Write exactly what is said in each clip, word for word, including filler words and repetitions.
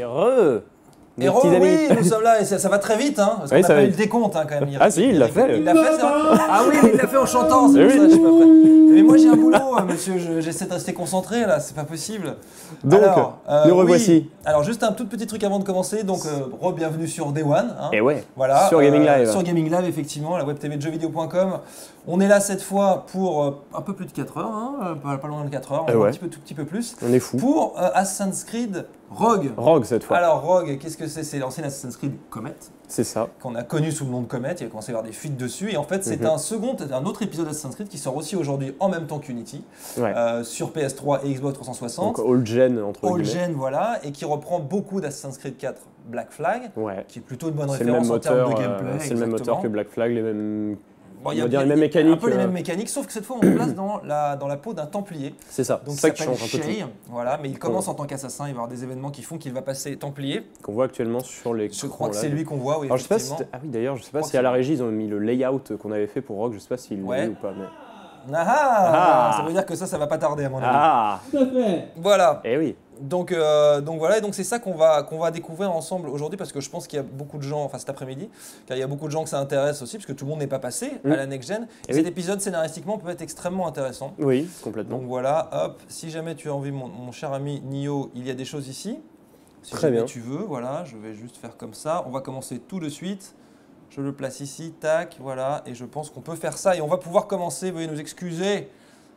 re Et re, oui, nous sommes là et ça, ça va très vite, hein, parce qu'on oui, n'a pas va... eu le décompte hein, quand même. Ah si, il l'a fait. Il l'a fait, ça. Ah oui, mais il l'a fait en chantant, c'est oui. pour ça, je suis pas prêt. Mais moi j'ai un boulot, monsieur, je, j'essaie de rester concentré là, c'est pas possible. Donc, Alors, euh, nous revoici. Oui. Alors juste un tout petit truc avant de commencer, donc euh, re-bienvenue sur Day One. Hein. Et ouais, voilà, sur Gaming Live. Euh, sur Gaming Live, effectivement, la web T V de jeux vidéo point com. On est là cette fois pour euh, un peu plus de quatre heures, hein, pas, pas loin de quatre heures, ouais. un petit peu, tout petit peu plus. On est fou. Pour euh, Assassin's Creed Rogue. Rogue cette fois. Alors Rogue, qu'est-ce que c'est? C'est l'ancien Assassin's Creed Comet. C'est ça. Qu'on a connu sous le nom de Comet, il a commencé à y avoir des fuites dessus. Et en fait, c'est mm-hmm. un second, un autre épisode d'Assassin's Creed qui sort aussi aujourd'hui en même temps qu'Unity, ouais. euh, sur P S trois et Xbox trois cent soixante. Donc old gen entre Old guillemets. gen, voilà, et qui reprend beaucoup d'Assassin's Creed quatre Black Flag, ouais. qui est plutôt une bonne référence moteur, en termes de gameplay. Euh, c'est le même moteur que Black Flag, les mêmes. Bon, on y a, va dire y a, les mêmes mécaniques. Un peu les euh... mêmes mécaniques, sauf que cette fois on se place dans la, dans la peau d'un Templier. C'est ça, donc c'est ça qui change un peu tout. Voilà, mais il commence en tant qu'assassin, il va y avoir des événements qui font qu'il va passer Templier. Qu'on voit actuellement sur l'écran. Je crois que c'est lui qu'on voit, oui. Alors, je sais pas si ah oui, d'ailleurs, je sais pas si à la régie ils ont mis le layout qu'on avait fait pour Rogue, je sais pas s'ils l'ont mis ou pas. Mais... Ah, ah, ça veut dire que ça, ça va pas tarder à mon avis. Ah, tout à fait. Voilà. Eh oui. Donc, euh, donc voilà, et donc c'est ça qu'on va, qu'on va découvrir ensemble aujourd'hui parce que je pense qu'il y a beaucoup de gens, enfin cet après-midi, car il y a beaucoup de gens que ça intéresse aussi parce que tout le monde n'est pas passé mmh. à la next-gen. Et, et cet oui. épisode scénaristiquement peut être extrêmement intéressant. Oui, complètement. Donc voilà, hop, si jamais tu as envie, mon, mon cher ami Nio, il y a des choses ici. Si Très jamais bien. tu veux, voilà, je vais juste faire comme ça. On va commencer tout de suite. Je le place ici, tac, voilà, et je pense qu'on peut faire ça et on va pouvoir commencer. Veuillez nous excuser.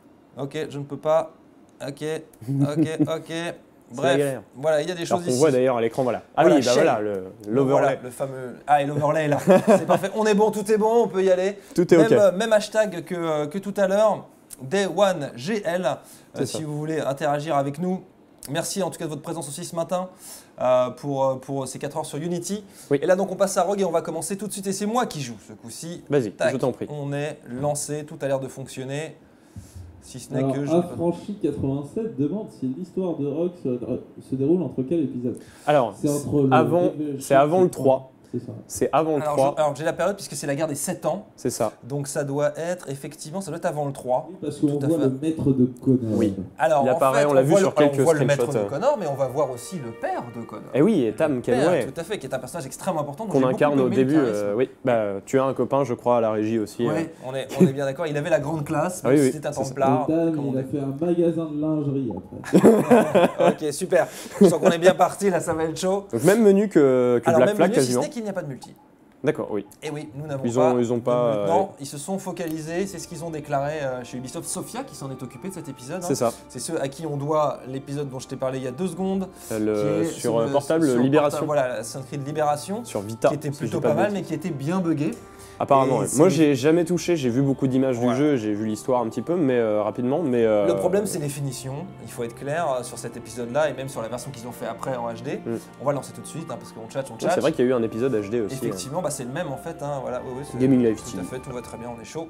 Ok, je ne peux pas. Ok, ok, ok. Bref, voilà, il y a des choses ici. On voit d'ailleurs à l'écran, voilà. Ah voilà, oui, bah voilà, l'overlay. Voilà, le fameux. Ah, et l'overlay là. C'est parfait. On est bon, tout est bon, on peut y aller. Tout est même, ok. Euh, même hashtag que, que tout à l'heure. Day One G L. Euh, si vous voulez interagir avec nous. Merci en tout cas de votre présence aussi ce matin euh, pour, pour ces quatre heures sur Unity. Oui. Et là donc on passe à Rogue et on va commencer tout de suite. Et c'est moi qui joue ce coup-ci. Vas-y, je t'en prie. On est lancé, tout a l'air de fonctionner. Si ce n'est Alors, que je. Affranchi quatre-vingt-sept demande si l'histoire de Rogue se, se déroule entre quel épisode? Alors, c'est avant, c'est avant le trois. C'est ça. C'est avant le alors, trois. Je, alors j'ai la période puisque c'est la guerre des sept ans. C'est ça. Donc ça doit être, effectivement, ça doit être avant le trois. Oui, parce qu'on voit le maître de Connor. Oui. Alors, il apparaît, en fait, on l'a vu sur le, quelques On voit le maître screenshots. de Connor, mais on va voir aussi le père de Connor. Et oui, et Tam Kenway. Tout à fait, qui est un personnage extrêmement important. Qu'on incarne au début. Euh, oui, bah, tu as un copain, je crois, à la régie aussi. Oui, euh. on, est, on est bien d'accord. Il avait la grande classe, ah, oui, oui. c'était un templard. Tam, il a fait un magasin de lingerie après. Ok, super. Je sens qu'on est bien parti, là, ça va être chaud. Donc même menu que, que Alors, Black même Flag menu, quasiment. Si ce n'est qu'il n'y a pas de multi. D'accord, oui. Et oui, nous n'avons ils pas. Ont, ils ont pas. Non, ouais. ils se sont focalisés, c'est ce qu'ils ont déclaré euh, chez Ubisoft. Sophia qui s'en est occupée de cet épisode. C'est hein. ça. C'est ceux à qui on doit l'épisode dont je t'ai parlé il y a deux secondes. Le, qui est sur le, portable, sur Libération. Portable, voilà, Assassin's Creed Libération. Sur Vita. Qui était plutôt si pas, pas mal, mais qui était bien buggé. Apparemment, ouais. Moi j'ai jamais touché, j'ai vu beaucoup d'images ouais. du jeu, j'ai vu l'histoire un petit peu, mais euh, rapidement. Mais euh... Le problème c'est les finitions, il faut être clair euh, sur cet épisode-là et même sur la version qu'ils ont fait après en H D. Mm. On va lancer tout de suite hein, parce qu'on chat, on chat. C'est vrai qu'il y a eu un épisode H D aussi. Effectivement, hein. bah, c'est le même en fait. Hein, voilà. Ouais, ouais, Gaming Live Tout à fait, tout va très bien, on est chaud.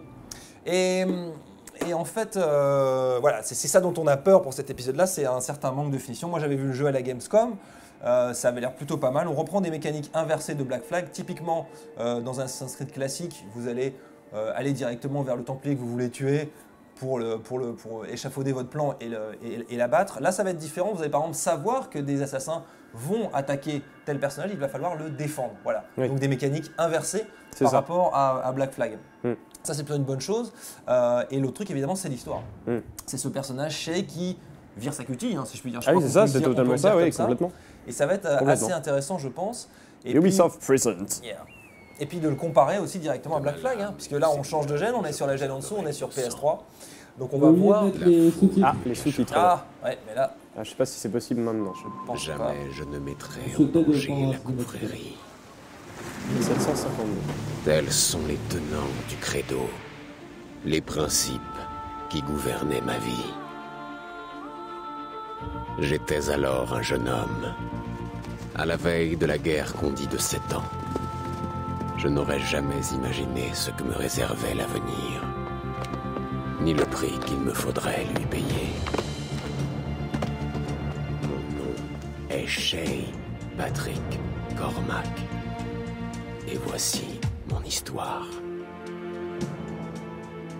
Et, et en fait, euh, voilà, c'est ça dont on a peur pour cet épisode-là, c'est un certain manque de finition. Moi j'avais vu le jeu à la Gamescom. Euh, ça avait l'air plutôt pas mal. On reprend des mécaniques inversées de Black Flag. Typiquement, euh, dans un Assassin's Creed classique, vous allez euh, aller directement vers le Templier que vous voulez tuer pour, le, pour, le, pour échafauder votre plan et, le, et, et l'abattre. Là, ça va être différent. Vous allez par exemple savoir que des assassins vont attaquer tel personnage. Il va falloir le défendre. Voilà. Oui. Donc des mécaniques inversées par ça. rapport à, à Black Flag. Mm. Ça, c'est plutôt une bonne chose. Euh, et l'autre truc, évidemment, c'est l'histoire. Mm. C'est ce personnage Shay qui vire sa cutie, hein, si je puis dire. Je ah oui, c'est ça, c'est totalement ça, oui, complètement. Et ça va être assez intéressant, je pense. Et Ubisoft Present. Yeah. Et puis de le comparer aussi directement à Black Flag, hein, puisque là on change de gène, on est sur la gène en dessous, on est sur P S trois. Donc on va oui, voir. Les sous-titres. Ah, les sous-titres. Ah, ouais, mais là. Ah, je sais pas si c'est possible maintenant. Je pense Jamais pas. je ne mettrai en danger la confrérie. sept cent cinquante-deux. Tels sont les tenants du credo, les principes qui gouvernaient ma vie. J'étais alors un jeune homme, à la veille de la guerre qu'on dit de sept ans. Je n'aurais jamais imaginé ce que me réservait l'avenir, ni le prix qu'il me faudrait lui payer. Mon nom est Shay Patrick Cormac, et voici mon histoire.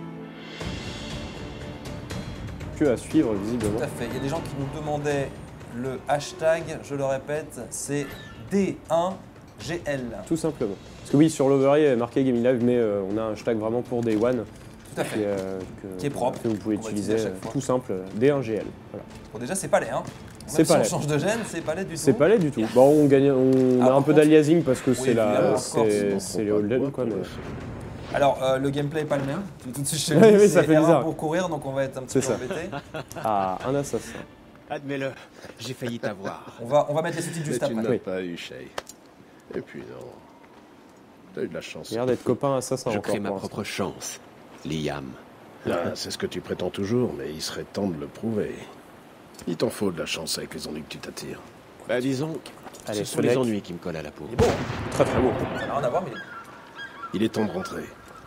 À suivre visiblement. Tout à fait. Il y a des gens qui nous demandaient Le hashtag, je le répète, c'est D un G L. Tout simplement. Parce que oui, sur l'overlay, il y a marqué Gaming Live, mais euh, on a un hashtag vraiment pour Day One. Tout à fait. Qui est, euh, que, Qui est propre. Que vous pouvez On va utiliser, utiliser à chaque fois. tout simple, D un G L. Voilà. Bon, déjà, c'est pas laid, hein. C'est Même pas si laid. on change de gène, c'est pas laid du tout. C'est pas laid du tout. Bon, on gagne, on Ah, a par un peu contre- d'aliasing parce que Oui, c'est évidemment, la, of course. c'est c'est les Holden quoi. Mais... Alors, euh, le gameplay est pas le même. Tout tout de suite, je te le Oui, dis, oui, ça c'est fait R un bizarre. pour courir, donc on va être un petit C'est peu ça. embêté. Ah, un assassin. Admets-le, j'ai failli t'avoir. On va, on va mettre les sous-titres Mais juste tu après. n'as Oui. pas eu, Shay. Et puis non. T'as eu de la chance. Il a l'air d'être copain assassin Je encore crée ma pour l'instant. propre chance, Liam. Là, c'est ce que tu prétends toujours, mais il serait temps de le prouver. Il t'en faut de la chance avec les ennuis que tu t'attires. Bah disons, Allez, ce sont les Fennec. ennuis qui me collent à la peau. Il est beau, hein. Très très beau. Ça n'a rien à voir, mais il est beau. Il est temps de rentrer.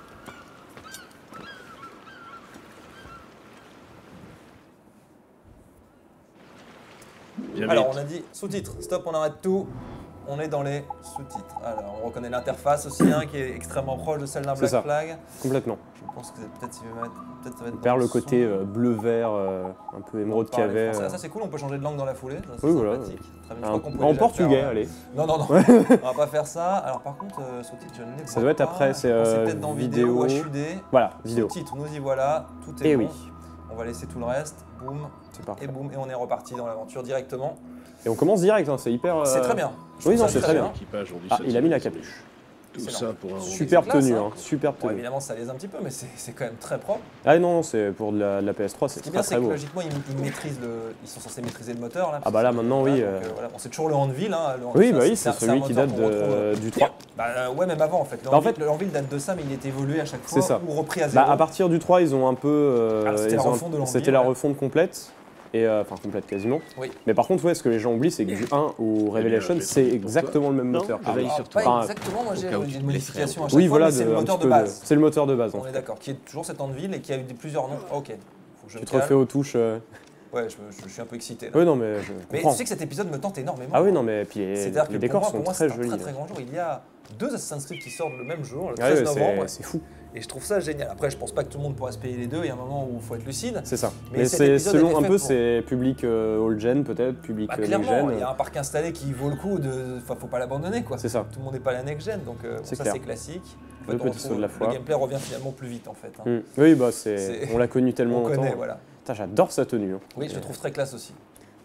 Bien Alors, vite. on a dit sous-titres. Stop, on arrête tout. On est dans les sous-titres. Alors, on reconnaît l'interface aussi, hein, qui est extrêmement proche de celle d'un C'est Black ça. Flag. Complètement. Je pense que c'est peut-être si je vais mettre- peut-être ça va être On dans perd le son. côté euh, bleu-vert, euh, un peu émeraude Parler cavet. français. euh. Ça, c'est cool, on peut changer de langue dans la foulée. Ça, c'est Oui, voilà. sympathique. Très bien. Je Un- crois qu'on pouvait en déjà le portugais, faire, ouais. allez. Non, non, non, on va pas faire ça. Alors, par contre, euh, sous-titres, je ne les Ça vois doit être pas. après, c'est, Je pensais euh, peut-être dans vidéo, vidéo. H U D. Voilà, vidéo. Sous-titres, nous y voilà. Tout est Et bon. oui, On va laisser tout le reste. Boum. c'est parfait. Et boum. Et on est reparti dans l'aventure directement. Et on commence direct, hein, c'est hyper. euh, C'est très bien. Je Oui, trouve non, ça c'est très bien. L'équipage ont dû Ah, il a mis la s'attirer. capuche. Tout Excellent. ça pour un Superbe classe, tenue, hein. hein, superbe Bon, tenue. évidemment, ça lèse un petit peu, mais c'est c'est quand même très propre. Ah non, non, c'est pour de la, de la P S trois, Ce c'est qui est très bien, c'est très que beau. logiquement, ils, ils maîtrisent le, ils sont censés maîtriser le moteur. Là, Ah bah là, maintenant, oui, donc, euh. euh, voilà. Bon, c'est toujours le Handville. Hein, le Oui, ça, bah oui, c'est c'est un- celui un qui moteur date qu'on retrouve, de- euh, du trois. Bah euh, ouais, même avant en fait. Le Bah, en Handville- fait- le Handville date de ça, mais il est évolué à chaque fois C'est ça. ou repris à zéro. Bah, à partir du trois, ils ont un peu. euh, Ah, c'était ils la ont un- refonte de l'Envie, C'était la ouais. refonte complète. Et, euh, enfin, complète quasiment. Oui. Mais par contre, ouais, ce que les gens oublient, c'est que du un au Revelation, j'ai c'est trouvé pour exactement le même Non, moteur. je veille Alors, sur toi. pas Enfin, exactement, moi j'ai cas où une tu te modification à blesserais. chaque Oui, fois, voilà, mais c'est de- le un moteur petit de peu base. C'est le moteur de base, en On est fait. d'accord, qui est toujours cet Handville et qui a eu des- plusieurs noms. Ok. Faut que je Tu me te calme. refais aux touches. euh. Ouais, je, je- je suis un peu excité. Là. Oui, non, mais je Mais comprends. tu sais que cet épisode me tente énormément. Ah oui, non, mais puis les, C'est-à-dire les que décors pour moi, sont pour moi, très c'est un jolis. très très grand jour. Il y a deux Assassin's Creed qui sortent le même jour, le Ah treize ouais, c'est- novembre, c'est fou. et je trouve ça génial. Après, je pense pas que tout le monde pourra se payer les deux. Il y a un moment où il faut être lucide. C'est ça. Mais Mais cet c'est épisode a selon été un fait peu, pour- c'est public euh, all gen peut-être, public Bah, euh, next clairement, il y gen. a un parc installé qui vaut le coup de. Enfin, faut pas l'abandonner quoi. C'est ça. Tout le monde n'est pas la next gen, donc euh, bon, C'est ça clair. c'est classique. En Le fait, on petit retrouve- saut de la foi. Le gameplay revient finalement plus vite en fait. hein. Mm. Oui, bah c'est, C'est- on l'a connu tellement On longtemps. connaît, voilà. Putain, j'adore sa tenue. hein. Oui, je le trouve très classe aussi.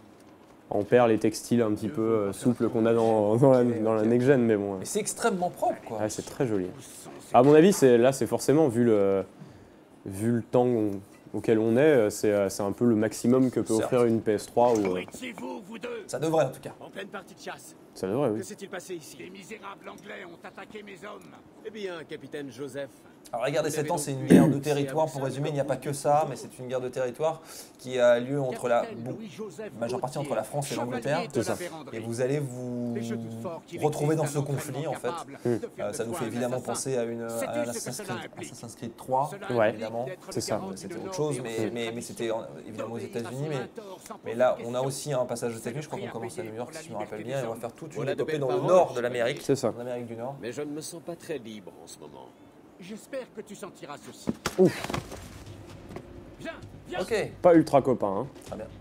On perd les textiles un petit peu euh, souples qu'on a dans, dans la, dans la next gen, mais bon. Mais c'est extrêmement propre quoi. Ouais, c'est très joli. À mon avis, c'est, là, c'est forcément, vu le, vu le temps on- auquel on est, euh, c'est, euh, c'est un peu le maximum que peut Certes. offrir une P S trois. Ou, euh, C'est vous, vous deux, Ça devrait en tout cas. en pleine partie de chasse. ça devrait, oui. Que s'est-il passé ici? Les misérables anglais ont attaqué mes hommes. Eh bien, capitaine Joseph, Alors regardez, sept ans, c'est une guerre de territoire. Pour résumer, il n'y a pas que ça, mais c'est une guerre de territoire qui a lieu entre la, bon, majeure partie entre la France et l'Angleterre. C'est ça. Et vous allez vous retrouver dans ce conflit en fait. Euh, ça nous fait évidemment penser à, une, à un Assassin's Creed, Assassin's Creed trois, Ouais, évidemment. c'est ça. C'était autre chose, mais, mais, mais c'était en- évidemment aux États-Unis. Mais, mais là, on a aussi un passage de cette nuit. Je crois qu'on commence à New York, si je me rappelle bien, et on va faire toute une Voilà de épopée belles dans le paroles. nord de l'Amérique, C'est ça. en Amérique du Nord. mais je ne me sens pas très libre en ce moment. J'espère que tu sentiras ceci. Ouf. Viens, viens. Ok, Pas ultra copain, hein. très bien.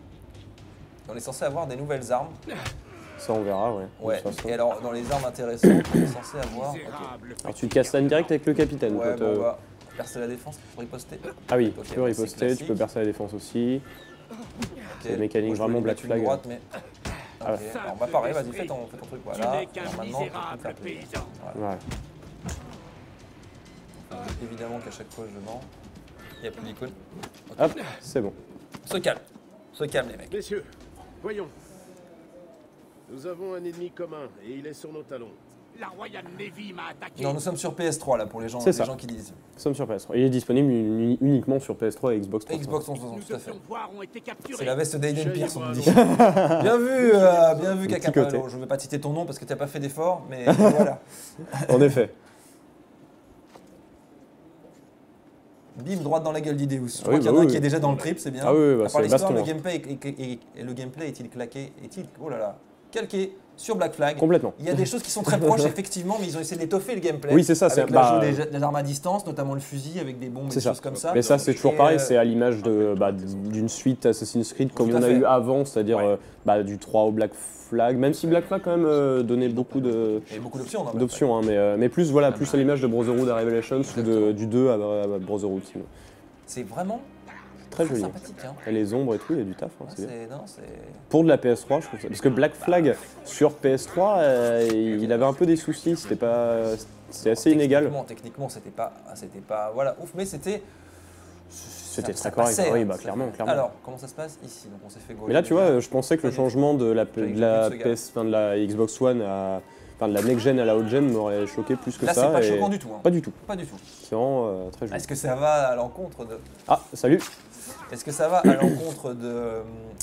On est censé avoir des nouvelles armes. Ça, on verra, ouais. de Ouais, toute façon. et alors dans les armes intéressantes, on est censé avoir. Ok. Misérable. Alors, tu castes direct avec le capitaine. Ouais, toi, bon, te- on va percer la défense pour riposter. Ah oui, Ok, tu peux bah, c'est riposter, tu peux classique. percer la défense aussi. Ok. C'est une mécanique Moi, je vraiment voulais Black mettre une Flag. droite, mais. Ah Ok, ouais. alors bah pareil, vas-y, fais ton, fais ton truc. Tu Voilà. n'es qu'un Alors maintenant, on peut te misérable faire plaisir. paysan. Voilà. Faut évidemment qu'à chaque fois je mens. Il n'y a plus d'icône. Ok. Hop, c'est bon. Se calme. Se calme les mecs. Messieurs, voyons. Nous avons un ennemi commun et il est sur nos talons. La Royal Navy m'a attaqué. Non, nous sommes sur P S trois là pour les gens, C'est les ça. gens qui disent. Nous sommes sur P S trois. Il est disponible uni- uniquement sur P S trois et Xbox trois cent soixante. Xbox cent soixante, Nous tout à fait. devions voir ont été capturés. C'est la veste d'Aiden Chez Pierce, on moi, me dit. Bien vu, euh, bien vu, petit Caca. côté. Alors, je ne vais pas citer ton nom parce que tu n'as pas fait d'effort, mais voilà. En effet. Bim, droite dans la gueule d'Ideus. Je Ah crois oui, qu'il y en bah a un oui. qui est déjà dans le trip, c'est bien. Ah oui, oui, bah, À part c'est l'histoire, baston, le hein. gameplay, est- est- est- et le gameplay est-il claqué Est-il. Oh là là. calqué sur Black Flag. Complètement. Il y a des choses qui sont très proches, effectivement, mais ils ont essayé d'étoffer le gameplay. Oui, c'est ça, Avec c'est- l'ajout bah, des, des armes à distance, notamment le fusil avec des bombes et C'est des ça. choses comme ça. Mais ça, c'est toujours Et, pareil, euh, c'est à l'image de, bah, d'une suite Assassin's Creed comme Tout à on a fait. eu avant, c'est-à-dire Ouais. euh, bah, du trois au Black Flag, même si Black Flag quand même euh, donnait beaucoup de, Il y a beaucoup d'options. dans Black d'options, hein, mais, euh, mais plus, voilà, plus à l'image de Brotherhood à Revelations ou de, du deux à, à Brotherhood. Sinon. Flag. C'est vraiment Très joli. sympathique. Hein. Et les ombres et tout, il y a du taf, hein, Ouais, c'est bien. c'est- non, c'est- Pour de la P S trois, je trouve ça. Parce que Black Flag sur P S trois, euh, il avait un peu des soucis, c'était pas, c'était assez inégal. Techniquement, techniquement, c'était pas, c'était pas, voilà, ouf, mais c'était. C'était ça- ça très correct, passait, oui, hein, bah, ça- clairement, clairement. Alors, comment ça se passe ici? Donc, on s'est fait gauler Mais là, tu déjà. vois, je pensais que le Pas du changement de la, J'avais de la plus de ce P S, enfin, de la Xbox One à, enfin, de la next gen à la haute gen m'aurait choqué plus que Là, ça. c'est pas et- choquant du tout. Hein. Pas du tout. Pas du tout. C'est vraiment euh, très joli. Est-ce que ça va à l'encontre de. Ah, salut. Est-ce que ça va à l'encontre de,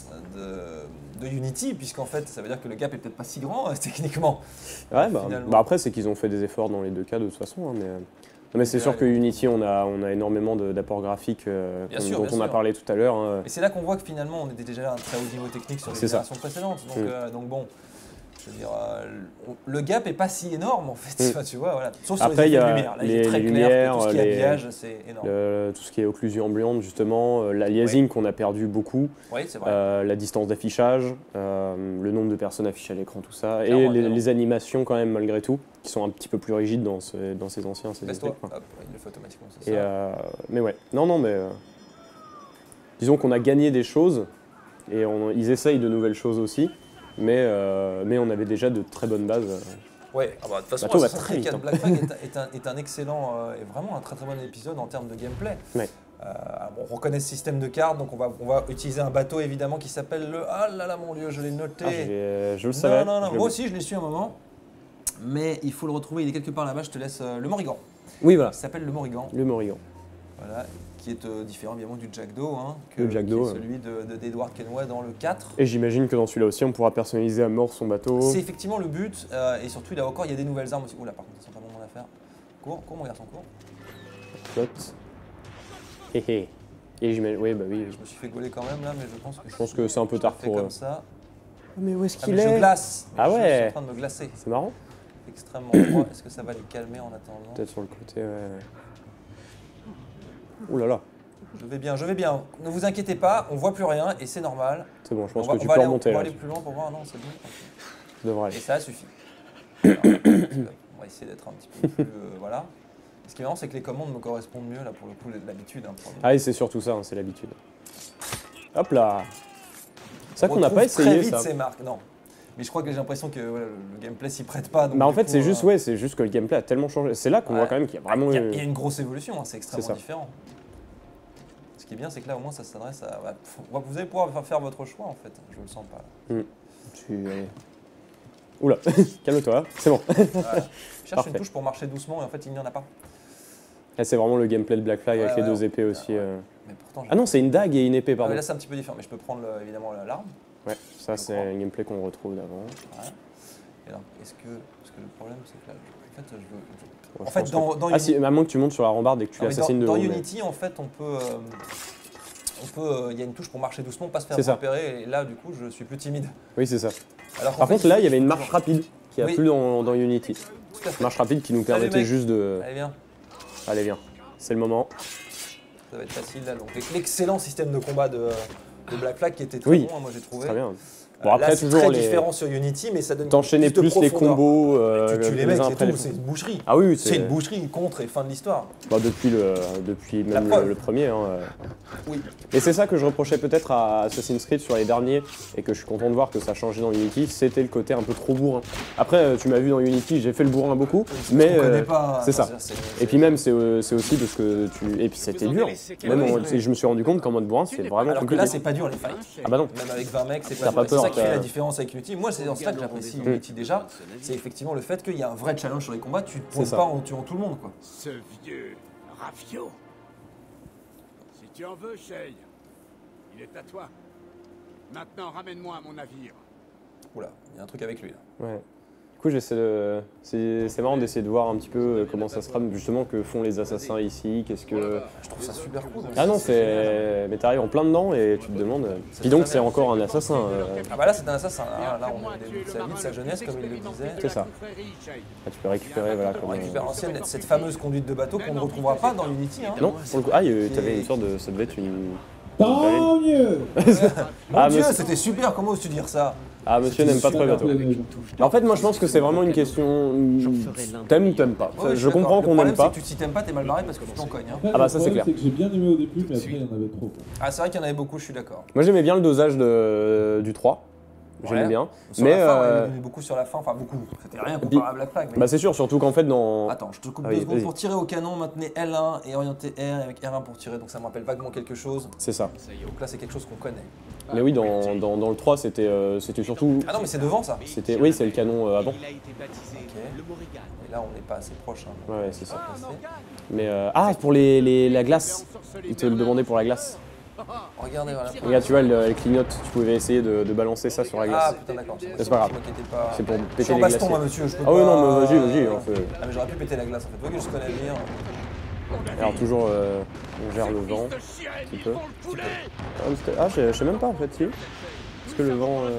de, de Unity, puisqu'en fait, ça veut dire que le gap est peut-être pas si grand, euh, techniquement. Ouais, bah, Finalement. bah après, c'est qu'ils ont fait des efforts dans les deux cas de toute façon. hein, mais euh, non, mais c'est Ouais, sûr ouais. que Unity, on a, on a énormément de- d'apports graphiques euh, Bien dont sûr, on bien a sûr. parlé tout à l'heure. hein. Et c'est là qu'on voit que finalement, on était déjà à un très haut niveau technique sur les C'est ça. générations précédentes. Donc, Mm. euh, donc bon, je veux dire, euh, le- le gap est pas si énorme, en fait. Mm. Enfin, tu vois, voilà. Sauf sur Après, les il y effets de a lumière. Là, il les- est très les clair que lumières, tout ce qui est les- habillage, c'est énorme. Le- tout ce qui est occlusion ambiante, justement, euh, l'aliasing qu'on a perdu beaucoup, Oui, c'est vrai. euh, la distance d'affichage, euh, le nombre de personnes affichées à l'écran, tout ça, et Clairement, les, clairement. les animations quand même malgré tout, qui sont un petit peu plus rigides dans, ce- dans ces anciens Assassin's Baisse-toi. Creed, quoi. Hop, il le fait automatiquement, c'est Et, ça. euh, mais ouais, non, non, mais euh, disons qu'on a gagné des choses et on- ils essayent de nouvelles choses aussi, mais, euh, mais on avait déjà de très bonnes bases. Ouais, ah bah, de toute façon, bateau va Assassin's très Creed vite, quatre hein. Black Flag est, un- est un, est un excellent euh, et vraiment un très très bon épisode en termes de gameplay. Ouais. Euh, bon, on reconnaît ce système de cartes, donc on va, on va utiliser un bateau évidemment qui s'appelle le. Ah là là, mon dieu, je l'ai noté. Ah, je, l'ai- je le savais. non, non, non, je l'ai moi oublié. aussi je l'ai su un moment, mais il faut le retrouver, il est quelque part là-bas, je te laisse euh, le Morrigan. Oui, voilà, Il s'appelle le Morrigan, le Morrigan. voilà, qui est euh, différent évidemment du Jackdaw, hein, que, Le Jackdaw, qui est ouais. celui de, de- d'Edward Kenway dans le quatre. Et j'imagine que dans celui-là aussi, on pourra personnaliser à mort son bateau. C'est effectivement le but, euh, et surtout il a encore, il y a des nouvelles armes aussi. Oula, par contre, ça sent pas bon mon affaire. Cours, cours mon garçon, cours. Flotte. Hé hé. Et j'imagine, oui, bah oui. Je me suis fait gauler quand même là, mais je pense que Je pense que c'est un peu tard fais pour. comme euh, ça. Mais où est-ce Ah, qu'il mais je est glace. Ah Je suis ouais. en train de me glacer. C'est marrant. Extrêmement froid. Est-ce que ça va les calmer en attendant? Peut-être sur le côté, ouais. Ouh là là, Je vais bien, je vais bien. Ne vous inquiétez pas, on voit plus rien et c'est normal. c'est bon, je On pense va, que on tu va peux aller, remonter on va là. aller plus loin pour voir. Non, c'est bon. Ça devrait Et aller. ça suffit. Alors, on va essayer d'être un petit peu plus. euh, voilà. Ce qui est marrant, c'est que les commandes me correspondent mieux là pour le coup, l'habitude. Hein, pour- Ah, et c'est surtout ça, hein, c'est l'habitude. Hop là. C'est ça On qu'on n'a pas retrouve très essayé, vite ça. ces marques. Non. Mais je crois que j'ai l'impression que voilà, le le gameplay s'y prête pas. donc Bah en du fait, coup, c'est juste, euh, ouais, c'est juste que le gameplay a tellement changé. C'est là qu'on Ouais. voit quand même qu'il y a vraiment. Il y, a, eu- il y a une grosse évolution, hein, c'est extrêmement ça. différent. Ce qui est bien, c'est que là, au moins, ça s'adresse à. bah, pff, vous allez pouvoir faire votre choix, en fait. Je le sens pas. là. Tu- allez. Oula, calme-toi, c'est bon. Voilà. Je cherche Parfait. une touche pour marcher doucement, et en fait, il n'y en a pas. Là, c'est vraiment le gameplay de Black Flag Ouais, avec ouais, les deux on- épées aussi. ouais. euh. Mais pourtant, j'ai- Ah non, c'est une dague et une épée, Ah, pardon. mais là, c'est un petit peu différent, mais je peux prendre le- évidemment la- l'arme. Ouais, ça, je c'est crois. un gameplay qu'on retrouve d'avant. Voilà. Et alors, est-ce que. Parce que le problème, c'est que là, je- en fait, je veux. je- Ouais, En je fait, pense dans, que- dans Ah, Uni- si, à moins que tu montes sur la rambarde et que tu non, mais dans, l'assassines de dans haut, mais- Unity, en fait, on peut. euh, On peut, euh, il y a une touche pour marcher doucement, pas se faire C'est ça. repérer, et là, du coup, je suis plus timide. Oui, c'est ça. Alors qu'en Par fait, contre, là, faut- il y avait une faut marche toujours- rapide qui a Oui. plus dans, dans Unity. Tout à fait. Marche rapide qui nous Salut, permettait mec. juste de. Allez, viens. Allez, viens. C'est le moment. Ça va être facile là. Donc l'excellent système de combat de, de Black Flag qui était très Oui. bon, hein, moi j'ai trouvé. Très bien. Euh, Bon, après, là, c'est toujours très les- différent sur Unity, mais ça donne T'enchaînais plus, de plus les profondeur. combos. euh, Tu tues les mecs, uns c'est après tout, les- c'est une boucherie. Ah oui, oui, C'est une boucherie, contre et fin de l'histoire. Bah, depuis le, depuis La même preuve. le, le premier. hein, euh. Oui. Et c'est ça que je reprochais peut-être à Assassin's Creed sur les derniers et que je suis content de voir que ça a changé dans Unity, c'était le côté un peu trop bourrin. Après, euh, tu m'as vu dans Unity, j'ai fait le bourrin beaucoup, mais on connaît euh, pas. c'est ça. c'est- Et puis même, c'est euh, c'est aussi parce que tu. Et puis c'était dur. Même Oui, en- oui. c'est- je me suis rendu compte qu'en mode bourrin, c'était vraiment Alors que compliqué. là, c'est pas dur les fights. Ah bah non. Même avec vingt mecs, c'est T'as pas pas dur. C'est peur, ça qui fait t'as- la différence avec Unity. Moi, c'est dans ça que j'apprécie Mm. Unity déjà. C'est effectivement le fait qu'il y a un vrai challenge sur les combats. Tu te C'est pointes ça. pas en tuant tout le monde, quoi. Ce vieux Rafio. Si tu en veux, Shay, il est à toi. Maintenant, ramène-moi à mon navire. Oula, il y a un truc avec lui là. Ouais. coup, j'essaie de. C'est c'est marrant d'essayer de voir un petit peu euh, comment ça sera, justement, que font les assassins ici. Qu'est-ce que. Je trouve ça super cool. Ah non, c'est. Mais t'arrives en plein dedans et tu te demandes. Puis donc, c'est encore un assassin. euh, Ah bah là c'est un assassin, là, là on est de sa vie, de sa jeunesse comme il le disait. C'est ça. Ah, tu peux récupérer, voilà. On Comme, euh, récupère l'ancienne, cette fameuse conduite de bateau qu'on ne retrouvera pas dans Unity. Hein. Non, pour le coup. Ah, il y a- t'avais une sorte de. Ça devait être une. Tant mieux. Mon Ah, Dieu, monsieur- c'était super, comment oses-tu dire ça? Ah, monsieur n'aime pas trop les bateaux. En fait, moi, je pense que c'est vraiment une question. T'aimes ou t'aimes pas. Ouais, ouais, Je suis comprends d'accord. qu'on Le n'aime problème, pas. c'est que tu- si t'aimes pas, t'es mal barré parce que tu t'en cognes. Hein. Après, Ah bah, le ça, c'est problème, clair. c'est que j'ai bien aimé au début, mais après, il y en avait trop. Ah c'est vrai qu'il y en avait beaucoup, je suis d'accord. Moi, j'aimais bien le dosage de, du trois. J'aimais Ouais. bien. Sur Mais. la fin, euh, il y en avait beaucoup sur la fin, enfin beaucoup. C'était rien comparable à Black Flag. mais- Bah, c'est sûr, surtout qu'en fait, dans. Attends, je te coupe Ah deux oui, secondes. vas-y. Pour tirer au canon, maintenez L un et orientez R avec R un pour tirer, donc ça me rappelle vaguement quelque chose. C'est ça. Donc là c'est quelque chose qu'on connaît. Mais oui, dans, dans, dans le trois, c'était euh, c'était surtout. Ah non mais c'est devant ça. C'était, oui, c'est le canon euh, avant. Ok. Et là on n'est pas assez proche. Hein. Ouais, ouais, c'est ça. Passer. Mais euh, ah, pour les, les- la glace. Ils te le demandaient pour la glace. Regardez voilà. Regarde, tu vois, elle, elle clignote. Tu pouvais essayer de, de balancer ça sur la Ah glace. putain d'accord. C'est pas grave. Je m'inquiétais pas. C'est pour Je suis péter en les baston glaciers. moi monsieur, je peux Ah oui, pas- non, mais vas-y, vas-y. on fait- Ah mais j'aurais pu péter la glace en fait. Faut que je connais lire. Alors, toujours, euh, on gère le vent. Un petit peu. Ah, mais c'était- ah, je je sais même pas en fait, si. Est-ce que le vent. euh,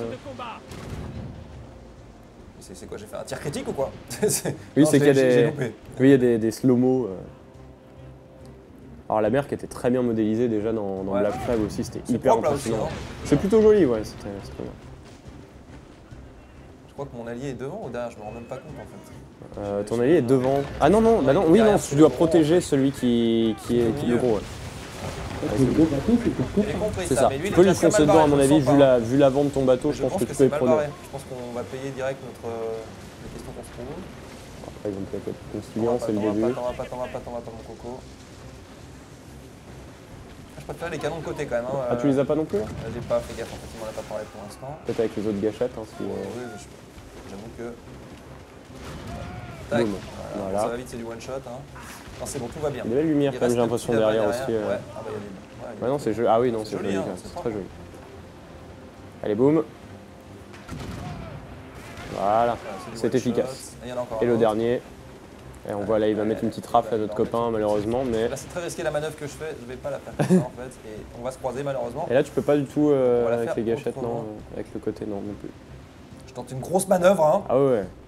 C'est c'est quoi, j'ai fait un tir critique ou quoi? C'est- Oui, non, c'est qu'il y a j'ai- j'ai- j'ai des. loupé. Oui, il y a des, des slow-mo. euh. Alors, la mer qui était très bien modélisée déjà dans, dans Ouais. Black Flag aussi, c'était C'est hyper propre, là aussi, impressionnant. non C'est plutôt joli, ouais, c'était c'était très bien. Je crois que mon allié est devant ou derrière, je me rends même pas compte en fait. Euh, ton allié est devant. Ah non, non, bah non, oui, non, Derrière, tu dois protéger celui qui, qui est qui est le gros. Ouais. Parce que le gros bateau, c'est pour J'ai compris C'est ça, ça. mais lui, Tu il peux est lui déjà très foncer mal dedans, à barré, mon je avis, le sens vu pas. la, vu l'avant de ton bateau, je Je pense, pense que que tu peux c'est les mal prendre. barré. Je pense qu'on va payer direct notre euh, la question qu'on se pose. Par exemple, la côte T'en vas conciliant, pas, c'est le t'en vas début. pas, t'en vas pas, t'en vas pas, t'en vas pas, mon coco. Je préfère les canons de côté quand même. Hein. Ah, tu les as pas non plus là? Euh, J'ai pas fait gaffe, en fait, il m'en a pas parlé pour l'instant. Peut-être avec les autres gâchettes, hein, si. Oui, euh, mais je- j'avoue que. Tac. Boum. Voilà, Voilà. Ça va vite, c'est du one shot. Hein. Non, c'est bon, tout va bien. Il y a des belles lumières Il quand même, reste j'ai le l'impression petit là-bas derrière aussi. euh. Ouais, ah bah il y a des. Ouais, il y a Ouais, non, c'est joli. Ah oui, non, C'est c'est joli, joli, hein, quand même, c'est c'est propre. très joli. Allez, boum. Voilà, c'est du c'est one efficace. shot. Et il y en a encore Et un le autre. dernier. Et on voit là, il va mettre une petite rafle à notre copain, malheureusement. Mais... Là, c'est très risqué la manœuvre que je fais. Je vais pas la faire comme ça en fait. Et on va se croiser malheureusement. Et là, tu peux pas du tout euh, On va la avec faire les gâchettes, autrement. non. euh, Avec le côté, non, non plus. Je tente une grosse manœuvre. Hein. Ah ouais, ouais.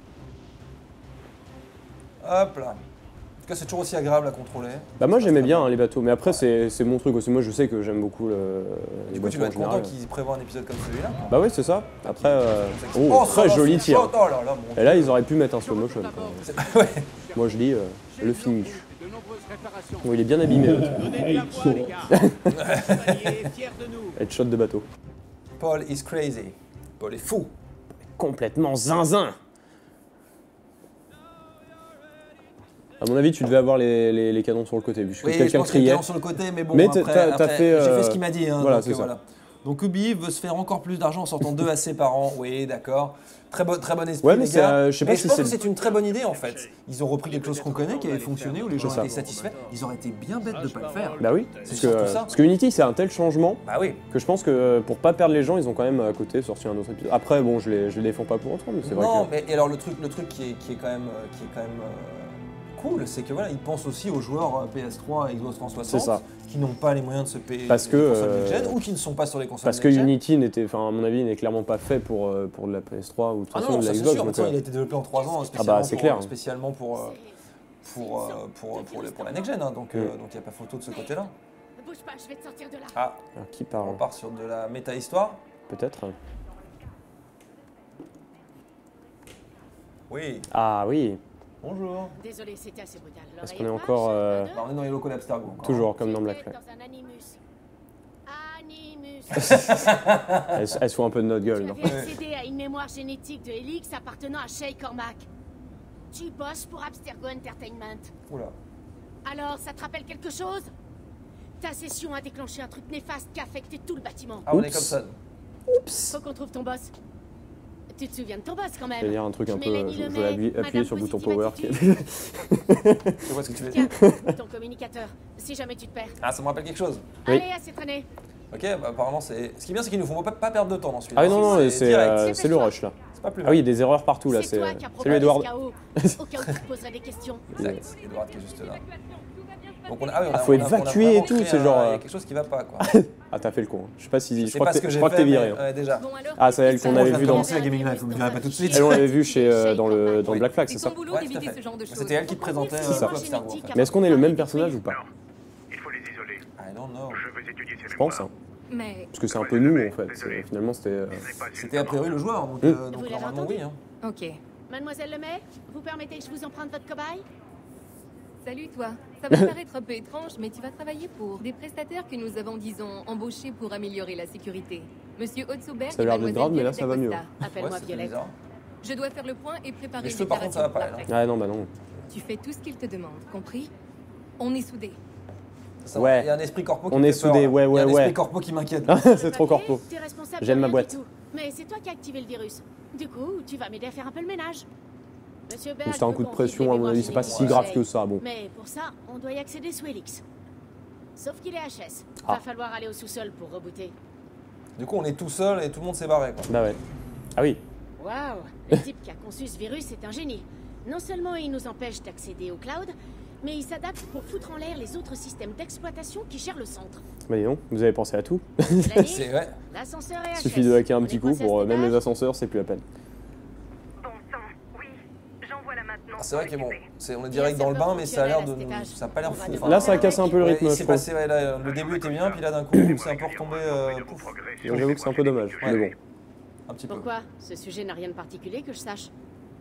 Hop là. En tout cas, c'est toujours aussi agréable à contrôler. Bah moi Ça j'aimais passe bien très hein, les bateaux, mais après c'est c'est mon truc aussi. Moi je sais que j'aime beaucoup le, les Du coup, tu bateaux dois en être content général. qu'ils prévoient un épisode comme celui-là. Bah oui c'est ça. Après, euh... Oh, oh, ça très va, joli c'est tir. chaud. Oh là là, mon Et là ils auraient pu mettre un slow motion. quand même. C'est- ouais. Moi je dis euh, le finish. De nombreuses réparations. Bon il est bien abîmé. l'autre. Donnez de la voix, les gars. Chevalier est fier de nous. Headshot de bateau. Paul is crazy. Paul est fou. Complètement zinzin. À mon avis tu devais avoir les, les, les canons sur le côté vu que Oui, je quelqu'un pense qu'il y a criait. des gens sur le côté, mais bon, Mais après, t'as- t'as- t'as après, fait, j'ai euh, fait ce qu'il m'a dit. Hein, voilà, donc, c'est euh, ça. voilà. Donc Ubi veut se faire encore plus d'argent en sortant deux A C par an. Oui, d'accord. Très bon, très bon esprit, Ouais, mais les c'est, gars. euh, je sais pas mais si je pense c'est- que c'est une très bonne idée en fait. Ils ont repris quelque chose qu'on connaît, qui avait fonctionné, où les gens C'est ça. étaient satisfaits. Ils auraient été bien bêtes de ne pas le faire. Bah oui, C'est parce que, surtout euh, ça. parce que Unity c'est un tel changement Bah oui. que je pense que euh, pour pas perdre les gens ils ont quand même à côté sorti un autre épisode. Après bon je les, je les défends pas pour autant mais c'est vrai Non, que... mais et alors le truc, le truc qui est, qui est quand même, euh, qui est quand même euh, cool, c'est que voilà, ils pensent aussi aux joueurs euh, P S trois et Xbox trois cent soixante C'est ça. qui n'ont pas les moyens de se payer Parce les que, consoles euh, next-gen ou qui ne sont pas sur les consoles Parce que next-gen. Unity n'était, enfin à mon avis, n'est clairement pas fait pour, euh, pour de la P S trois ou de toute Ah façon non, de ça la c'est Xbox. sûr, mais donc, ça, euh, il a été développé en trois ans, spécialement, bah, c'est pour, clair. spécialement pour, euh, pour, euh, pour, pour, les- pour la next-gen, hein, donc il Mm. n'y a pas photo de ce côté-là. Bouge pas, je vais te sortir de là. Ah, alors, qui on parle part sur de la méta-histoire. Peut-être. Oui, Ah oui, bonjour. Désolé, c'était assez brutal. Parce L'oreille qu'on est est encore, vache, euh, un, deux. Bah, on est dans les locaux d'Abstergo. encore, toujours comme dans Black J'étais Flag. dans un animus. Animus. Elle, se- elle se fout un peu de notre gueule, non Tu avais accédé à une mémoire génétique de Helix appartenant à Shay Cormac. Tu bosses pour Abstergo Entertainment. hein. Oula. Alors, ça te rappelle quelque chose? Ta session a déclenché un truc néfaste qui a affecté tout le bâtiment. Ah, on est Oups. comme ça. Faut qu'on trouve ton boss. Tu te souviens de ton boss quand même? Je vais dire un truc un peu. Mélanie Je, je Lemay, vais appuyer, appuyer Madame sur le bouton Positive power. Attitude. Qui... Je vois ce que tu veux dire. Tiens, ton communicateur, si jamais tu te perds. Ah, ça me rappelle quelque chose. Oui. Allez, assez traîné. Ok, bah apparemment c'est. Ce qui est bien, c'est qu'ils nous font pas, pas perdre de temps dans celui-là. Ah oui, non, non, c'est direct. euh, c'est le rush là. C'est pas plus Ah mal. oui, il y a des erreurs partout là. C'est C'est toi qui as Salut provoqué Edward. ce chaos. Au cas où tu te poserais des questions. Exact, Edward qui est juste là. Donc on a, ah oui, on a, Ah, faut on a- on a évacuer et vraiment tout, créé c'est un- genre, Il y euh, a quelque chose qui va pas quoi. Ah, t'as fait le con. hein. Je sais pas si. Je Je sais crois pas que ce que t'es- je j'ai crois que fait, t'es viré. mais, hein. ouais, déjà. Bon, alors, Ah, c'est elle qu'on Moi, avait je vu vais dans. commencer la gaming live, vous me direz pas tout de suite. Elle, on l'avait vu chez, euh, dans, le, dans le Black Flag, c'est C'est ça ton boulot Ouais, tout à d'éviter fait. ce genre de choses. C'était elle qui te présentait C'est ça. euh, Club Star Wars, en fait. Mais est-ce qu'on est le même personnage ou pas? Il faut les isoler. I don't know. Je veux étudier ces Je pense. hein. Mais Parce que c'est un peu nous en fait. C'est- Finalement, c'était. euh, C'était a priori le joueur, donc, Mm. euh, Vous donc l'avez normalement entendu oui. Hein. ok. Mademoiselle Lemay, vous permettez que je vous emprunte votre cobaye? Salut toi. Ça va paraître un peu étrange, mais tu vas travailler pour des prestataires que nous avons, disons, embauchés pour améliorer la sécurité. Monsieur Otsoberg Ça a et l'air d'être grave, mais là, Mademoiselle ça va mieux. Violetta. Ouais, Appelle-moi c'était Violette. bizarre. Je dois faire le point et préparer Les une cheveux, par contre, ça va déclaration pas, pour là. l'après. Ah non, bah non. Tu fais tout ce qu'il te demande, compris? On est soudés. Ça, Ouais. Il y a un esprit corpo qui On me est fait peur, soudés, là. ouais, Il y a ouais, un ouais. esprit corpo qui m'inquiète. C'est trop corpo. T'es responsable de J'aime ma rien boîte. du tout. Mais c'est toi qui as activé le virus. Du coup, tu vas m'aider à faire un peu le ménage. Monsieur Berg Donc c'était un veut coup de qu'on pression, vide à les mon avis, mémoires c'est pas géniques si de grave Shay. que ça. Bon. Mais pour ça, on doit y accéder sous Helix. Sauf qu'il est H S. Ah. Va falloir aller au sous-sol pour rebooter. Du coup, on est tout seul et tout le monde s'est barré. Quoi. Bah ouais. Ah oui. Waouh, le type qui a conçu ce virus est un génie. Non seulement il nous empêche d'accéder au cloud, mais il s'adapte pour foutre en l'air les autres systèmes d'exploitation qui gèrent le centre. Bah dis donc, vous avez pensé à tout. La nuit, C'est ouais. l'ascenseur est H S. Il suffit de hacker un On petit est coup coincé à pour euh, cet même les étage. ascenseurs, c'est plus la peine. Bon sang, oui. J'envoie là maintenant. Ah, c'est vrai que bon, S'occuper. c'est, on est direct dans le bain, mais ça a l'air de nous, ça a pas l'air fou. Enfin, Là, ça a cassé un peu le ouais, rythme, il je s'est trouve. passé, ouais, là, le début était bien, puis là d'un coup, c'est un peu retombé euh, pouf, Donc, j'avoue que c'est un peu dommage. Ouais. Mais bon. un petit peu. Pourquoi? Ce sujet n'a rien de particulier que je sache.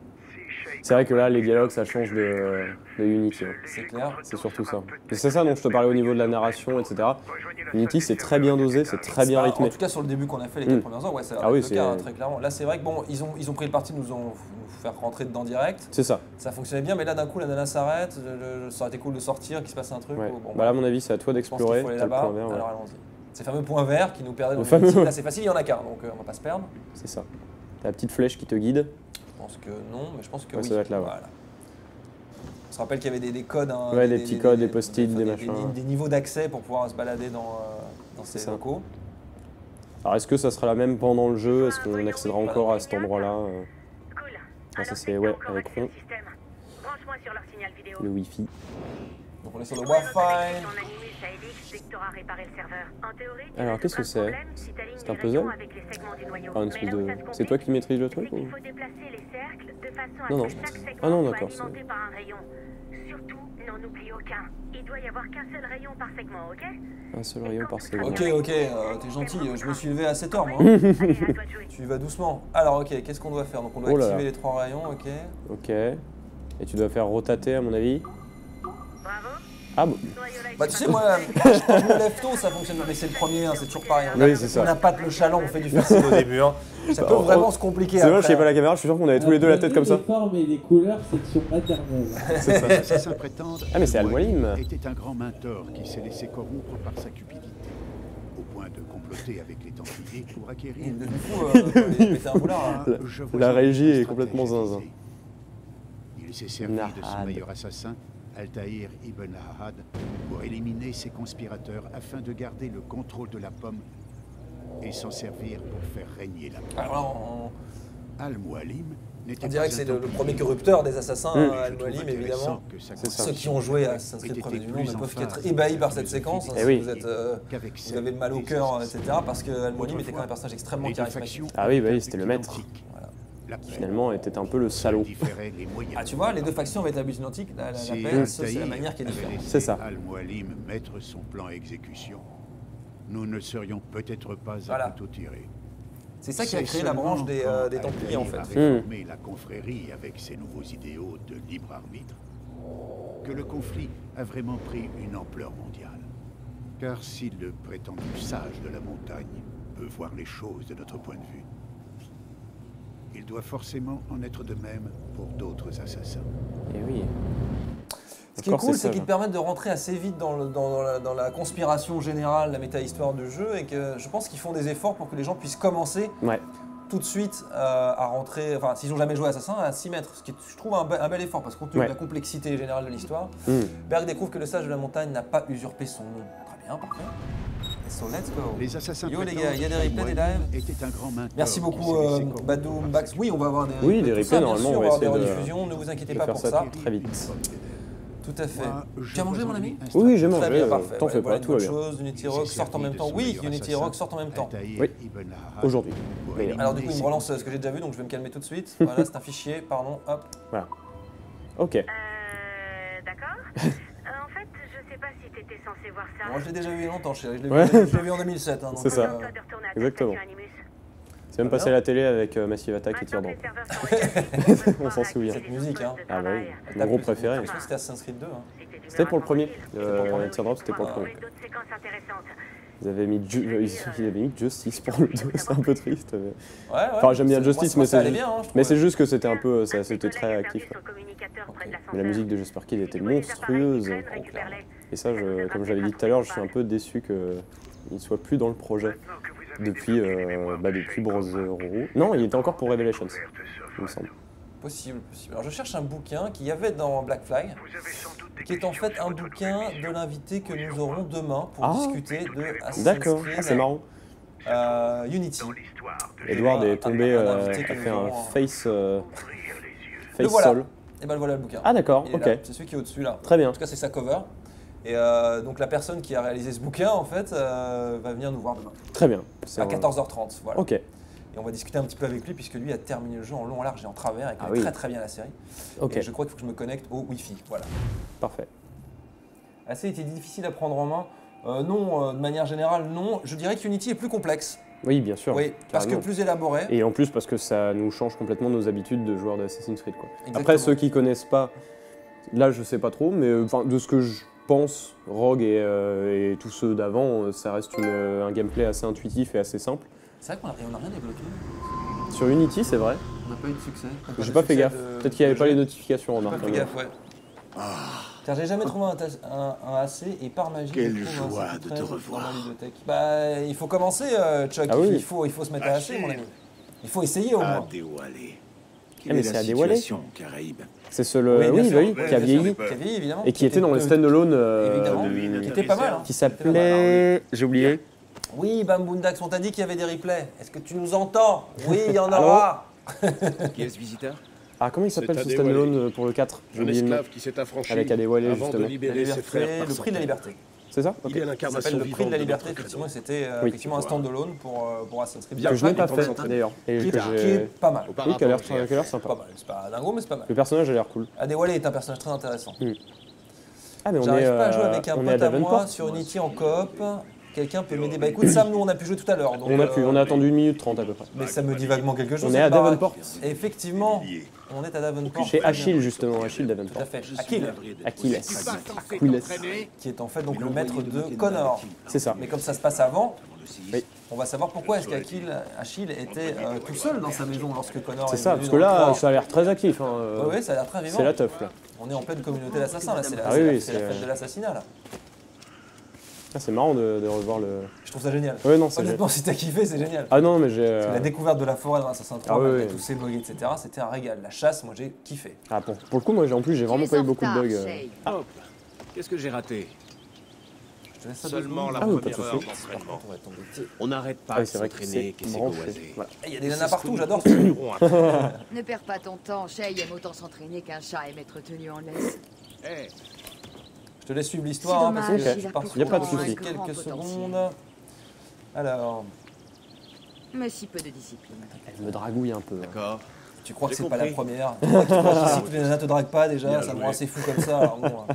C'est vrai que là, les dialogues, ça change de, de Unity. hein. C'est clair. C'est surtout ça. Et c'est ça dont je te parlais au niveau de la narration, et cetera. Unity, c'est très bien dosé, c'est très bien Bah, rythmé. En tout cas, sur le début qu'on a fait les Mm. quatre premières heures, ouais, ça a l'air Ah oui, d'être le c'est- cas, hein, très clairement. Là, c'est vrai que bon, ils ont, ils ont pris le parti de nous, en- nous faire rentrer dedans direct. C'est ça. Ça fonctionnait bien, mais là, d'un coup, la nana s'arrête. le- le- ça aurait été cool de sortir, qu'il se passe un truc. Ouais. Bon, Bah là, à mon avis, c'est à toi je pense qu'il d'explorer. faut aller T'as le là-bas. point vert, ouais. Alors allons-y. Ces fameux points verts qui nous perdaient dans Le le fameux, Unity. ouais. Là, c'est facile, il y en a qu'un, donc euh, on va pas se perdre. C'est ça. T'as la petite flèche qui te guide. Je pense que non, mais je pense que Ouais, oui. ça doit être là, ouais. Voilà. On se rappelle qu'il y avait des, des codes. hein, Ouais, des petits codes, des post-it, des machins. Des, des niveaux d'accès pour pouvoir se balader dans, euh, dans C'est ces ça. locaux. Alors, est-ce que ça sera la même pendant le jeu? Est-ce qu'on accédera encore à cet endroit-là? euh, Cool. Ah, ça, Alors, c'est- t'as ouais, encore avec accès au Ron. système. Branche-moi sur leur signal vidéo. Le Wi-Fi. Donc on est sur le Tu pourrais Wi-Fi. reconnaître ton animus à Helix dès que t'auras réparé le serveur. En théorie, tu Alors, ne qu'est-ce que pas de c'est? problème si t'alignes C'est un les puzzle? rayons avec les segments du noyau. Ah, une Mais espèce là où de. ça se C'est toi qui maîtrises le c'est truc qu'il ou... faut déplacer les cercles de façon à Non, ce non. que chaque segment Ah non, soit d'accord, c'est- alimenté par un rayon. Surtout, n'en oublie aucun. Il doit y avoir qu'un seul rayon par segment, ok? Un seul rayon par seconde. Ok, ok, euh, t'es gentil. Je me suis levé à sept heures, moi. Allez, à toi de jouer. Tu vas doucement. Alors, ok, qu'est-ce qu'on doit faire? Donc on doit Oh là activer là. les trois rayons, ok. Ok. Et tu dois faire rotater, à mon avis. Bravo. Ah bon. Noyau là, Bah il tu s'est sais, moi, quand je me lève tôt, ça fonctionne. Mais c'est le premier, hein, c'est toujours pareil. On Oui, a- c'est ça. On n'a pas de le chaland, on fait du facile au début. Hein. Ça peut Bah, vraiment oh, se compliquer C'est vrai, après. je sais pas la caméra, je suis sûr qu'on avait tous les deux la tête comme ça. Les formes et les couleurs, section maternelle. C'est ça. Assassin prétendent Ah, mais c'est Al-Mualim. était un grand mentor qui s'est laissé corrompre par sa cupidité, au point de comploter avec les Templiers pour acquérir. Il est devenu fou, euh, il a pété un boulard. hein. Ah, je vois la ça régie comme une est complètement stratège zinzin. avisée. Il s'est servi de son Nahad. meilleur assassin, Altaïr ibn Ahad, pour éliminer ses conspirateurs afin de garder le contrôle de la pomme et s'en servir pour faire régner la pomme. Alors là, on, Al-Mualim n'était on dirait pas que c'est un le, le Templier. premier corrupteur des assassins, Mmh. euh, Je trouve Al-Mualim, intéressant évidemment. que sa C'est ça. Ceux qui ont joué à Assassin's Creed Premier du Nom ne peuvent qu'être ébahis par cette séquence. hein, Eh si oui. vous, êtes, euh, qu'avec vous celle avez le mal au des cœur, et assassins. cetera. Parce que Al-Mualim était quand même un personnage extrêmement Les deux charismatique. factions Ah oui, bah oui, étaient c'était le maître. identiques. Voilà. La paix Finalement, était un peu le salaud. différait les moyens. Ah, tu vois, les deux factions avaient été à but identique. La, la, la Si paix, Altaïr ça, c'est la manière qui est avait différente. laissé C'est ça. Al-Mualim mettre son plan à exécution, nous ne serions peut-être pas à Voilà. couteau tiré. C'est ça qui a C'est créé la seulement branche des, quand euh, des Templiers, en fait. Altaïr avait Hmm. formé la confrérie avec ses nouveaux idéaux de libre arbitre, que le conflit a vraiment pris une ampleur mondiale. Car si le prétendu sage de la montagne peut voir les choses de notre point de vue, il doit forcément en être de même pour d'autres assassins. Et oui. Ce qui est Encore, cool, c'est c'est ça, qu'ils là. te permettent de rentrer assez vite dans, le- dans- dans la, dans la conspiration générale, la méta-histoire du jeu, et que je pense qu'ils font des efforts pour que les gens puissent commencer Ouais. tout de suite euh, à rentrer, enfin s'ils n'ont jamais joué à Assassin, à s'y mettre. Ce qui est, je trouve, un, be- un bel effort, parce que compte tenu Ouais. de la complexité générale de l'histoire, Hmm. Berg découvre que le sage de la montagne n'a pas usurpé son nom. Très bien, parfait. So let's go. Les assassins Yo les prétendent gars, il y a des que replays, des Wayne lives. était un grand menteur Merci qui beaucoup s'est laissé euh, corrompre Badoum, par Bax. Oui, on va avoir des Oui, des tout replays, ça, bien normalement, sûr, on va avoir des essayer de- rediffusions, ne vous inquiétez de pas faire pour ça ça. très vite. Tout à fait. Moi, je Tu as mangé vois mon en ami lui un Oui, j'ai stratège. mangé. Très bien, euh, parfait. T'en fais Voilà pas, une tout va bonne bien. chose, Unity Il Rock s'est sortent en servi même de temps. son Oui, meilleur Unity assassin, Rock sortent en même temps. Altaïr Oui. Ibn Ahad, Aujourd'hui. pour Oui. éliminer Alors du coup, il me ses relance coups. ce que j'ai déjà vu, donc je vais me calmer tout de suite. Voilà, c'est un fichier, pardon, hop. Ok. Euh. D'accord. Euh, en fait, je sais pas si t'étais censé voir ça. Moi, je l'ai déjà vu il y a longtemps, chérie. Je l'ai Ouais. vu, je l'ai vu en deux mille sept. Hein, donc, C'est ça. euh, Toi de retourner à ta Exactement. station Animus. C'est même Très passé à bien. la télé avec euh, Massive Attack et Tire Maintenant que Drop. les serveurs sont rétablis, On s'en souvient. Cette musique, hein. Ah bah oui, elle mon gros tape- préféré. Je pense que c'était Assassin's Creed deux. Hein. C'était pour le premier. pour le Euh, premier. Tire Drop, c'était pour le premier. D'autres séquences intéressantes. Ils avaient mis, Ju- ils, ils avaient mis Justice pour le deux, c'est un peu triste. mais- Ouais, ouais. Enfin, j'aime bien C'est- Justice, moi, mais ça c'est allait juste, bien, hein, je mais trouvais. c'est juste que c'était un peu, ça, Un de c'était tes très collègues a actif. perdu son communicateur près de Ok. l'ascenseur. Mais la musique de Jesper Kid était Si tu vois des appareils monstrueuse. qui traînent, récupère-les. Et ça, je, comme j'avais dit tout à l'heure, je suis un peu déçu qu'il soit plus dans le projet depuis, euh, bah, depuis Brotherhood. Non, il était encore pour Revelations, il me semble. Possible, possible. Alors je cherche un bouquin qu'il y avait dans Black Flag, qui est en fait un bouquin de l'invité que nous aurons demain pour Ah. discuter de Assassin's D'accord, Creed ah, c'est marrant. euh, Unity. Edward est tombé, un euh, invité a que fait nous un aurons- face, euh, Le face voilà. sol. Et ben le voilà le bouquin. Ah d'accord, Il est ok. là. C'est celui qui est au-dessus là. Très bien. En tout cas c'est sa cover. Et euh, donc la personne qui a réalisé ce bouquin en fait euh, va venir nous voir demain. Très bien. C'est À un- quatorze heures trente. Voilà. Ok, Et on va discuter un petit peu avec lui puisque lui a terminé le jeu en long, en large et en travers et Ah connaît oui. très très bien la série. ok, Et je crois qu'il faut que je me connecte au Wi-Fi. Voilà. parfait. Assez été difficile à prendre en main. Euh, non, euh, de manière générale, non. Je dirais qu'Unity est plus complexe. Oui, bien sûr. Oui, parce que carrément. plus élaboré. Et en plus parce que ça nous change complètement nos habitudes de joueurs d'Assassin's Creed. Quoi. Exactement. Après, ceux qui connaissent pas, là je sais pas trop, mais euh, enfin, de ce que je pense, Rogue et, euh, et tous ceux d'avant, euh, ça reste une, euh, un gameplay assez intuitif et assez simple. C'est vrai qu'on n'a rien débloqué. Sur Unity, c'est vrai, On n'a pas eu de succès. j'ai pas fait gaffe. Peut-être qu'il n'y avait pas les notifications, J'ai pas remarque. fait gaffe, ouais. Car j'ai jamais trouvé un, tas- un, un A C et par magie Quelle je trouve joie un de te sous-titrage revoir. dans ma bibliothèque. Bah il faut commencer euh, Chuck, Ah oui. il, faut, il faut se mettre à A C mon ami. Il faut essayer au moins. Adéwalé. Ah, Quelle mais est c'est la Adéwalé. situation, Caraïbes? C'est ce Oui, le, bien oui, sûr. bah oui, Ouais, qui a bien sûr. vieilli Qui a vieilli évidemment. et qui était dans les standalone euh, Évidemment. de- Qui était pas mal. Hein. qui s'appelait, j'ai oublié. Oui Bam Boondax, on t'a dit qu'il y avait des replays. Est-ce que tu nous entends? Oui, il y en Allô aura. Qui est ce visiteur? Ah, comment il s'appelle C'est ce Adéwalé. standalone euh, pour le quatre? J'ai Un oublié le nom. esclave qui s'est affranchi Avec Adéwalé, avant justement. de La libérer ses liberté, frères par le prix de la centaines. liberté. C'est ça? Ok. Il est Ça l'incarnation s'appelle le prix de vivante la de liberté, notre effectivement, et credo. c'était euh, Oui. effectivement un standalone pour, euh, pour Assassin's Creed. Que je n'ai pas Bien, fait il prend d'ailleurs. Et Qui est, que qui j'ai- est pas mal. Oui, qui a l'air qui a l'air Pas sympa. mal, c'est pas dingo, mais c'est pas mal. Le personnage a l'air cool. Adéwalé est un personnage très intéressant. Ah, mais on est, J'arrive pas à jouer euh, avec un on est à pote à moi Davenport. sur Unity en coop. Quelqu'un peut m'aider. Bah écoute Sam, nous on a pu jouer tout à l'heure. donc, On a pu, euh, on a attendu une minute trente à peu près. Mais ça me dit vaguement quelque chose. On est cette à baraque. Davenport. Effectivement, on est à Davenport. Chez très bien. Achille justement, Achille Tout Davenport. à fait. Achille, Achilles. Tu Achilles. qui est en fait donc le maître de Connor. C'est ça. Mais comme ça se passe avant, Oui. on va savoir pourquoi est-ce qu'Achille Achille était euh, tout seul dans sa maison lorsque Connor C'est est ça, venu parce dans que le là, trois. ça a l'air très actif. Hein. euh, Ouais, ouais, ça a l'air très vivant. C'est la teuf là. On est en pleine communauté d'assassins là, c'est la, Ah c'est oui, la- oui, c'est la c'est- fête de l'assassinat là. Ah, c'est marrant de, de revoir le. Je trouve ça génial. Ouais, non, c'est Honnêtement, si t'as kiffé, c'est génial. Ah non, mais j'ai. euh, La découverte de la forêt dans Assassin's trois, Ah oui, malgré oui. tous ces bugs, et cetera, c'était un régal. La chasse, moi j'ai kiffé. Ah, pour, pour le coup, moi j'ai- en plus, j'ai vraiment pas eu beaucoup de bugs. euh. Hop. Qu'est-ce que j'ai raté? Je te laisse ça deux Seulement secondes. la Ah oui, pas de première souci. heure d'entraînement. On va tomber dessus. On n'arrête pas Ah, de oui, c'est vrai que s'entraîner, c'est qu'est-ce branché. Voilà. Il y a des nanas partout, j'adore ce jeu. Ne perds pas ton temps, Shay aime autant s'entraîner qu'un chat aime être tenu en laisse. Eh, Je te laisse suivre l'histoire, hein, parce que dommage, je il a pars pourtant Y a pas de sur souci. un grand quelques potentiel. secondes. Alors, Mais si peu de discipline. Elle me dragouille un peu. hein. d'accord. tu crois que J'ai c'est pas la compris. première? Tu crois que si toutes les nanas te draguent pas déjà, Bien ça me joué. rend assez fou comme ça. Alors bon, hein.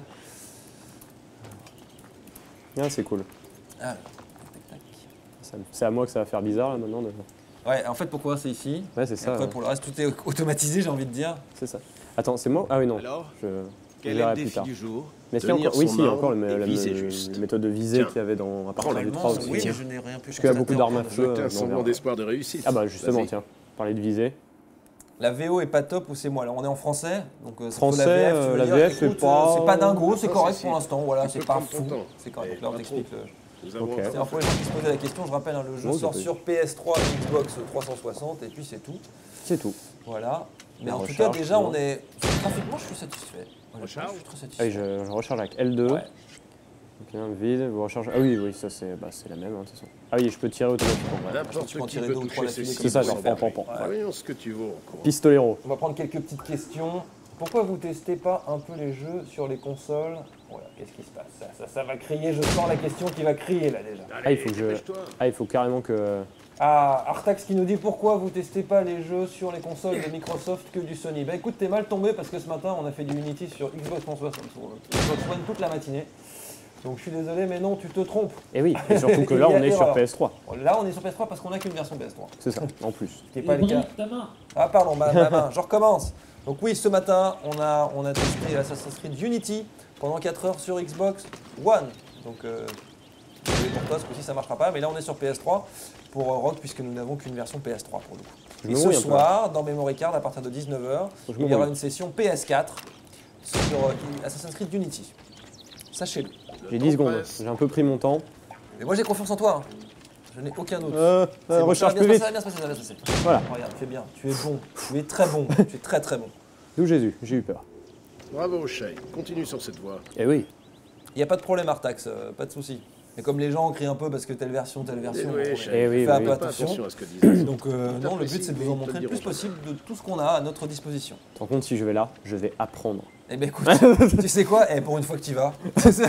Ah, c'est cool. Alors, tac, tac. Ça me- C'est à moi que ça va faire bizarre là maintenant. de- Ouais, en fait, pourquoi c'est ici? Ouais, c'est Et ça. après, ouais. pour le reste, tout est automatisé, j'ai envie de dire. C'est ça. Attends, c'est moi? Ah oui, non. Alors, Je, je quel est verrai le plus défi tard. du jour? Mais est-ce qu'il y a Tenir encore, oui, son si, il y a arme encore le- et la, viser la- juste. la méthode de visée Tiens. qu'il y avait dans, à partir du Vraiment, trois aussi. oui, Tiens. je n'ai rien pu. Parce qu'il y a beaucoup d'armes à feu. Jeter euh, un on semblant verra. d'espoir de réussite. Ah bah justement, Vas-y. tiens, parler de visée. La V O est pas top ou c'est moi? Alors on est en français, donc euh, c'est Français, plutôt la V F, tu euh, veux la dire, V F est écoute, pas- euh, c'est pas dingo, c'est Non, correct si, pour si. l'instant, voilà, Tu c'est peux pas prendre fou. ton temps. C'est correct, Eh, donc là on pas t'explique trop. le. Nous avons Ok. encore C'est-à-dire pour les gens qui se posaient la question, je rappelle, hein, le jeu Oh, sort ça peut- sur P S trois, Xbox trois cent soixante et puis c'est tout. C'est tout. Voilà. Mais La en tout cas recharge, déjà sinon. on est. Graphiquement je suis satisfait. Honnêtement, Recharge. je suis très Allez, satisfait. je, je recharge avec L deux. Ouais. Ok, un vide, vous rechargez. Ah oui, oui, ça c'est bah, la même, hein, de toute façon. Ah oui, je peux tirer automatiquement. Ouais. N'importe tu peux en qui tirer peut deux ou trois toucher d'affilée ceci. C'est ça, comme genre tu pan peux pan faire. pan. Ouais. Voyons ce que tu vaux encore. Pistolero. On va prendre quelques petites questions. Pourquoi vous testez pas un peu les jeux sur les consoles? Voilà, qu'est-ce qui se passe ça, ça, ça va crier, je sens la question qui va crier là déjà. Ah, il faut que je... Ah, il faut carrément que... Ah, Artax qui nous dit pourquoi vous testez pas les jeux sur les consoles de Microsoft que du Sony. Bah écoute, t'es mal tombé parce que ce matin on a fait du Unity sur Xbox One soixante, sur Xbox One toute la matinée. Donc je suis désolé mais non, tu te trompes. Et oui, et surtout que là on est sur P S trois. Là on est sur P S trois parce qu'on a qu'une version P S trois. C'est ça, en plus. Ce qui n'est pas le cas. Ah pardon, ma, ma main, je recommence. Donc oui, ce matin, on a, on a testé Assassin's Creed Unity pendant quatre heures sur Xbox One. Donc euh, désolé pour toi, ce coup-ci ça ne marchera pas, mais là on est sur P S trois pour euh, Rogue puisque nous n'avons qu'une version P S trois pour le coup. Je Et me ce mouille un soir, dans Memory Card, à partir de dix-neuf heures, Je me il y aura mouille. une session P S quatre sur euh, Assassin's Creed Unity. Sachez-le. J'ai dix secondes, j'ai un peu pris mon temps. Et moi j'ai confiance en toi. hein. Je n'ai aucun doute. Euh, C'est euh, bon, recharge ça va plus bien se vite. passer, ça va bien se passer, ça va bien se passer. Voilà. Regarde, fais bien. Tu es bon. Tu es très bon. Tu es très très bon. D'où Jésus, j'ai eu peur. Bravo, Shay. Continue sur cette voie. Eh oui. Il n'y a pas de problème, Artax, euh, pas de souci. Mais comme les gens crient un peu parce que telle version, telle version, Désolé, on- Shay. Eh oui, fais un oui. peu Fais pas attention. attention à ce que disent. Donc euh, Tout non, le apprécie, but c'est de mais vous en ils te montrer le le plus diront possible de tout ce qu'on a à notre disposition. Tu te rends compte, si je vais là, je vais apprendre. Eh ben écoute, tu sais quoi? Eh, pour une fois que tu y vas.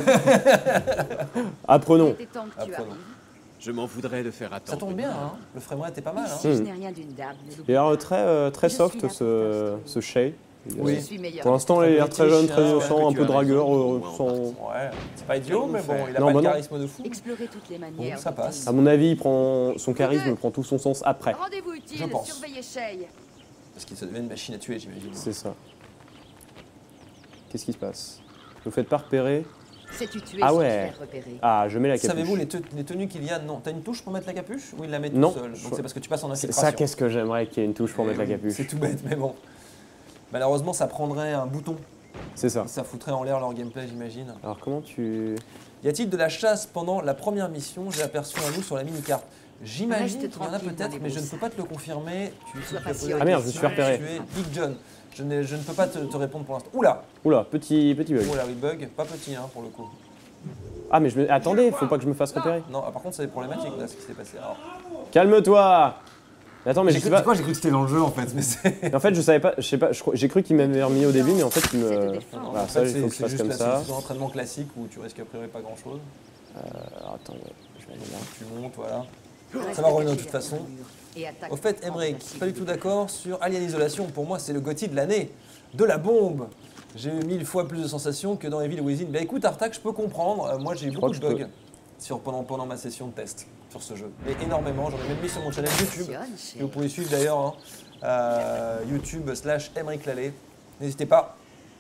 Apprenons. Il était temps que tu Apprenons. arrives. Je m'en voudrais de faire attendre. Ça tombe bien, hein. Le framerate est pas mal. Hein. Ici, je n'ai rien d'une dame. ne Il l'oublie a l'air pas. très, euh, très Je soft suis là ce, pour ce Shay. Il, Oui. euh, Je suis meilleure. Pour l'instant, il a l'air très jeune, très Chien, innocent, que un tu peu as dragueur, raison, euh, on sans... Ouais, c'est pas idiot, mais bon, il a Non, pas bah de non. charisme de fou. Explorer toutes les manières. Bon, ça de passe. vivre. À mon avis, il prend son charisme prend tout son sens après. Rendez-vous Je utile, pense. surveillez Shay. Parce qu'il se devient une machine à tuer, j'imagine. C'est ça. Qu'est-ce qui se passe? Vous faites pas repérer? Sais-tu tuer Ah sans ouais. te faire repérer? Ah, je mets la capuche. Savez-vous les, te- les tenues qu'il y a? Non. T'as une touche pour mettre la capuche ou il la met tout Non. seul? Donc Je- c'est parce que tu passes en C'est infiltration. ça, qu'est-ce que j'aimerais qu'il y ait une touche pour Eh mettre la oui, capuche. C'est tout bête, mais bon. Malheureusement, ça prendrait un bouton. C'est ça. Ça foutrait en l'air leur gameplay, j'imagine. Alors comment tu... Y a-t-il de la chasse pendant la première mission? J'ai aperçu un loup sur la mini-carte. J'imagine Reste qu'il y en a tranquille dans peut-être, les mais je ne brousses. peux pas te le confirmer. Tu, tu Sois as posé patient. la Ah merde, je me question. suis repéré. Tu es Big John. Je, n'ai- je ne peux pas te, te répondre pour l'instant. Oula! Oula, petit, petit bug. Oula, oui, bug. Pas petit, hein, pour le coup. Ah mais je me... Attendez, faut pas que je me fasse repérer. Non, ah, par contre, c'est problématique, là, ce qui s'est passé. Alors, Calme-toi. Attends, mais je j'ai sais cru, pas... tu sais quoi, j'ai cru que c'était dans le jeu, en fait. Mais c'est... En fait, je savais pas, je sais pas, je crois- j'ai cru qu'il m'avait remis au début, mais en fait, il C'est de me... défendre. Voilà, en ça, fait, il faut c'est que je c'est fasse juste comme la ça. c'est un entraînement classique où tu risques a priori pas grand-chose. Alors, attends, ouais, je vais aller là. Tu montes, voilà. Reste Ça va revenir de caché toute façon. derrière le mur et attaque Au fait, en Emmerich, principe. pas du tout d'accord sur Alien Isolation. Pour moi, c'est le GOTY de l'année. De la bombe. J'ai eu mille fois plus de sensations que dans Evil Within. Bah écoute, Artak, je peux comprendre. Euh, moi, j'ai eu crois beaucoup de que je bugs sur, pendant, pendant ma session de test sur ce jeu. Mais énormément. J'en ai même mis sur mon channel YouTube. Passionne, Que Shay. vous pouvez suivre d'ailleurs. Hein, euh, YouTube slash Emmerich Lallet. N'hésitez pas.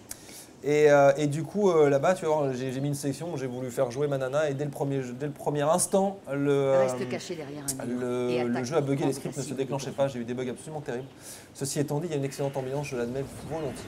Et, euh, et du coup, euh, là-bas, tu vas voir, j'ai j'ai mis une section où j'ai voulu faire jouer ma nana. Et dès le premier, jeu- dès le premier instant, le, euh, Reste caché derrière un mur. le, et le attaque jeu a bugué, en les scripts ne se principe. déclenchaient pas, j'ai eu des bugs absolument terribles. Ceci étant dit, il y a une excellente ambiance, je l'admets volontiers.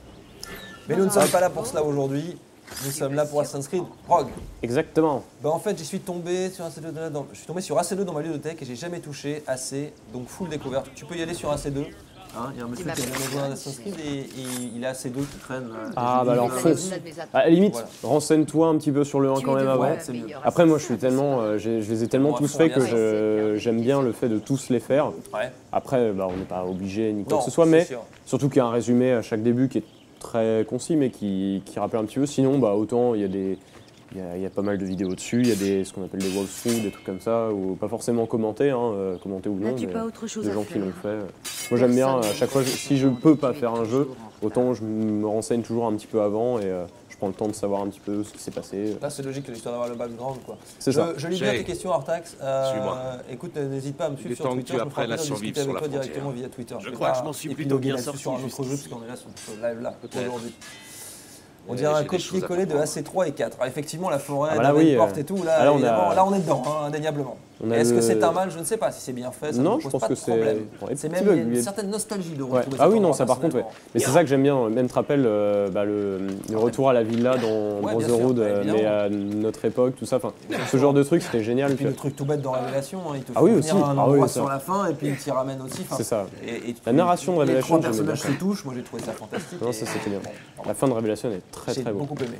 Mais nous ne sommes pas là pour cela aujourd'hui, nous sommes là pour Assassin's Creed Rogue. Exactement. Bah en fait, j'y suis tombé sur A C deux dans, je suis tombé sur A C deux dans ma ludothèque et j'ai jamais touché A C, donc full découverte. Tu peux y aller sur A C deux. Hein, il y a un monsieur qui a jamais joué à Assassin's Creed et, et il a A C deux qui traîne. euh, Ah, des bah alors, livres, fonce. euh, À la limite, Voilà. renseigne-toi un petit peu sur le un Tu quand es même de avant. loin c'est le mieux. meilleur Après, moi, je suis assassin, tellement, euh, j'ai- je les ai tellement Bon, tous à fond, faits que rien, je- j'aime bien le fait de tous les faire. Ouais. Après, bah, on n'est pas obligé ni quoi Non, que ce soit, c'est mais sûr. surtout qu'il y a un résumé à chaque début qui est très concis, mais qui, qui rappelle un petit peu. Sinon, bah, autant il y a des, il y a, il y a pas mal de vidéos dessus. Il y a des, ce qu'on appelle des walkthroughs, des trucs comme ça, ou pas forcément commentés, hein, euh, commentés ou non, N'as-tu mais pas autre chose des à gens qui faire l'ont fait. Moi, j'aime bien. À chaque fois, je- si je peux pas faire un jeu, autant je me renseigne toujours un petit peu avant et euh, je prends le temps de savoir un petit peu ce qui s'est passé. Là, c'est logique, l'histoire d'avoir le background, quoi. C'est je, ça. Je lis bien Jay. tes questions, Artax. Euh, Suis-moi. Écoute, euh, n'hésite pas à me Il suivre est sur temps que Twitter. tu Je me ferai apprennes à plaisir de survivre discuter sur avec la toi frontière. directement via Twitter. Je vais crois que pas je m'en suis plutôt épiloguer bien là-dessus sorti sur un autre jeu, jusqu'ici. puisqu'on est là sur ce live-là Peut-être. aujourd'hui. On Mais dirait un j'ai des choses à copier-coller de t'apprendre. A C trois et quatre. Ah, effectivement, la forêt, Ah bah là, oui, porte euh, et tout, ah là, là, on a- évidemment, là, on est dedans, hein, indéniablement. On a Et Est-ce que le- c'est un mal? Je ne sais pas si c'est bien fait. Ça Non, ne je pose pense pas que de c'est- problème. bon, les C'est petits même bugs, il y a une les- certaine nostalgie de Ouais. retrouver cet Ah oui, non, endroit, ça par contre, ouais. personnellement. Mais c'est ça que j'aime bien. Même te rappelle euh, bah, le, le retour à la villa dans Ouais, bien sûr, Brotherhood, ouais, euh, mais évidemment. à notre époque, tout ça. Enfin, ce genre de truc, c'était génial. Et puis que- le truc tout bête dans Révélation, hein, il te Ah faut oui, venir aussi. à un Ah endroit oui, ça. sur la fin et puis il t'y ramène aussi. Enfin, C'est ça. Et, et La narration de les Révélation, trois j'aimais bien personnages ça. se touchent, moi j'ai trouvé ça fantastique. Non, et- ça c'était bien. bon, La fin de Révélation est très J'ai très beau. beaucoup aimé.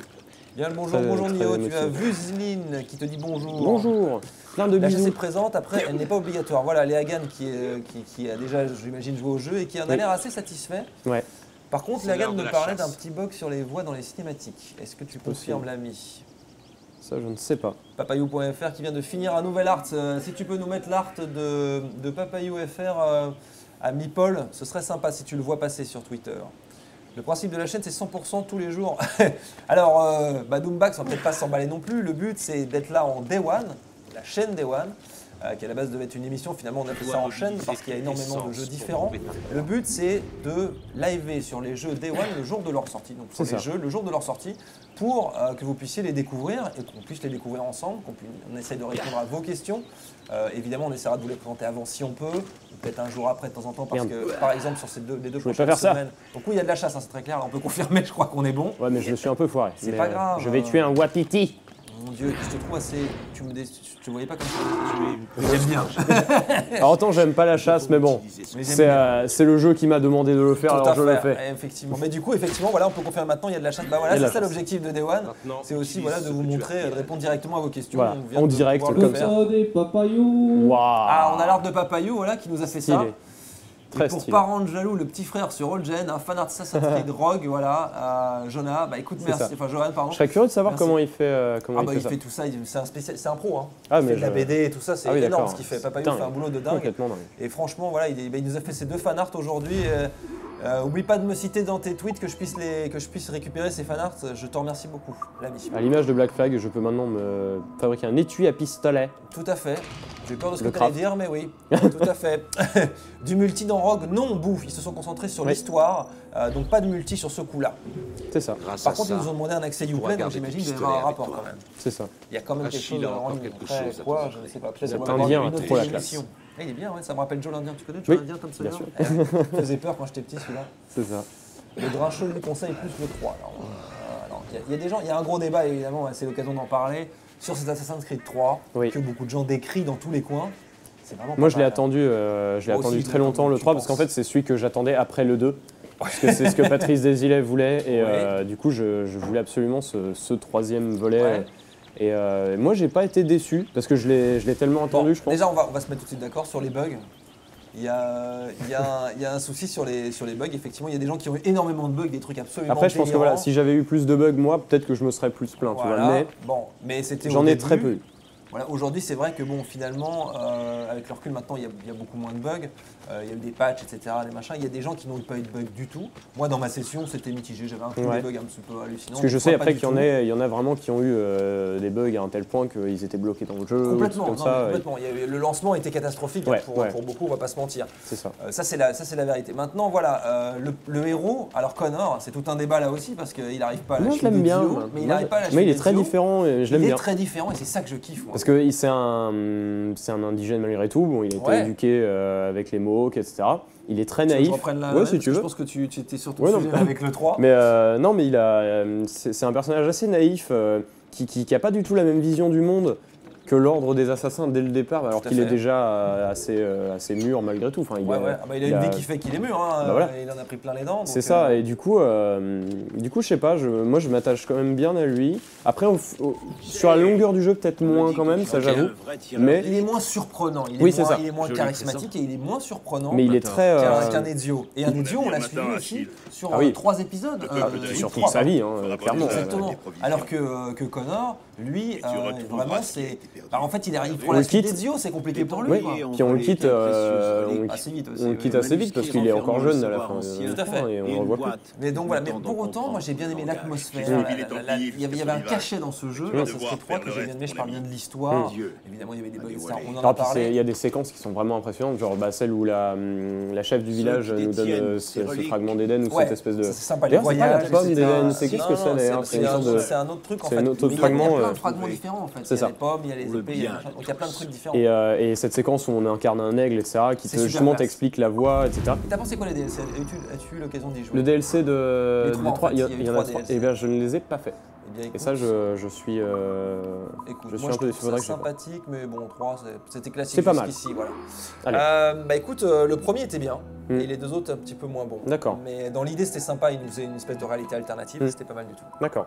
Bien le bonjour, Très- bonjour très Nio, tu émotif. as Vuzline qui te dit bonjour. Bonjour, plein de La chasse bisous. est présente, après elle n'est pas obligatoire. Voilà, Léa Gann qui, est- qui, qui a déjà, j'imagine, joué au jeu et qui en a Oui. l'air assez satisfait. Ouais. Par contre, C'est Léa Gann l'heure de me la parlait chasse. d'un petit bug sur les voix dans les cinématiques. Est-ce que tu confirmes l'ami? Ça, je ne sais pas. Papayou point F R qui vient de finir un nouvel art. Euh, si tu peux nous mettre l'art de, de Papayou F R euh, à Meeple, ce serait sympa si tu le vois passer sur Twitter. Le principe de la chaîne, c'est cent pour cent tous les jours. Alors, euh, bah, Doomback, on va peut-être pas s'emballer non plus. Le but, c'est d'être là en Day One, la chaîne Day One, euh, qui à la base devait être une émission. Finalement, on a fait ça en chaîne parce qu'il y a énormément de jeux différents. Le but, c'est de liver sur les jeux Day One le jour de leur sortie. Donc, sur C'est les ça. jeux, le jour de leur sortie, pour euh, que vous puissiez les découvrir et qu'on puisse les découvrir ensemble, qu'on puisse, on essaye de répondre à vos questions. Euh, évidemment, on essaiera de vous les présenter avant si on peut, ou peut-être un jour après de temps en temps, parce Merde. que, par exemple, sur ces deux, les deux Je voulais prochaines pas faire ça. semaines. Donc oui, il y a de la chasse, hein, c'est très clair. Là, on peut confirmer, je crois qu'on est bon. Ouais, mais je me suis un peu foiré. C'est Mais, pas euh, grave. Je vais tuer un wapiti. Mon Dieu, je te trouve assez. Tu me dé... Je te voyais pas comme ça. J'aime bien. Alors autant j'aime pas la chasse, mais bon, Mais j'aime c'est bien. euh, c'est le jeu qui m'a demandé de le faire, Tout alors à je le fait, fais. effectivement. Mais du coup, effectivement, voilà, on peut confirmer maintenant, il y a de la chasse. Bah voilà, Il y a de c'est la ça chasse. l'objectif de Day One. C'est aussi voilà, de vous montrer, de répondre directement à vos questions. Voilà, On vient en de direct, pouvoir le comme faire. ça. Oh, des papayous. Waouh. Ah, on a l'art de Papayou, voilà, qui nous a fait ça. Stylé. Très Et pour stylé. pas rendre jaloux le petit frère sur Allgen, un fan art Assassin's Creed Rogue, voilà, à Jonah. Bah écoute, C'est merci. ça. Enfin, Johan, pardon. Je serais curieux de savoir Merci. comment il fait, euh, comment Ah il bah fait il ça. fait tout ça, il- c'est un spécial, c'est un pro, hein. Ah, il mais fait de la je- B D et tout ça, c'est Ah oui, énorme d'accord. ce qu'il fait. Papayou Dingue. fait un boulot de dingue. Complètement dingue. Et franchement, voilà, il, est- bah, il nous a fait ces deux fan art aujourd'hui. Euh, euh, oublie pas de me citer dans tes tweets que je puisse les, que je puisse récupérer ces fan art. Je te remercie beaucoup, l'ami. À l'image de Black Flag, je peux maintenant me fabriquer un étui à pistolet. Tout à fait. J'ai peur de ce Le que tu allais craft. dire, mais oui, tout à fait. Du multi dans Rogue, non, bouffe. Ils se sont concentrés sur Oui. l'histoire, euh, donc pas de multi sur ce coup-là. C'est ça, Grâce Par à contre, ça, ils nous ont demandé un accès tu pourras Uplay, donc garder j'imagine tes qu'il doit y avoir un pistolets avec rapport toi. quand même. c'est ça. Il y a quand même quelque Achille chose a encore en ligne. quelque Après, chose à te quoi, montrer. je ne sais pas. Peut-être Cet qu'on va avoir Indien une a autre trop la émission. Eh, il est bien, ouais, ça me rappelle Joe l'Indien. Tu connais Oui, Joe l'Indien comme celui-là bien sûr. Eh, il faisait peur quand j'étais petit celui-là. C'est ça. Le Grincheux lui conseille plus le trois. Alors, euh, alors, il y a- il y a des gens, il y a un gros débat évidemment, c'est l'occasion d'en parler, sur cet Assassin's Creed trois, Oui. que beaucoup de gens décrient dans tous les coins. C'est vraiment Moi pas je l'ai mal. attendu, euh, je l'ai Moi aussi, attendu je très l'ai longtemps attendu, le tu trois parce qu'en penses. fait c'est celui que j'attendais après le deux. Parce que c'est ce que Patrice Desilets voulait et Ouais. euh, du coup je, je voulais absolument ce, ce troisième volet. Ouais. Et euh, moi j'ai pas été déçu parce que je l'ai je l'ai tellement Bon, attendu je pense. déjà, on va, on va se mettre tout de suite d'accord sur les bugs. Il y a, il y a un- il y a un souci sur les, sur les bugs. Effectivement, il y a des gens qui ont eu énormément de bugs, des trucs absolument Après je pense que voilà, délirants. si j'avais eu plus de bugs moi peut-être que je me serais plus plaint, tu Voilà. vois, mais Bon, mais c'était au j'en ai début. très peu eu. Voilà, aujourd'hui, c'est vrai que bon, finalement, euh, avec le recul, maintenant, il y, a, il y a beaucoup moins de bugs. Euh, il y a eu des patchs, et cetera, des machins. Il y a des gens qui n'ont pas eu de bugs du tout. Moi, dans ma session, c'était mitigé. J'avais un peu Ouais. des bugs un petit peu hallucinants. Parce que je des sais fois, pas après du qu'il y en tout. a, il y en a vraiment qui ont eu euh, des bugs à un tel point qu'ils étaient bloqués dans le jeu, ou des Complètement, trucs non, comme mais ça. complètement. Il y avait- le lancement était catastrophique hein, Ouais, pour, ouais. pour beaucoup, on va pas se mentir. C'est ça. Euh, ça, c'est la, ça, c'est la vérité. Maintenant, voilà, euh, le, le héros, alors Connor, c'est tout un débat là aussi parce qu'il n'arrive pas à Moi lâcher je l'aime bien. Ezio, moi. mais il Moi, n'arrive pas à lâcher mais il est très Ezio. différent et je l'aime Il bien. est très différent et c'est ça que je kiffe. moi. Parce que il- c'est un, c'est un indigène malgré tout. Bon, il a été Ouais. éduqué euh, avec les Mohawks, et cetera. Il est très Tu veux que naïf. je reprenne la Ouais, main, si parce tu que veux. Je pense que tu, tu étais sur ton Ouais, non. sujet là, avec le trois. Mais euh, non, mais il a, euh, c'est c'est un personnage assez naïf euh, qui, qui, qui a pas du tout la même vision du monde que l'ordre des assassins dès le départ, alors Tout à qu'il est fait. déjà euh, assez, euh, assez mûr malgré tout. Enfin, il Ouais, est- ouais. Ah bah, il a une vie qui fait qu'il est mûr, hein. Bah voilà. Il en a pris plein les dents. C'est donc, ça, euh, et du coup, euh, du coup, je sais pas, je, moi je m'attache quand même bien à lui. Après, au- au- sur la longueur du jeu, peut-être moins quand même, ça j'avoue. Mais, Il est moins surprenant, il est Oui, c'est moins, ça. il est moins Joli charismatique et il est moins surprenant mais il est très. qu'un euh, qu'un Ezio. Et un Ezio, on l'a bien suivi matin, aussi Achille. sur Ah oui. euh, trois épisodes. Ah, euh, peut-être oui, sur toute trois, sa pardon. vie, hein, clairement. Exactement. Euh, Alors que, que Connor, lui, tu euh, retrouveras vraiment, ce qui a c'est. été perdu. Alors, en fait, il arrive pour On la le suite quitte. d'Ezio, c'est compliqué pour lui. Oui, quoi. puis on le quitte, euh, on, le quitte- Assez vite aussi. on le oui. quitte assez vite parce qu'il est encore jeune à la fin. euh, Tout à fait. Et on le revoit plus. Mais donc voilà, mais pour autant, moi j'ai bien aimé l'atmosphère. J'ai la- suivi les la- la- Templiers Il y avait il y avait un cachet dans ce jeu, vas ça devoir serait trois faire que le j'ai bien reste, aimé. Je mon parle ami. bien de l'histoire. Dieu. Évidemment, il y avait des bugs, Allez, et cetera. voilà. On en Alors, a puis c'est- parlé. il y a des séquences qui sont vraiment impressionnantes, genre bah, celle où la, hum, la chef du village qui nous donne détiennent euh, ces ce, ce reliques. fragment d'Éden ou Ouais, cette espèce de. ça, c'est sympa, les D'ailleurs, c'est pas la voyages, pomme et cetera. d'Éden, c'est qu'est-ce que Non, c'est non, d'ailleurs C'est c'est une un, sorte de. c'est un autre truc en c'est fait. un autre Mais il y a- fragment, Il y a plein euh, de fragments différents en fait. C'est Il y a ça. les pommes, il y a les Pour le épées, il y a bien machin. Donc il y a plein de trucs différents. Et, euh, et cette séquence où on incarne un aigle, et cetera, qui C'est te, super justement classe. t'explique la voix, et cetera. T'as pensé quoi les D L C As-tu as-tu eu l'occasion d'y jouer Le D L C de. Les des trois, en trois, fait, il y, a- il y a eu il y en a trois trois. D L C. Et bien, je ne les ai pas fait. Eh bien, Et écoute, ça, je, je suis. euh, Écoute, je suis moi un peu je déçu, trouve faudrait ça que je le fasse. sympathique, mais bon, trois, c'est- c'était classique C'est pas mal. jusqu'ici, voilà. Allez. Euh, bah écoute, euh, le premier était bien, Hmm. et les deux autres un petit peu moins bons. D'accord. Mais dans l'idée, c'était sympa, il nous faisait une espèce de réalité alternative, Hmm. c'était pas mal du tout. D'accord.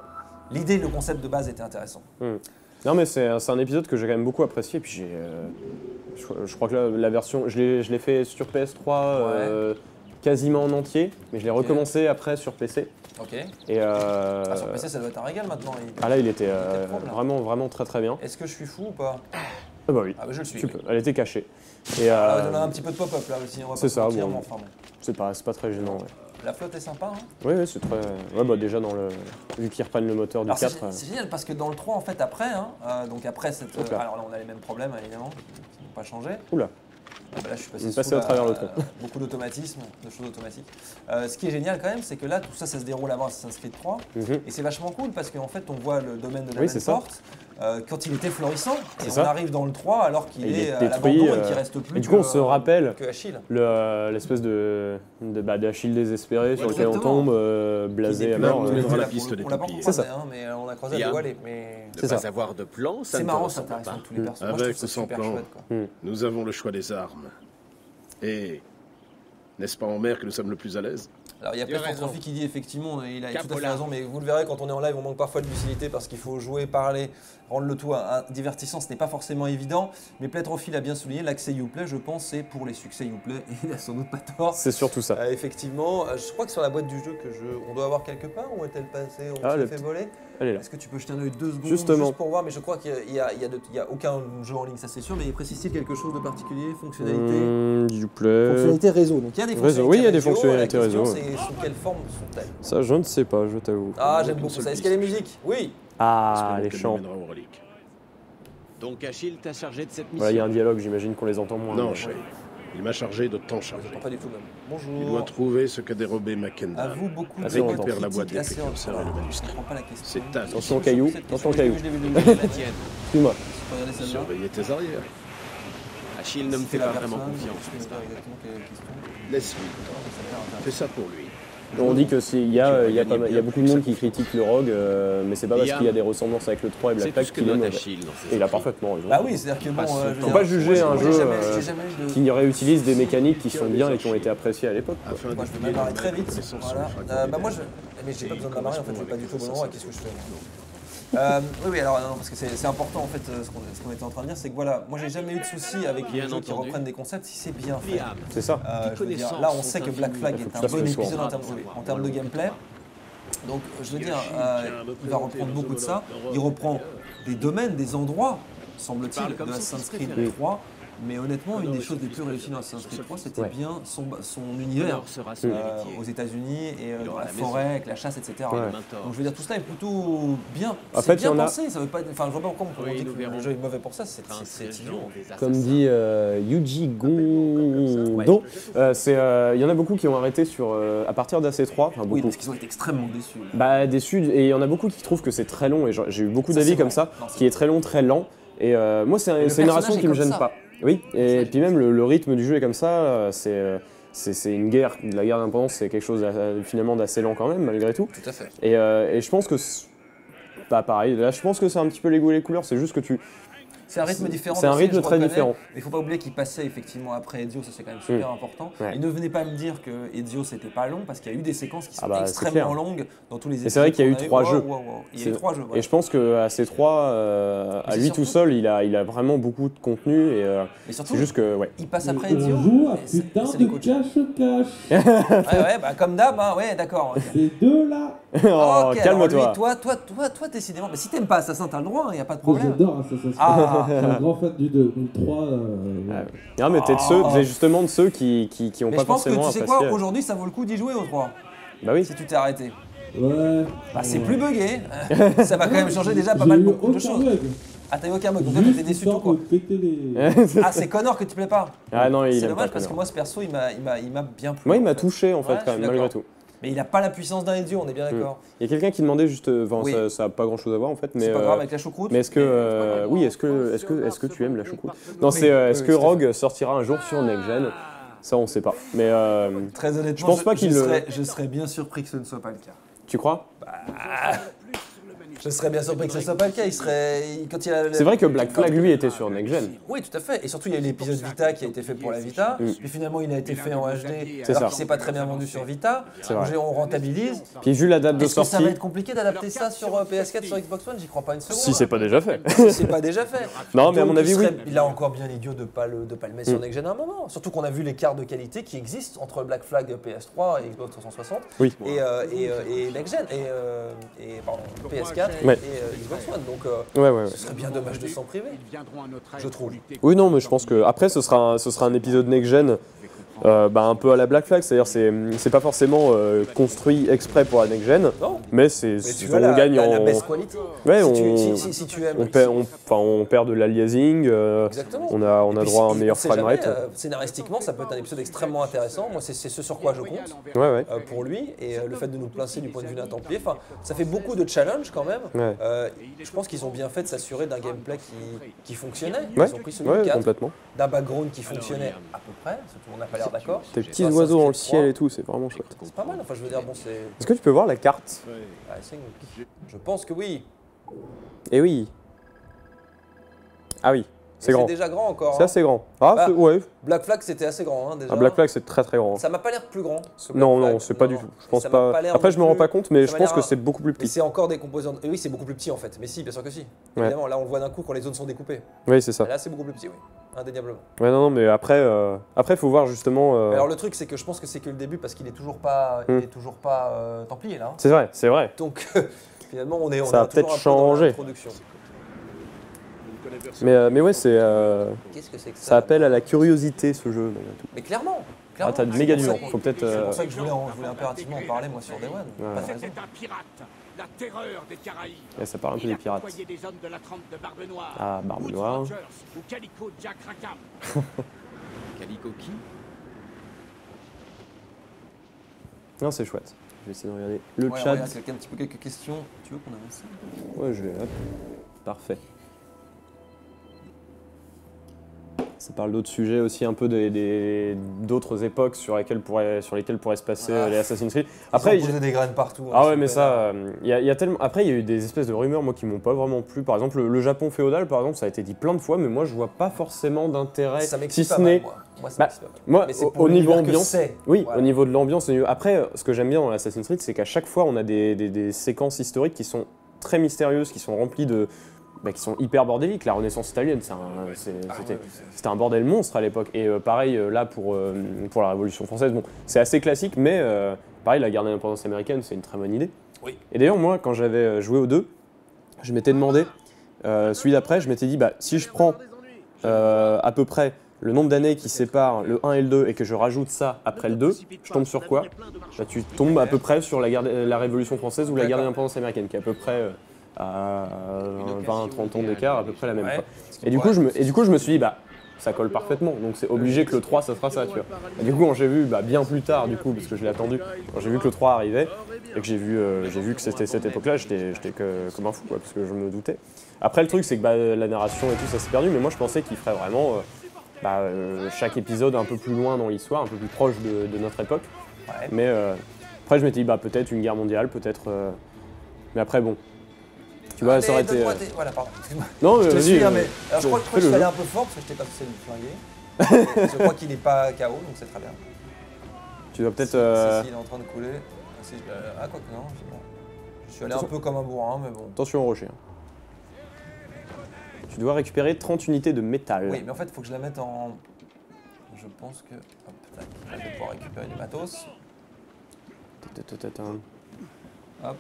l'idée, le concept de base était intéressant. Mm. Non mais c'est un épisode que j'ai quand même beaucoup apprécié, puis j'ai, euh, je, je crois que la, la version, je l'ai je l'ai fait sur P S trois Ouais. euh, quasiment en entier, mais je l'ai Ok. recommencé après sur P C. Ok. Et euh, Ah, sur P C, ça doit être un régal maintenant. Il- ah là il était euh, il était propre, là. vraiment vraiment très très bien. Est-ce que je suis fou ou pas? Ah bah oui, Ah bah je le suis. tu oui. peux. Elle était cachée. Et Ah, euh, on a un petit peu de pop-up là aussi, on va pas c'est se ça, mentir, bon. mais enfin bon. c'est pas c'est pas très gênant. Ouais. La flotte est sympa, hein. Oui, oui, c'est très. Ouais, bah déjà dans le. Vu qu'ils reprennent le moteur du Alors c'est quatre. euh, c'est génial parce que dans le trois, en fait, après, hein, euh, donc après cette. Hop là. alors là, on a les mêmes problèmes évidemment, qui n'ont pas changé. Oula. Ah bah là, je suis passé On est sous passé à la- travers le tronc. beaucoup d'automatisme, de choses automatiques. Euh, ce qui est génial quand même, c'est que là, tout ça, ça se déroule avant Assassin's Creed trois. Mhm. Et c'est vachement cool parce qu'en fait, on voit le domaine de la Oui, c'est ça. porte euh, quand il était florissant. Et C'est on ça. arrive dans le trois alors qu'il Et il est, est à détruit. l'abandon et qu'il euh, reste plus et du que, coup, on se rappelle que Achille. le, euh, l'espèce de, de bah, d'Achille désespéré sur lequel on Exactement. tombe, euh, blasé à Qui n'est mort. plus- euh. on est dans la là, piste pour le- des On l'a pas Templiers. croisé, C'est ça. hein, mais euh, on a croisé à Bien. Doualé, mais Ne C'est pas ça. avoir de plan, ça c'est ne te marrant, c'est ressemble intéressant pas. de tous les persos. Moi, je Avec trouve ou ça sans super plan, chouette, quoi. nous avons le choix des armes. Et n'est-ce pas en mer que nous sommes le plus à l'aise? Alors il y a Tu as peut-être raison. Trophy qui dit effectivement, il a tout à fait Capola. raison, mais vous le verrez quand on est en live, on manque parfois de lucidité parce qu'il faut jouer, parler, rendre le tout un, un divertissant, ce n'est pas forcément évident. Mais Playtrophy l'a bien souligné, l'accès Uplay, je pense, c'est pour les succès Uplay, et il a sans doute pas tort. C'est surtout ça. Euh, effectivement, euh, je crois que sur la boîte du jeu que je, on doit avoir quelque part, où est-elle passée? On Ah, s'est le fait petit- voler. Elle est là. Est-ce que tu peux jeter un œil deux secondes Justement. juste pour voir? Mais je crois qu'il y a, il y a de- il y a aucun jeu en ligne, ça c'est sûr, mais précise-t-il quelque chose de particulier? Fonctionnalité Mmh, Uplay. Fonctionnalité réseau. Donc il y a des Réseau, fonctionnalités oui, il y a des réseau, fonctionnalités la question, réseau. c'est sous quelle forme sont-elles? Ça, je ne sais pas, je t'avoue. Ah, j'aime Une beaucoup seule ça. Est-ce piste. qu'il y a les musiques? Oui. Ah, Espérons les qu'elle chants. nous mènera aux reliques. Donc Achille t'a chargé de cette mission. Voilà, il y a un dialogue, j'imagine qu'on les entend moins. Non, mais- Shay. Il m'a chargé de t'en Je charger. n'entends pas du tout même. Il doit Bonjour. trouver ce qu'a dérobé À Mackenna. vous beaucoup Ah, de c'est votes longtemps. la boîte critiques assez précurseurs et le hautes. Je manuscrit. comprends pas la question. C'est ta mission. Attention caillou, Cette attention question, caillou. je l'ai vu, je l'ai vu, je l'ai vu. La tienne. Excuse-moi. Regardez celle-là. Surveiller tes arrières. Achille ne me C'est fait la pas vraiment personne, confiance, je sais n'est-ce pas pas? exactement quelle est la question. Laisse-lui. Ça a l'air intéressant. Fais ça pour lui. On dit que s'il y a, il y a, pas mal- il y a beaucoup de monde qui critique le Rogue, euh, mais c'est pas parce Liam. qu'il y a des ressemblances avec le trois et C'est Black tout Flag ce que qu'il est note mauvais. Achille dans ses Et il a écrits. parfaitement raison. Bah oui, c'est-à-dire que bon, Pas euh, son je veux temps. Faut dire, pas juger moi, j'ai- un moi, j'ai jeu jamais- euh, j'ai jamais eu de- qui réutilise des mécaniques qui sont bien et qui ont été appréciées à l'époque. quoi. Afin Moi, je vais d'étudier m'amarrer les très vite. connaissances Voilà. sur le Euh, fragment bah, moi, des je... Mais j'ai pas Et besoin de m'amarrer, en fait, correspond j'ai pas du avec tout au bon les endroit. Qu'est-ce que je fais moi Euh, oui, oui, alors non, parce que c'est c'est important en fait euh, ce qu'on ce qu'on était en train de dire, c'est que voilà, moi j'ai jamais eu de soucis avec les Bien jeux qui entendu. reprennent des concepts si c'est bien fait. Liam. C'est ça. Euh, je veux dire, là, on sait que Black Flag Il faut est que un ça se bon fasse épisode en soir. termes, oui, en termes de gameplay. Donc, je veux dire, euh, il va reprendre beaucoup de ça. Il reprend des domaines, des endroits, semble-t-il, Parle comme de son Assassin's fils Creed préféré. trois. Mais honnêtement, une des choses les plus réussies dans Assassin's Creed trois, c'était Ouais. bien son, son univers L'or sera son euh, héritier. aux États-Unis et euh, Il dans aura la la maison. forêt, avec la chasse, et cetera. Ouais. Le mentor. Donc je veux dire, tout cela est plutôt bien, En c'est fait, bien il y en a- pensé. Ça veut pas, enfin, je vois pas pourquoi on peut Oui, dire nous que verrons. le jeu est mauvais pour ça. C'est Un c'est- c'est sergent idiot. des Comme assassins. dit euh, Yuji Ouais. Gondo, euh, c'est, euh, il y en a beaucoup qui ont arrêté sur, euh, à partir d'A C trois. Enfin, Oui, beaucoup. parce qu'ils ont été extrêmement déçus. Bah, déçus, et il y en a beaucoup qui trouvent que c'est très long, et genre, j'ai eu beaucoup Ça, d'avis c'est comme vrai. ça, Non, c'est qui est très long, très lent. Et euh, moi, c'est un- le c'est une narration personnage qui est me comme gêne ça. pas. Oui, et personnage puis est même le, le rythme du jeu est comme ça. euh, C'est euh, c'est c'est une guerre, la guerre d'indépendance, c'est quelque chose euh, finalement d'assez lent quand même, malgré tout. Tout à fait. Et, euh, et je pense que, c'est- bah pareil, là je pense que c'est un petit peu les goûts et les couleurs, c'est juste que tu. C'est un rythme différent. C'est un aussi, rythme je très reconnais. différent. Mais il faut pas oublier qu'il passait effectivement après Ezio, ça c'est quand même super Mm. important. Ouais. Et ne venez pas me dire que Ezio c'était pas long, parce qu'il y a eu des séquences qui sont Ah bah, c'est extrêmement clair. longues dans tous les épisodes. Et c'est vrai qu'il y a eu qu'on trois Wow, jeux. wow, wow. Il y a C'est- eu trois jeux. Et voilà. je pense qu'à C trois, euh, à c'est lui surtout- tout seul, il a, il a vraiment beaucoup de contenu. Et euh, Mais surtout, c'est juste que, ouais. il passe Et après on Ezio. joue à et c'est- putain c'est les de coachs. cache-cache. Ouais, ouais, bah comme d'hab, hein, ouais, d'accord. ok. Ces deux-là. Oh, Ok, alors calme-toi. lui, toi, toi, toi, toi, décidément. Mais si t'aimes pas Assassin, t'as le droit, il y a pas de Moi, problème. j'adore Assassin's Creed. Ah. Je suis un grand fan du deux. Du trois, euh, Ah, ouais. Non, mais t'es de ceux, Oh. t'es justement de ceux qui, qui, qui ont Mais pas je pense que forcément tu sais apprécié. quoi, aujourd'hui, ça vaut le coup d'y jouer au trois. Bah oui. Si tu t'es arrêté. Ouais. Bah, c'est Ouais. plus buggé. ça va quand même changer déjà pas J'ai mal eu beaucoup de aucun choses. bug. Ah, t'as eu aucun bug, donc Juste là, t'es déçu tout histoire quoi. de péter les- Ah, c'est Connor que tu plais pas. Ah non, il C'est aime dommage pas parce que Connor. moi, ce perso, il m'a, il m'a, il m'a bien plu. Moi, il en m'a fait. touché en fait, Ouais, je quand suis même, malgré d'accord. tout. Mais il a pas la puissance d'un Ezio, on est bien d'accord. Il y a quelqu'un qui demandait juste, euh, enfin, Oui. ça, ça a pas grand chose à voir en fait, mais. C'est pas euh, grave avec la choucroute. Mais est-ce que, euh, oui, est-ce que, est-ce que, est-ce que tu aimes la choucroute? Non, c'est, euh, est-ce oui, que tout à fait. Rogue sortira un jour sur Next Gen? Ça, on sait pas. Mais euh, Très honnêtement, je pense pas qu'il je le- serais, je serais bien surpris que ce ne soit pas le cas. tu crois? Je serais bien surpris que ce soit pas le cas. Il serait. il- Quand il a, C'est vrai que Black Flag, lui, était sur Next Gen. Oui, tout à fait. Et surtout, il y a eu l'épisode Vita qui a été fait pour la Vita. Mm. Puis finalement, il a été fait en H D. C'est alors ça. qu'il s'est pas très bien vendu sur Vita. C'est Donc, vrai. on rentabilise. Puis vu la date de Est-ce que ça sortie, va être compliqué d'adapter ça sur euh, P S quatre, sur Xbox One? J'y crois pas une seconde. si c'est pas déjà fait. Si c'est pas déjà fait. Non, mais à Donc, mon avis, il oui. serait- Il a encore bien l'idiot de pas le de pas le mettre sur Mm. Next Gen à un moment. Surtout qu'on a vu l'écart de qualité qui existe entre Black Flag P S trois et Xbox trois cent soixante. Oui. Et, euh, et, euh, et Next Gen et, euh, et pardon, P S quatre Ouais. et euh, Xbox One. Donc euh, Ouais, ouais, ouais. ce serait bien dommage de s'en priver. Je trouve. Oui, non, mais je pense que après, ce sera un, ce sera un épisode Next Gen. Euh, bah, un peu à la Black Flag, c'est-à-dire c'est c'est pas forcément euh, construit exprès pour la next gen, Non. mais c'est Mais c'est- tu on as la, gagne la, en la best quality. ouais, si, on, tu, si, si, si tu aimes. on perd on, enfin, on perd de l'aliasing, euh, Exactement. on a on Et a puis, droit à un on meilleur sait jamais, framerate. euh, scénaristiquement, ça peut être un épisode extrêmement intéressant. Moi, c'est c'est ce sur quoi je compte. Ouais, ouais. euh, pour lui et euh, le fait de nous placer du point de vue d'un Templier, enfin, ça fait beaucoup de challenges quand même. Ouais. Euh, je pense qu'ils ont bien fait de s'assurer d'un gameplay qui, qui fonctionnait. Ouais, Ils ont pris celui ouais, du quatre, complètement. d'un background qui fonctionnait à peu près, surtout on n'a pas l'air d'accord. Des petits Assassin's oiseaux dans le Creed ciel trois, et tout, c'est vraiment chouette. c'est pas mal, enfin je veux dire, bon c'est... Est-ce que tu peux voir la carte? I think- Je pense que oui. Eh oui. Ah oui, c'est grand. C'est déjà grand encore. C'est hein. assez grand. Ah, Ah. c'est- ouais. Black Flag c'était assez grand hein, déjà. Ah, Black Flag, c'est très très grand. Ça m'a pas l'air plus grand. que Black Non, Flag. non, c'est pas du Non. tout. Je pense Ça m'a pas. l'air Après, non je me rends plus. pas compte, mais Ça je m'a pense l'air que un- c'est beaucoup plus Mais petit. c'est encore des composants. Et oui, c'est beaucoup plus petit en fait. Mais si, bien sûr que si. Ouais. Évidemment, là on le voit d'un coup quand les zones sont découpées. Oui, c'est ça. Là c'est beaucoup plus petit, oui. Indéniablement. Ouais, non, non, mais après, euh, après, faut voir justement. euh, Mais alors le truc c'est que je pense que c'est que le début parce qu'il est toujours pas, il Hmm. est toujours pas euh, Templier là. hein. C'est vrai, c'est vrai. Donc finalement on est, on Ça est a peut-être toujours un peu dans changé. l'introduction. Mais, euh, mais ouais, c'est. euh, Qu'est-ce que c'est que ça Ça appelle à la curiosité ce jeu. malgré tout. Mais clairement. Ah, clairement. t'as de C'est méga pour du ça vent. que- Faut peut-être. C'est euh, pour ça que je voulais, en- je voulais impérativement en parler moi sur Day One. Ouais. Pas de raison. C'était un pirate, la terreur des Caraïbes. ouais, ça parle un peu Il des a pirates. côtoyé des hommes de la trempe de Barbe Noire. Ah, Barbe Woods Noire. Rogers ou Calico Jack Rackham. Calico qui? Non, c'est chouette. Je vais essayer de regarder le Ouais, chat. regarde, quelqu'un, un petit peu quelques questions. Tu veux qu'on avance ça? Ouais, je vais. Hop. Parfait. Ça parle d'autres sujets aussi, un peu des- des- d'autres époques sur lesquelles pourrait, sur lesquelles pourraient se passer Ah. euh, les Assassin's Creed. Après, Après, ils ont posé des graines partout. hein, ah ouais, s'il mais vous plaît, ça, là. euh, il y a, il y a tellement. Après, il y a eu des espèces de rumeurs, moi, qui m'ont pas vraiment plu. Par exemple, le, le Japon féodal, par exemple, ça a été dit plein de fois, mais moi, je vois pas forcément d'intérêt. Ça Si m'excite ce pas mal, n'est. moi. Moi, ça Bah, m'excite pas mal. Moi, Mais c'est au, pour au niveau l'univers que ambiance, c'est. oui, Voilà. au niveau de l'ambiance. c'est mieux. Après, ce que j'aime bien dans l'Assassin's Creed, c'est qu'à chaque fois, on a des, des- des séquences historiques qui sont très mystérieuses, qui sont remplies de, bah, qui sont hyper bordéliques. La Renaissance italienne, c'est un- c'est- Ah c'était c'était un bordel monstre à l'époque. Et euh, pareil, euh, là, pour, euh, pour la Révolution française, bon, c'est assez classique, mais euh, pareil, la guerre d'indépendance américaine, c'est une très bonne idée. Oui. Et d'ailleurs, moi, quand j'avais euh, joué aux deux, je m'étais demandé, euh, celui d'après, je m'étais dit, bah, si je prends euh, à peu près le nombre d'années qui séparent le un et le deux et que je rajoute ça après le deux, je tombe sur quoi? Bah, tu tombes à peu près sur la, guerre, la Révolution française ou la guerre d'indépendance américaine, qui est à peu près euh, à vingt à trente ans d'écart, à peu près la même. Ouais. quoi. Et du, coup, je me, et du coup, je me suis dit, bah, ça colle parfaitement, donc c'est obligé que le trois, ça sera ça, tu vois. Et du coup, quand j'ai vu, bah, bien plus tard, du coup, parce que je l'ai attendu, quand j'ai vu que le trois arrivait, et que j'ai vu, euh, j'ai vu que c'était cette époque-là, j'étais j'étais que- comme un fou, quoi, parce que je me doutais. Après, le truc, c'est que bah, la narration et tout, ça s'est perdu, mais moi, je pensais qu'il ferait vraiment euh, bah, euh, chaque épisode un peu plus loin dans l'histoire, un peu plus proche de, de notre époque. Ouais. Mais euh, après, je m'étais dit, bah, peut-être une guerre mondiale, peut-être... euh, Mais après, bon... Tu vois, ça aurait Allez, été... donne-moi euh, tes- Voilà, pardon. excuse-moi. Non, mais Je te vas-y. suis, hein, euh, mais. Alors, je crois, je crois que je fais-le suis allé jeu. un peu fort parce que je t'ai pas poussé le flinguer. Je crois qu'il n'est pas K O, donc c'est très bien. Tu dois peut-être... Si, euh, si, si, il est en train de couler. Ah, si, euh, ah, quoi que non, c'est bon. Je suis allé un Attention. peu comme un bourrin, mais bon. Attention au rocher. hein. Tu dois récupérer trente unités de métal. Oui, mais en fait, il faut que je la mette en. Je pense que. Hop, tac. Là, je vais pouvoir récupérer du matos. Ta-ta-ta-ta. Hop.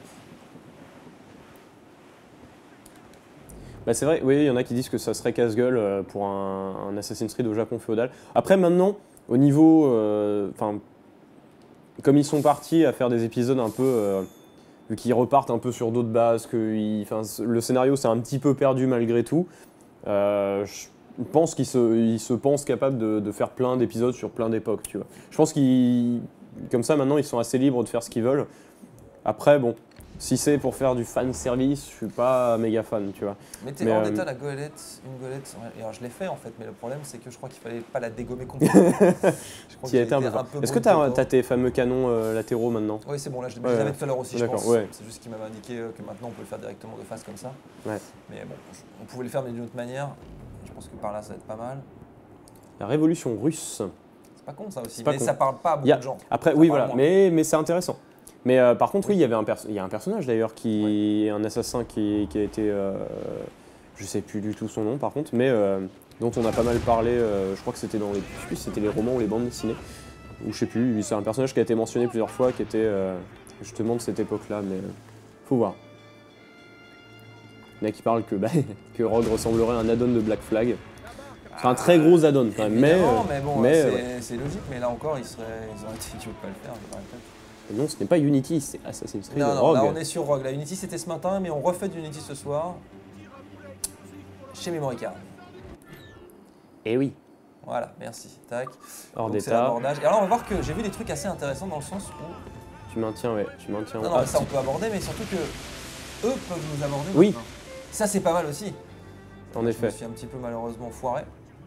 Bah c'est vrai, oui, il y en a qui disent que ça serait casse-gueule euh, pour un, un Assassin's Creed au Japon féodal. Après, maintenant, au niveau... euh, Enfin, comme ils sont partis à faire des épisodes un peu... euh, vu qu'ils repartent un peu sur d'autres bases, que ils- enfin, c- le scénario s'est un petit peu perdu malgré tout, euh, je pense qu'ils se, ils se pensent capables de, de faire plein d'épisodes sur plein d'époques, tu vois. Je pense qu'ils... Comme ça, maintenant, ils sont assez libres de faire ce qu'ils veulent. Après, bon... Si c'est pour faire du fan service, je suis pas méga fan, tu vois. Mettez Mais, en euh, état la goélette, une goélette. Et alors je l'ai fait en fait, mais le problème c'est que je crois qu'il fallait pas la dégommer complètement. Je crois Qui qu'il a été un était peu. un peu Est-ce que brûlé tu as, dedans. tes fameux canons euh, latéraux maintenant? Oui, c'est bon, là je, Ouais, je l'avais ouais. tout à l'heure aussi, je D'accord, pense. ouais. C'est juste qu'il m'avait indiqué euh, que maintenant on peut le faire directement de face comme ça. Ouais. Mais bon, on pouvait le faire mais d'une autre manière. Je pense que par là ça va être pas mal. La révolution russe. C'est pas con ça aussi, pas mais con. ça parle pas à beaucoup Il y a- de gens. Après, Ça oui, parle voilà, moins. mais, mais c'est intéressant. Mais euh, par contre, oui, il y avait un, perso- il y a un personnage d'ailleurs qui est un assassin qui, qui a été. Euh, je sais plus du tout son nom par contre, mais euh, dont on a pas mal parlé. Euh, je crois que c'était dans les. Je sais plus si c'était les romans ou les bandes dessinées. Ou je sais plus, c'est un personnage qui a été mentionné plusieurs fois, qui était euh, justement de cette époque-là, mais euh, faut voir. Il y en a qui parlent que, bah, que Rogue ressemblerait à un add-on de Black Flag. C'est un très gros add-on quand même, mais. Évidemment, euh, mais bon, mais, c'est ouais. c'est logique, mais là encore, ils, seraient, ils auraient été idiots de pas le faire. je rappelle. Et non, ce n'est pas Unity, c'est Assassin's Creed Non, non, Rogue. là on est sur Rogue. La Unity c'était ce matin, mais on refait du Unity ce soir. Chez Memory Card. Eh oui. Voilà, merci. Tac. Hors Donc, c'est d'état. l'abordage. Et alors on va voir que j'ai vu des trucs assez intéressants dans le sens où. Tu maintiens, ouais, tu maintiens. Non, non, Ah, ça on si. peut aborder, mais surtout que eux peuvent nous aborder. Oui. maintenant. Ça c'est pas mal aussi. En Je me effet. suis un petit peu malheureusement foiré.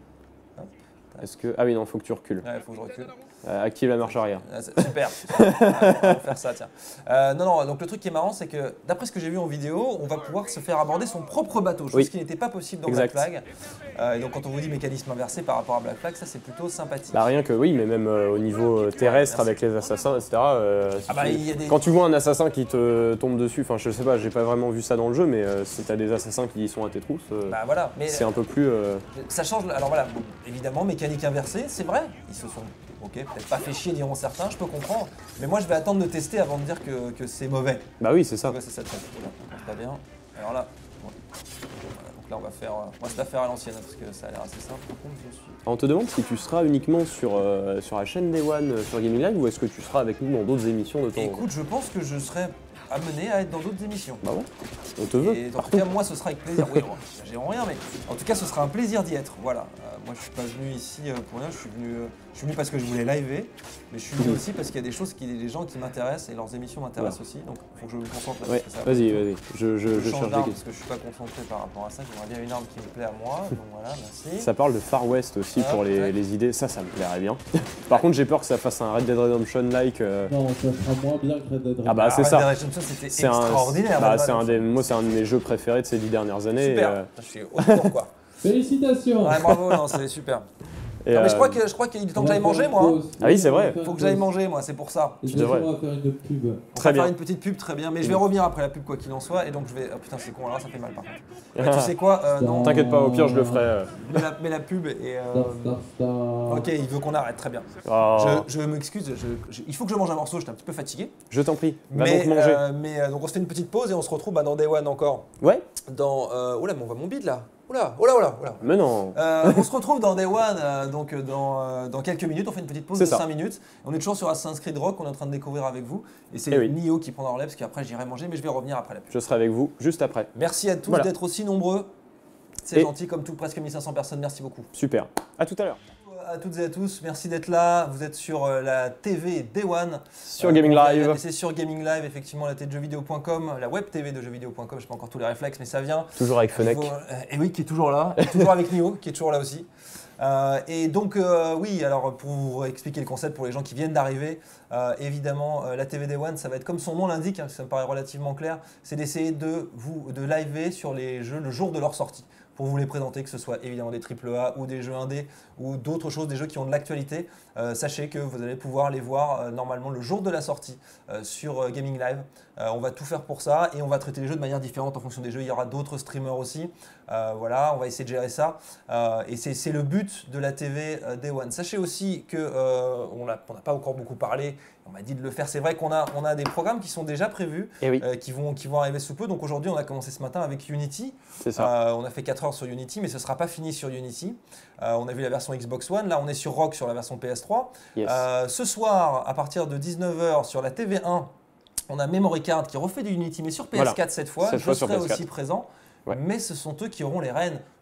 Est-ce que. Ah oui, non, faut que tu recules. Ouais, faut que je recule. Euh, active la marche arrière. Ah, c'est- super. Ouais, on va faire ça, tiens. Euh, non, non, donc le truc qui est marrant, c'est que d'après ce que j'ai vu en vidéo, on va pouvoir se faire aborder son propre bateau, chose Oui. qui n'était pas possible dans Exact. Black Flag. Euh, et donc quand on vous dit mécanisme inversé par rapport à Black Flag, ça c'est plutôt sympathique. Bah rien que oui, mais même euh, au niveau euh, terrestre Merci. avec les assassins, et cetera. euh, si Ah bah, tu- il y a des- Quand tu vois un assassin qui te tombe dessus, enfin je sais pas, j'ai pas vraiment vu ça dans le jeu, mais euh, si t'as des assassins qui sont à tes trousses, euh, Bah voilà, mais c'est un peu plus. euh, ça change. Alors voilà, bon, évidemment, mécanique inversée, c'est vrai. Ils se sont, ok, peut-être pas fait chier, diront certains, je peux comprendre. Mais moi je vais attendre de tester avant de dire que, que c'est mauvais. Bah oui, c'est ça. Ouais, c'est ça, très très bien. Alors là, ouais. Voilà, donc là on va faire, euh, on va se la faire à l'ancienne parce que ça a l'air assez simple. Par contre, je suis. On te demande si tu seras uniquement sur, euh, sur la chaîne Day One euh, sur Gaming Live ou est-ce que tu seras avec nous dans d'autres émissions de temps en temps. Écoute, je pense que je serai amené à être dans d'autres émissions. Bah ouais, on te veut. Et en tout cas, moi, ce sera avec plaisir. Oui, bon, j'ai rien, mais en tout cas, ce sera un plaisir d'y être. Voilà. Euh, moi, je suis pas venu ici euh, pour rien. Je suis venu, euh, je suis venu parce que je voulais liver, mais je suis venu aussi parce qu'il y a des choses, qui, des gens qui m'intéressent et leurs émissions m'intéressent aussi. Donc, il faut que je me concentre là. Ouais, parce que ça- vas-y, vas-y, je, je, Je, je change cherche d'arme des parce que je suis pas concentré par rapport à ça. J'aimerais bien une arme qui me plaît à moi. Donc voilà, merci. Ça parle de Far West aussi Ah, pour les, ouais. les idées, ça, ça me plairait bien. Par contre, j'ai peur que ça fasse un Red Dead Redemption-like. euh, Non, ça sera moins bien que Red Dead Ah bah c'est Red ça. Dead Redemption, c'était C'est un- extraordinaire. bah, Red Dead c'est un des, Redemption. moi, c'est un de mes jeux préférés de ces dix dernières années. Super. et, euh, Je suis autour quoi. Félicitations. Ouais, bravo, non, c'est super. et, Non, mais je euh, crois que je crois qu'il est temps On que va j'aille faire manger une moi. hein. pause. Ah oui, c'est vrai. On va faire Faut une que j'aille pause. manger moi, c'est pour ça. Et Tu devrais. On va faire une pub. On Très va faire bien. une petite pub, très bien. Mais je vais revenir après la pub, quoi qu'il en soit. Et donc je vais. Ah putain, c'est con, alors ça fait mal par contre. Ouais, tu sais quoi euh, Non, T'inquiète pas, au pire, je le ferai. euh. mets la, mets la pub et. euh, Star, star, star. Ok, il veut qu'on arrête, très bien. Oh, Je, je m'excuse, je- je- il faut que je mange un morceau, j'étais un petit peu fatigué. je t'en prie, va mais, donc manger. euh, mais euh, donc on se fait une petite pause et on se retrouve bah, dans Day One encore. Ouais, Dans. Euh, oula, mais on voit mon bide là. Oula, oula, oula, oula. mais non. Euh, on se retrouve dans Day One, euh, donc euh, dans, euh, dans quelques minutes. On fait une petite pause C'est de ça. cinq minutes. On est toujours sur Assassin's Creed Rogue qu'on est en train de découvrir avec vous. Et c'est Eh oui. Nio qui prendra en relais parce qu'après j'irai manger, mais je vais revenir après la pub. Je serai avec vous juste après. Merci à tous Voilà. d'être aussi nombreux. C'est Et- gentil, comme tout, presque mille cinq cents personnes. Merci beaucoup. Super. À tout à l'heure. À toutes et à tous, merci d'être là. Vous êtes sur euh, la T V Day One. Sur Euh, Gaming on va Live. regarder, C'est sur Gaming Live, effectivement, la télé de jeux vidéo point com, la web T V de jeux vidéo point com. Je n'ai pas encore tous les réflexes, mais ça vient. Toujours avec Fenech. Il faut- euh, et oui, qui est toujours là. Et toujours avec Nio, qui est toujours là aussi. Euh, et donc, euh, oui, alors pour vous expliquer le concept pour les gens qui viennent d'arriver, euh, évidemment, euh, la T V Day One, ça va être comme son nom l'indique, hein, ça me paraît relativement clair, c'est d'essayer de vous de liver sur les jeux le jour de leur sortie, pour vous les présenter, que ce soit évidemment des triple A ou des jeux indés ou d'autres choses, des jeux qui ont de l'actualité. Euh, sachez que vous allez pouvoir les voir euh, normalement le jour de la sortie euh, sur euh, Gaming Live. Euh, on va tout faire pour ça et on va traiter les jeux de manière différente en fonction des jeux. Il y aura d'autres streamers aussi. Euh, voilà, on va essayer de gérer ça. Euh, et c'est c'est le but de la T V euh, Day One. Sachez aussi que euh, on n'a on n'a pas encore beaucoup parlé. On m'a dit de le faire. C'est vrai qu'on a, on a des programmes qui sont déjà prévus, Eh oui, euh, qui, vont, qui vont arriver sous peu. Donc aujourd'hui, on a commencé ce matin avec Unity. c'est ça. Euh, on a fait quatre heures sur Unity, mais ce ne sera pas fini sur Unity. Euh, on a vu la version Xbox One. Là, on est sur Rogue sur la version P S trois. Yes. Euh, ce soir, à partir de dix-neuf heures sur la T V un, on a Memory Card qui refait du Unity, mais sur P S quatre Voilà. cette fois. Cette Je fois sur serai P S quatre. aussi présent. Ouais. Mais ce sont eux qui auront les rênes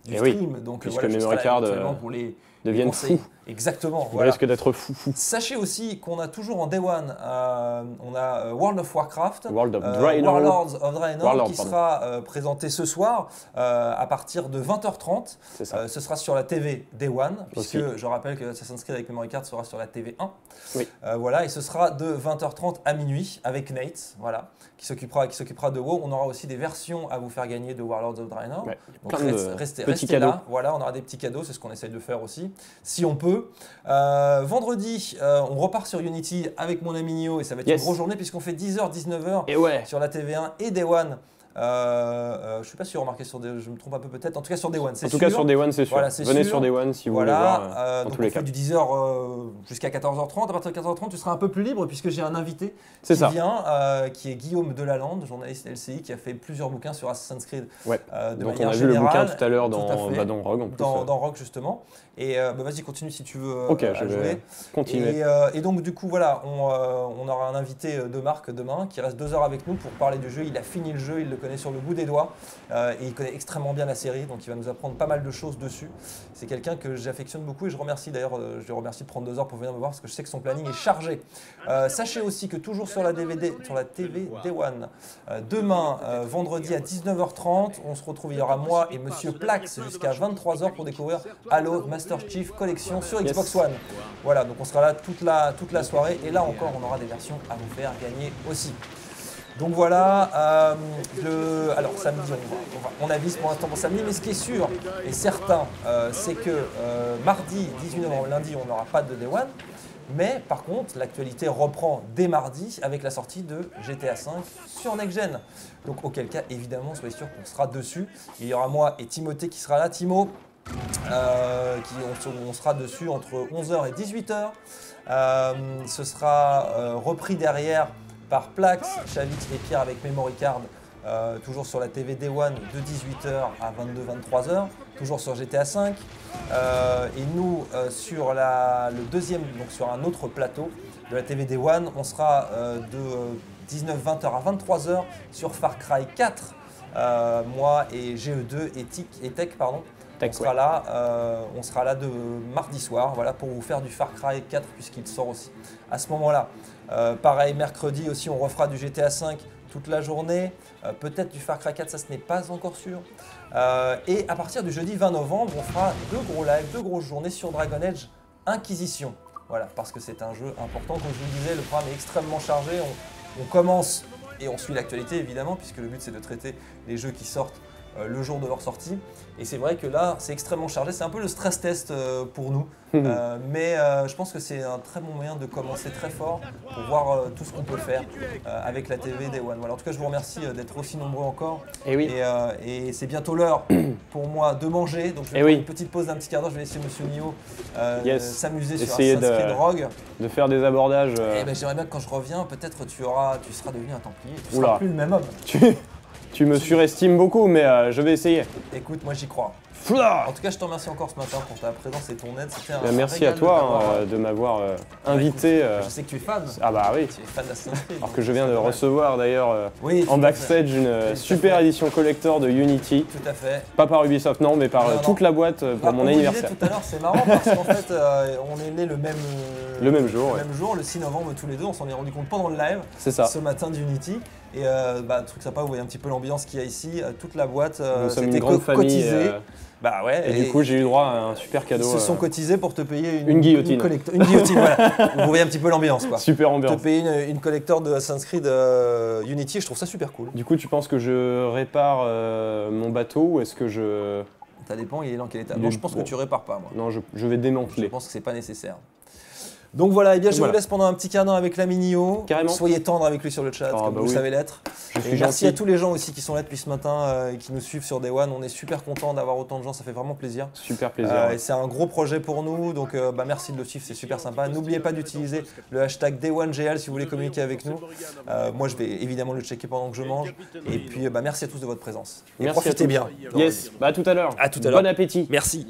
du Et stream. oui, Donc puisque voilà, je Memory serai là Card, éventuellement euh, pour les, deviennent les conseils. fous. Exactement. Il Voilà. risque d'être fou fou. Sachez aussi qu'on a toujours en Day One, euh, on a euh, World of Warcraft, World of euh, Draenor. Warlords of Draenor Warlord, qui pardon. sera euh, présenté ce soir euh, à partir de vingt heures trente. C'est ça. Euh, ce sera sur la T V Day One, puisque Aussi. je rappelle que Assassin's Creed avec Memory Card sera sur la T V un. Oui. Euh, voilà, et ce sera de vingt heures trente à minuit avec Nate, voilà, qui s'occupera, qui s'occupera de WoW. On aura aussi des versions à vous faire gagner de Warlords of Draenor. Ouais, Donc plein de restez, restez, petits restez cadeaux. là, voilà, on aura des petits cadeaux, c'est ce qu'on essaye de faire aussi, si on peut. Euh, vendredi, euh, on repart sur Unity avec mon ami Nio et ça va être Yes. une grosse journée puisqu'on fait dix heures, dix-neuf heures Et ouais. sur la T V un et Day One. Euh, euh, je suis pas sûr, remarquez sur des, je me trompe un peu peut-être. En tout cas sur Day One, c'est En tout sûr. cas sur Day One, c'est sûr. Voilà, c'est Venez sûr. sur Day One si vous Voilà, voulez voir. euh, euh, dans donc tous on les fait cas. du dix heures euh, jusqu'à quatorze heures trente. À partir de quatorze heures trente, tu seras un peu plus libre puisque j'ai un invité C'est qui ça. vient, euh, qui est Guillaume Delalande, journaliste L C I, qui a fait plusieurs bouquins sur Assassin's Creed. Ouais. euh, de Donc on manière a vu le générale. bouquin tout à l'heure Tout à dans, fait. bah, dans Rogue en plus. Dans, euh. dans Rock justement. Et euh, bah, vas-y, continue si tu veux euh, Ok, à je vais jouer. continuer. Et, euh, et donc du coup voilà, on, euh, on aura un invité de Marc demain qui reste deux heures avec nous pour parler du jeu. Il a fini le jeu, il le connaît sur le bout des doigts euh, et il connaît extrêmement bien la série, donc il va nous apprendre pas mal de choses dessus. C'est quelqu'un que j'affectionne beaucoup et je remercie d'ailleurs, euh, je lui remercie de prendre deux heures pour venir me voir parce que je sais que son planning est chargé. Euh, sachez aussi que toujours sur la D V D, sur la T V Day One, euh, demain, euh, vendredi à dix-neuf heures trente, on se retrouve, il y aura moi et Monsieur Plax jusqu'à vingt-trois heures pour découvrir Halo Master Chief Collection sur Xbox Yes. One. Voilà, donc on sera là toute la, toute la soirée et là encore on aura des versions à vous faire gagner aussi. Donc voilà, euh, le, alors samedi, on, va- on, va- on avise pour l'instant pour samedi, mais ce qui est sûr et certain, euh, c'est que euh, mardi dix-huit novembre, lundi, on n'aura pas de Day One. Mais par contre, l'actualité reprend dès mardi avec la sortie de G T A cinq sur Next Gen. Donc auquel cas, évidemment, soyez sûr qu'on sera dessus. Il y aura moi et Timothée qui sera là. Timo, euh, qui, on, on sera dessus entre onze heures et dix-huit heures. Euh, ce sera euh, repris derrière par Plax, Chavitz et Pierre avec Memory Card. Euh, toujours sur la T V Day One de dix-huit heures à vingt-deux vingt-trois heures, toujours sur G T A cinq. Euh, et nous, euh, sur la, le deuxième, donc sur un autre plateau de la T V Day One, on sera euh, de dix-neuf vingt heures à vingt-trois heures sur Far Cry quatre. Euh, moi et G E deux et, Tic, et Tech, pardon. Tech, on sera ouais. là, euh, on sera là de mardi soir, voilà, pour vous faire du Far Cry quatre puisqu'il sort aussi à ce moment-là. Euh, pareil, mercredi aussi, on refera du G T A cinq toute la journée, euh, peut-être du Far Cry quatre, ça ce n'est pas encore sûr. Euh, et à partir du jeudi vingt novembre, on fera deux gros lives, deux grosses journées sur Dragon Age Inquisition. Voilà, parce que c'est un jeu important, comme je vous le disais, le programme est extrêmement chargé. On, on commence et on suit l'actualité évidemment, puisque le but c'est de traiter les jeux qui sortent euh, le jour de leur sortie. Et c'est vrai que là, c'est extrêmement chargé. C'est un peu le stress test euh, pour nous. Euh, mais euh, je pense que c'est un très bon moyen de commencer très fort pour voir euh, tout ce qu'on peut faire euh, avec la T V Day One. Voilà. En tout cas, je vous remercie euh, d'être aussi nombreux encore. Et oui. Et, euh, et c'est bientôt l'heure pour moi de manger. Donc je vais Et prendre oui. une petite pause d'un petit quart d'heure. Je vais laisser Monsieur Nio euh, Yes. s'amuser sur Essayer Assassin's Creed de- Rogue. De faire des abordages. euh, Eh ben, j'aimerais bien que quand je reviens, peut-être tu auras, tu seras devenu un Templier. Tu Oula. seras plus le même homme. tu, tu me surestimes beaucoup, mais euh, je vais essayer. Écoute, moi j'y crois. Fla En tout cas, je te remercie encore ce matin pour ta présence et ton aide. C'était un Bah, merci régal à toi de t'avoir, hein, euh, de m'avoir euh, bah, invité. écoute, euh, Je sais que tu es fan. Ah bah oui. Tu es fan d'Assassin's Creed. Alors donc que je c'est viens de dommage. recevoir d'ailleurs euh, Oui, tout en à backstage une euh, Oui, tout à super fait. édition collector de Unity. Tout à fait. Pas par Ubisoft non, mais par Non, euh, non. toute la boîte euh, pour Ah, mon on vous disait anniversaire. tout à l'heure, c'est marrant parce qu'en fait, euh, on est né le même, euh, Le même jour, le ouais. même jour, le six novembre tous les deux. On s'en est rendu compte pendant le live. C'est ça. Ce matin d'Unity. Et euh, bah, truc sympa, vous voyez un petit peu l'ambiance qu'il y a ici. Euh, toute la boîte euh, Nous sommes s'était une grande co- famille. cotisée. euh, Bah ouais. et, du coup, j'ai eu droit à un super cadeau. Ils se sont euh, cotisés pour te payer une, une guillotine. collector- Une guillotine, voilà. Vous voyez un petit peu l'ambiance, quoi. Super Te ambiance. payer une, une collector de Assassin's Creed euh, Unity, je trouve ça super cool. Du coup, tu penses que je répare euh, mon bateau ou est-ce que je... Ça dépend, il est dans quel état. Il Non, est- je pense bon. que tu répares pas, moi. Non, je, je vais Je démanteler. pense que c'est pas nécessaire. Donc voilà, eh bien je Voilà. vous laisse pendant un petit quart d'heure avec l'ami Nio. Carrément. Soyez tendre avec lui sur le chat, Ah, comme bah vous oui. savez l'être. Je Et suis merci gentil. à tous les gens aussi qui sont là depuis ce matin euh, et qui nous suivent sur Day One. On est super contents d'avoir autant de gens, ça fait vraiment plaisir. Super plaisir. Euh, ouais. et c'est un gros projet pour nous, donc euh, bah, merci de le suivre, c'est super sympa. N'oubliez pas d'utiliser le hashtag Day One G L si vous voulez communiquer avec nous. Euh, moi je vais évidemment le checker pendant que je mange. Et puis euh, bah, merci à tous de votre présence. Et Merci à profitez tous. bien. Yes, bah à tout à l'heure. À tout à l'heure. Bon appétit. Merci.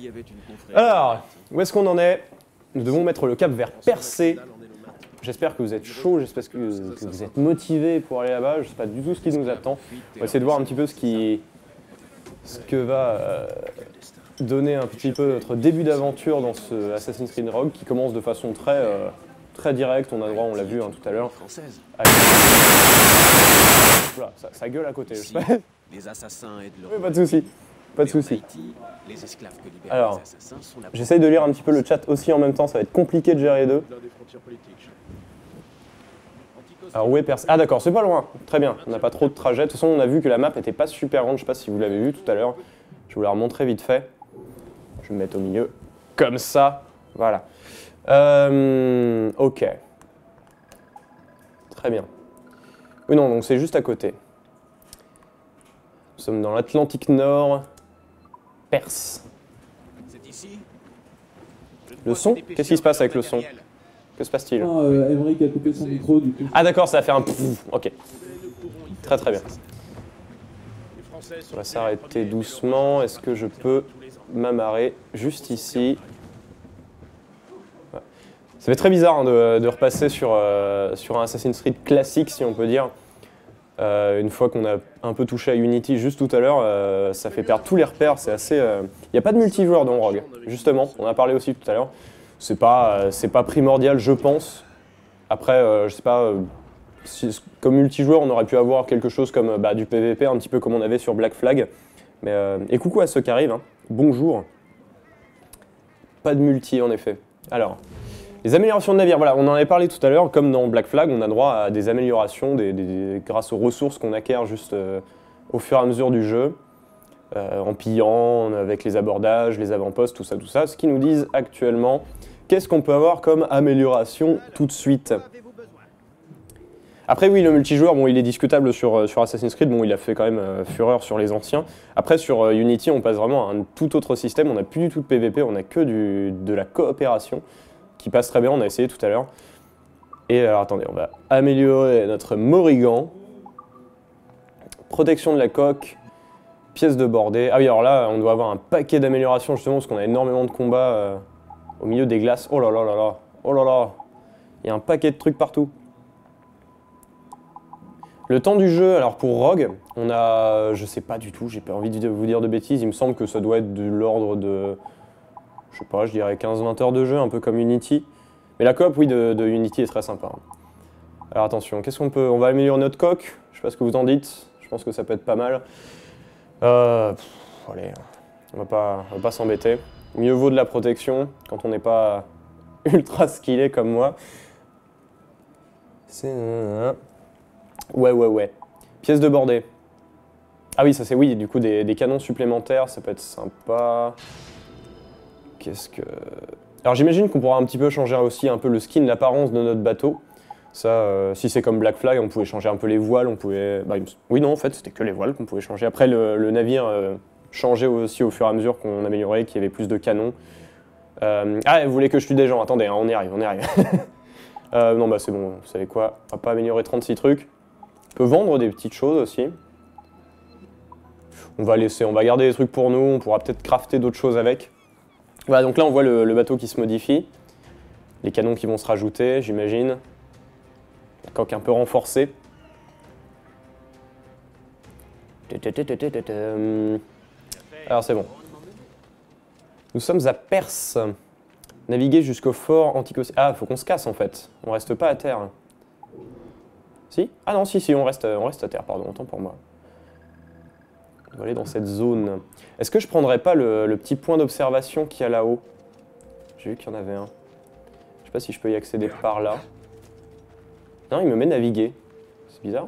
Alors, où est-ce qu'on en est? Nous devons mettre le cap vers Percé. J'espère que vous êtes chaud, j'espère que, que vous êtes motivés pour aller là-bas. Je ne sais pas du tout ce qui nous attend. On va essayer de voir un petit peu ce qui, ce que va euh, donner un petit peu notre début d'aventure dans ce Assassin's Creed Rogue qui commence de façon très, euh, très directe. On a droit, on l'a vu hein, tout à l'heure. Voilà, ça, ça gueule à côté. Je sais pas. Les assassins et de oui, pas de souci. Pas de souci. Alors, j'essaye de lire un petit peu le chat aussi en même temps, ça va être compliqué de gérer les deux. Alors où est Perse? Ah d'accord, c'est pas loin, très bien, on n'a pas trop de trajet. De toute façon, on a vu que la map était pas super grande, je sais pas si vous l'avez vu tout à l'heure. Je vais vous la remontrer vite fait. Je vais me mettre au milieu, comme ça, voilà. Euh, ok. Très bien. Oui non, donc c'est juste à côté. Nous sommes dans l'Atlantique Nord, Perse. Le son? Qu'est-ce qui se passe avec le son? Que se passe-t-il? Ah, euh, Emmerich a coupé son micro, du coup. Ah d'accord, ça va faire un pouf. Ok. Très très bien. On va s'arrêter doucement. Est-ce que je peux m'amarrer juste ici? Ouais. Ça fait très bizarre hein, de, de repasser sur, euh, sur un Assassin's Creed classique, si on peut dire. Euh, une fois qu'on a un peu touché à Unity juste tout à l'heure, euh, ça fait perdre tous les repères. C'est assez. Il euh... n'y a pas de multijoueur dans Rogue, justement. On en a parlé aussi tout à l'heure. C'est pas, euh, c'est pas primordial, je pense. Après, euh, je sais pas. Euh, si, comme multijoueur, on aurait pu avoir quelque chose comme bah, du P V P, un petit peu comme on avait sur Black Flag. Mais, euh... et coucou à ceux qui arrivent. Hein. Bonjour. Pas de multi, en effet. Alors. Les améliorations de navire, voilà, on en avait parlé tout à l'heure, comme dans Black Flag, on a droit à des améliorations des, des, grâce aux ressources qu'on acquiert juste euh, au fur et à mesure du jeu, euh, en pillant, avec les abordages, les avant-postes, tout ça, tout ça. Ce qu'ils nous disent actuellement, qu'est-ce qu'on peut avoir comme amélioration tout de suite? Après oui, le multijoueur, bon, il est discutable sur, sur Assassin's Creed, bon, il a fait quand même euh, fureur sur les anciens. Après sur euh, Unity, on passe vraiment à un tout autre système, on n'a plus du tout de P V P, on n'a que du, de la coopération. Qui passe très bien, on a essayé tout à l'heure. Et alors attendez, on va améliorer notre Morrigan. Protection de la coque, pièce de bordée. Ah oui, alors là, on doit avoir un paquet d'améliorations justement parce qu'on a énormément de combats euh, au milieu des glaces. Oh là là là là, oh là là, il y a un paquet de trucs partout. Le temps du jeu, alors pour Rogue, on a, je sais pas du tout, j'ai pas envie de vous dire de bêtises, il me semble que ça doit être de l'ordre de... Je sais pas, je dirais quinze vingt heures de jeu, un peu comme Unity. Mais la coop, oui, de, de Unity est très sympa. Alors attention, qu'est-ce qu'on peut... On va améliorer notre coque. Je sais pas ce que vous en dites. Je pense que ça peut être pas mal. Euh, pff, allez, on va pas, on va pas s'embêter. Mieux vaut de la protection quand on n'est pas ultra skillé comme moi. C'est... Ouais, ouais, ouais. Pièce de bordée. Ah oui, ça c'est oui, du coup des, des canons supplémentaires, ça peut être sympa. Qu'est-ce que... Alors j'imagine qu'on pourra un petit peu changer aussi un peu le skin, l'apparence de notre bateau. Ça, euh, si c'est comme Black Flag, on pouvait changer un peu les voiles, on pouvait... Bah, oui, non, en fait, c'était que les voiles qu'on pouvait changer. Après, le, le navire euh, changeait aussi au fur et à mesure qu'on améliorait, qu'il y avait plus de canons. Euh... Ah, vous voulez que je tue des gens? Attendez, hein, on y arrive, on y arrive. euh, non, bah c'est bon, vous savez quoi, on va pas améliorer trente-six trucs. On peut vendre des petites choses aussi. On va laisser, on va garder des trucs pour nous, on pourra peut-être crafter d'autres choses avec. Voilà, donc là on voit le, le bateau qui se modifie, les canons qui vont se rajouter, j'imagine, la coque un peu renforcée. Alors c'est bon. Nous sommes à Perse. Naviguer jusqu'au fort Anticosti. Ah, il faut qu'on se casse en fait, on reste pas à terre. Si? Ah non, si, si, on reste, on reste à terre, pardon, autant pour moi. On va aller dans cette zone. Est-ce que je prendrais pas le, le petit point d'observation qu'il y a là-haut? J'ai vu qu'il y en avait un. Je sais pas si je peux y accéder par là. Non, il me met naviguer. C'est bizarre.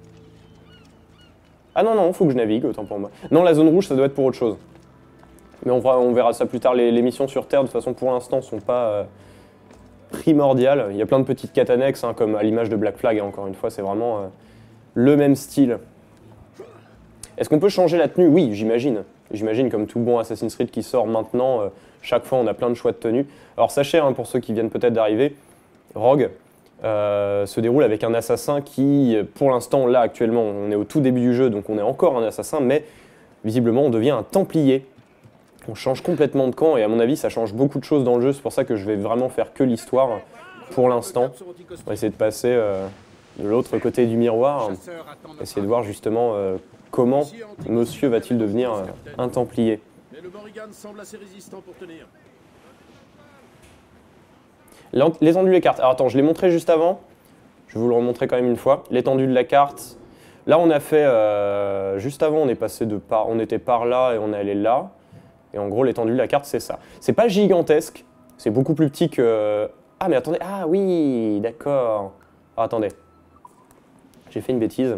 Ah non, non, il faut que je navigue, autant pour moi. Non, la zone rouge, ça doit être pour autre chose. Mais on, va, on verra ça plus tard. Les, les missions sur Terre, de toute façon, pour l'instant, ne sont pas euh, primordiales. Il y a plein de petites quêtes annexes, hein, comme à l'image de Black Flag. Hein, encore une fois, c'est vraiment euh, le même style. Est-ce qu'on peut changer la tenue? Oui, j'imagine. J'imagine, comme tout bon Assassin's Creed qui sort maintenant, euh, chaque fois on a plein de choix de tenue. Alors sachez, hein, pour ceux qui viennent peut-être d'arriver, Rogue euh, se déroule avec un assassin qui, pour l'instant, là actuellement, on est au tout début du jeu, donc on est encore un assassin, mais visiblement on devient un templier. On change complètement de camp et à mon avis ça change beaucoup de choses dans le jeu, c'est pour ça que je vais vraiment faire que l'histoire pour l'instant. On va essayer de passer... Euh... de l'autre côté du miroir, essayer de voir justement euh, comment monsieur va-t-il devenir euh, un Templier. Mais le Morrigan semble assez résistant pour tenir. L'étendue des cartes. Alors attends, je l'ai montré juste avant. Je vais vous le remontrer quand même une fois. L'étendue de la carte. Là, on a fait... Euh, juste avant, on est passé de par... On était par là et on est allé là. Et en gros, l'étendue de la carte, c'est ça. C'est pas gigantesque. C'est beaucoup plus petit que... Ah, mais attendez. Ah oui, d'accord. Ah, attendez. J'ai fait une bêtise.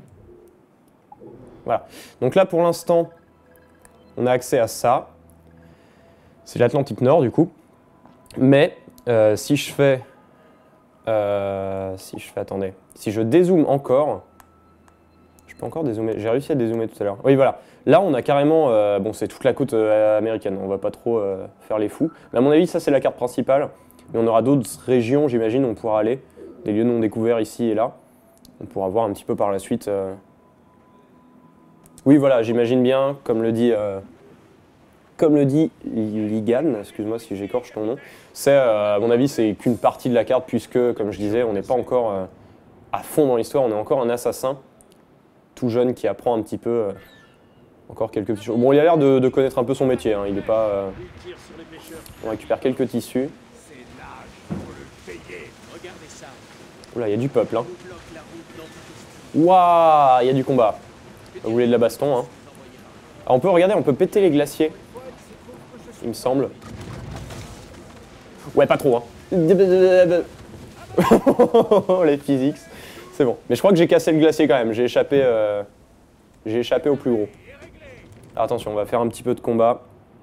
Voilà. Donc là, pour l'instant, on a accès à ça. C'est l'Atlantique Nord, du coup. Mais... Euh, si je fais, euh, si je fais, attendez, si je dézoome encore, je peux encore dézoomer, j'ai réussi à dézoomer tout à l'heure. Oui, voilà, là on a carrément, euh, bon c'est toute la côte euh, américaine, on va pas trop euh, faire les fous, mais à mon avis ça c'est la carte principale, mais on aura d'autres régions, j'imagine, on pourra aller, des lieux non découverts ici et là, on pourra voir un petit peu par la suite. Euh... Oui, voilà, j'imagine bien, comme le dit... Euh, Comme le dit Ligan, excuse-moi si j'écorche ton nom, c'est, euh, à mon avis, c'est qu'une partie de la carte, puisque, comme je disais, on n'est pas encore euh, à fond dans l'histoire, on est encore un assassin, tout jeune, qui apprend un petit peu, euh, encore quelques petites choses. Bon, il a l'air de, de connaître un peu son métier, hein, il n'est pas... Euh... On récupère quelques tissus. Oula, il y a du peuple, hein. Waouh, il y a du combat. Vous voulez de la baston, hein. Ah, on peut, regarder, on peut péter les glaciers. Il me semble. Ouais, pas trop, hein. Les physiques. C'est bon. Mais je crois que j'ai cassé le glacier quand même. J'ai échappé, euh... j'ai échappé au plus gros. Alors, attention, on va faire un petit peu de combat.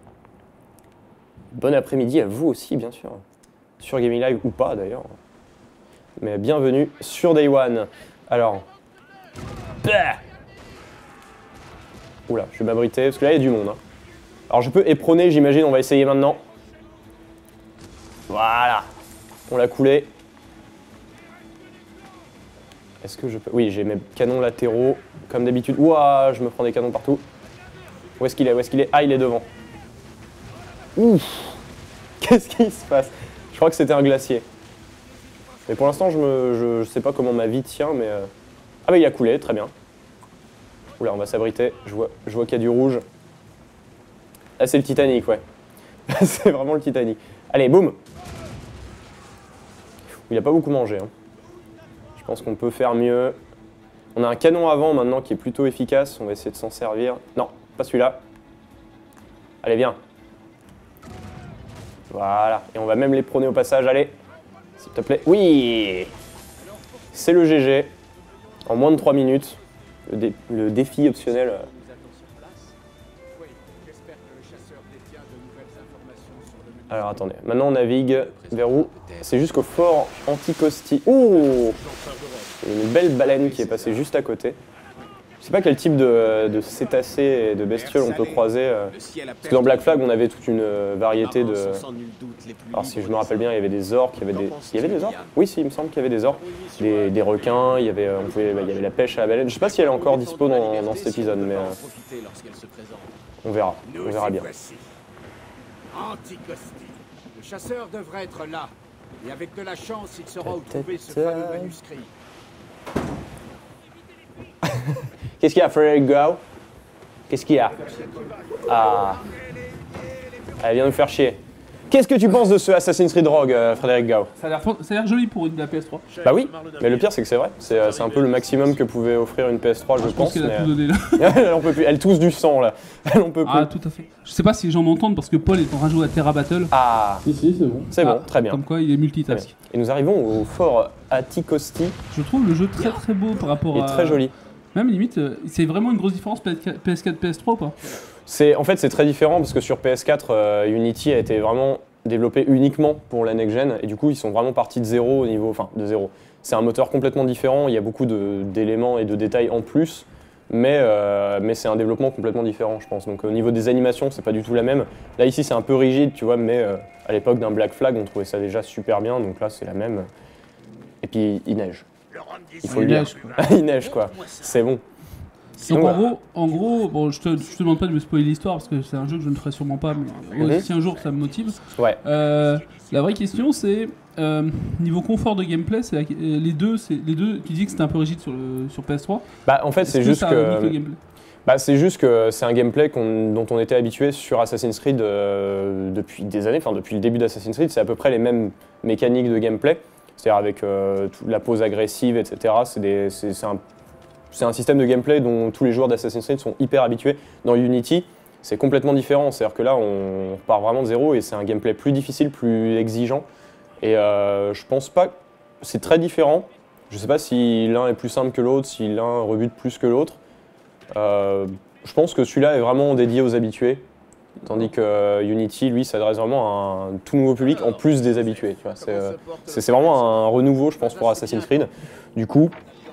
Bon après-midi à vous aussi, bien sûr. Sur Gaming Live ou pas, d'ailleurs. Mais bienvenue sur Day One. Alors... Bah Oula, je vais m'abriter, parce que là, il y a du monde. Hein. Alors, je peux éperonner, j'imagine, on va essayer maintenant. Voilà. On l'a coulé. Est-ce que je peux... Oui, j'ai mes canons latéraux, comme d'habitude. Ouah, je me prends des canons partout. Où est-ce qu'il est? Où est-ce qu'il est? Ah, il est devant. Ouf. Qu'est-ce qui se passe? Je crois que c'était un glacier. Mais pour l'instant, je me, je, je sais pas comment ma vie tient, mais... Euh... Ah bah, il a coulé, très bien. Oula, on va s'abriter. Je vois, je vois qu'il y a du rouge. Là, c'est le Titanic, ouais. C'est vraiment le Titanic. Allez, boum. Il a pas beaucoup mangé. Hein. Je pense qu'on peut faire mieux. On a un canon avant maintenant qui est plutôt efficace. On va essayer de s'en servir. Non, pas celui-là. Allez, viens. Voilà. Et on va même les prôner au passage. Allez, s'il te plaît. Oui. C'est le G G. En moins de trois minutes. Le, dé le défi optionnel. Alors attendez, maintenant on navigue vers où? C'est jusqu'au fort Anticosti. Ouh! Il y a une belle baleine qui est passée juste à côté. Je sais pas quel type de, de cétacés et de bestioles on peut croiser. Parce que dans Black Flag on avait toute une variété de... Alors si je me rappelle bien, il y avait des orques, il y avait des... Il y avait des orques? Oui, si, il me semble qu'il y avait des orques. Des, des requins, il y, avait, on pouvait, il y avait la pêche à la baleine. Je sais pas si elle est encore dispo dans, dans cet épisode, mais... Euh, on verra, on verra bien. Anticosti. Le chasseur devrait être là. Et avec de la chance, il saura où trouver ce fameux manuscrit. Qu'est-ce qu'il y a, Frédéric Gao? Qu'est-ce qu'il y a? Ah. Elle vient nous faire chier. Qu'est-ce que tu penses de ce Assassin's Creed Rogue, euh, Frédéric Gao? Ça a l'air joli pour une de la P S trois. Bah oui, mais le pire c'est que c'est vrai. C'est euh, un peu le maximum que pouvait offrir une P S trois, je, je pense. pense qu'elle mais... a tout donné là. elle, en peut plus. Elle tousse du sang là. Elle en peut plus. Ah, tout à fait. Je sais pas si les gens m'entendent parce que Paul est en train de jouer à Terra Battle. Ah. Si, si, c'est bon. C'est ah, bon, très bien. Comme quoi, il est multitask. Et nous arrivons au fort Anticosti. Je trouve le jeu très très beau par rapport à... à... très joli. Même limite, c'est vraiment une grosse différence P S quatre, P S trois ou pas? En fait, c'est très différent parce que sur P S quatre, euh, Unity a été vraiment développé uniquement pour la next-gen et du coup, ils sont vraiment partis de zéro au niveau... Enfin, de zéro. C'est un moteur complètement différent, il y a beaucoup d'éléments et de détails en plus, mais, euh, mais c'est un développement complètement différent, je pense. Donc au niveau des animations, c'est pas du tout la même. Là, ici, c'est un peu rigide, tu vois, mais euh, à l'époque d'un Black Flag, on trouvait ça déjà super bien, donc là, c'est la même. Et puis, il neige. Il faut le dire. Il neige, quoi. C'est bon. Donc Ouais. en gros, en gros, bon, je te, je te demande pas de me spoiler l'histoire parce que c'est un jeu que je ne ferai sûrement pas, mais Mhm. si un jour ça me motive. Ouais. Euh, la vraie question c'est euh, niveau confort de gameplay, c'est la- euh, les deux, c'est les deux. Tu dis que c'était un peu rigide sur le sur P S trois. Bah, en fait, Est-ce c'est que juste ça que. nique le gameplay Bah, c'est juste que c'est un gameplay qu'on- dont on était habitué sur Assassin's Creed euh, depuis des années, enfin depuis le début d'Assassin's Creed, c'est à peu près les mêmes mécaniques de gameplay, c'est-à-dire avec euh, toute la pose agressive, et cetera. C'est des- c'est- c'est un, c'est un système de gameplay dont tous les joueurs d'Assassin's Creed sont hyper habitués. Dans Unity, c'est complètement différent, c'est-à-dire que là, on part vraiment de zéro et c'est un gameplay plus difficile, plus exigeant. Et euh, je pense pas, c'est très différent. Je sais pas si l'un est plus simple que l'autre, si l'un rebute plus que l'autre. Euh, je pense que celui-là est vraiment dédié aux habitués, tandis que euh, Unity, lui, s'adresse vraiment à un tout nouveau public en plus des habitués. Tu vois. C'est, euh, c'est, c'est vraiment un renouveau, je pense, pour Assassin's Creed. Du coup,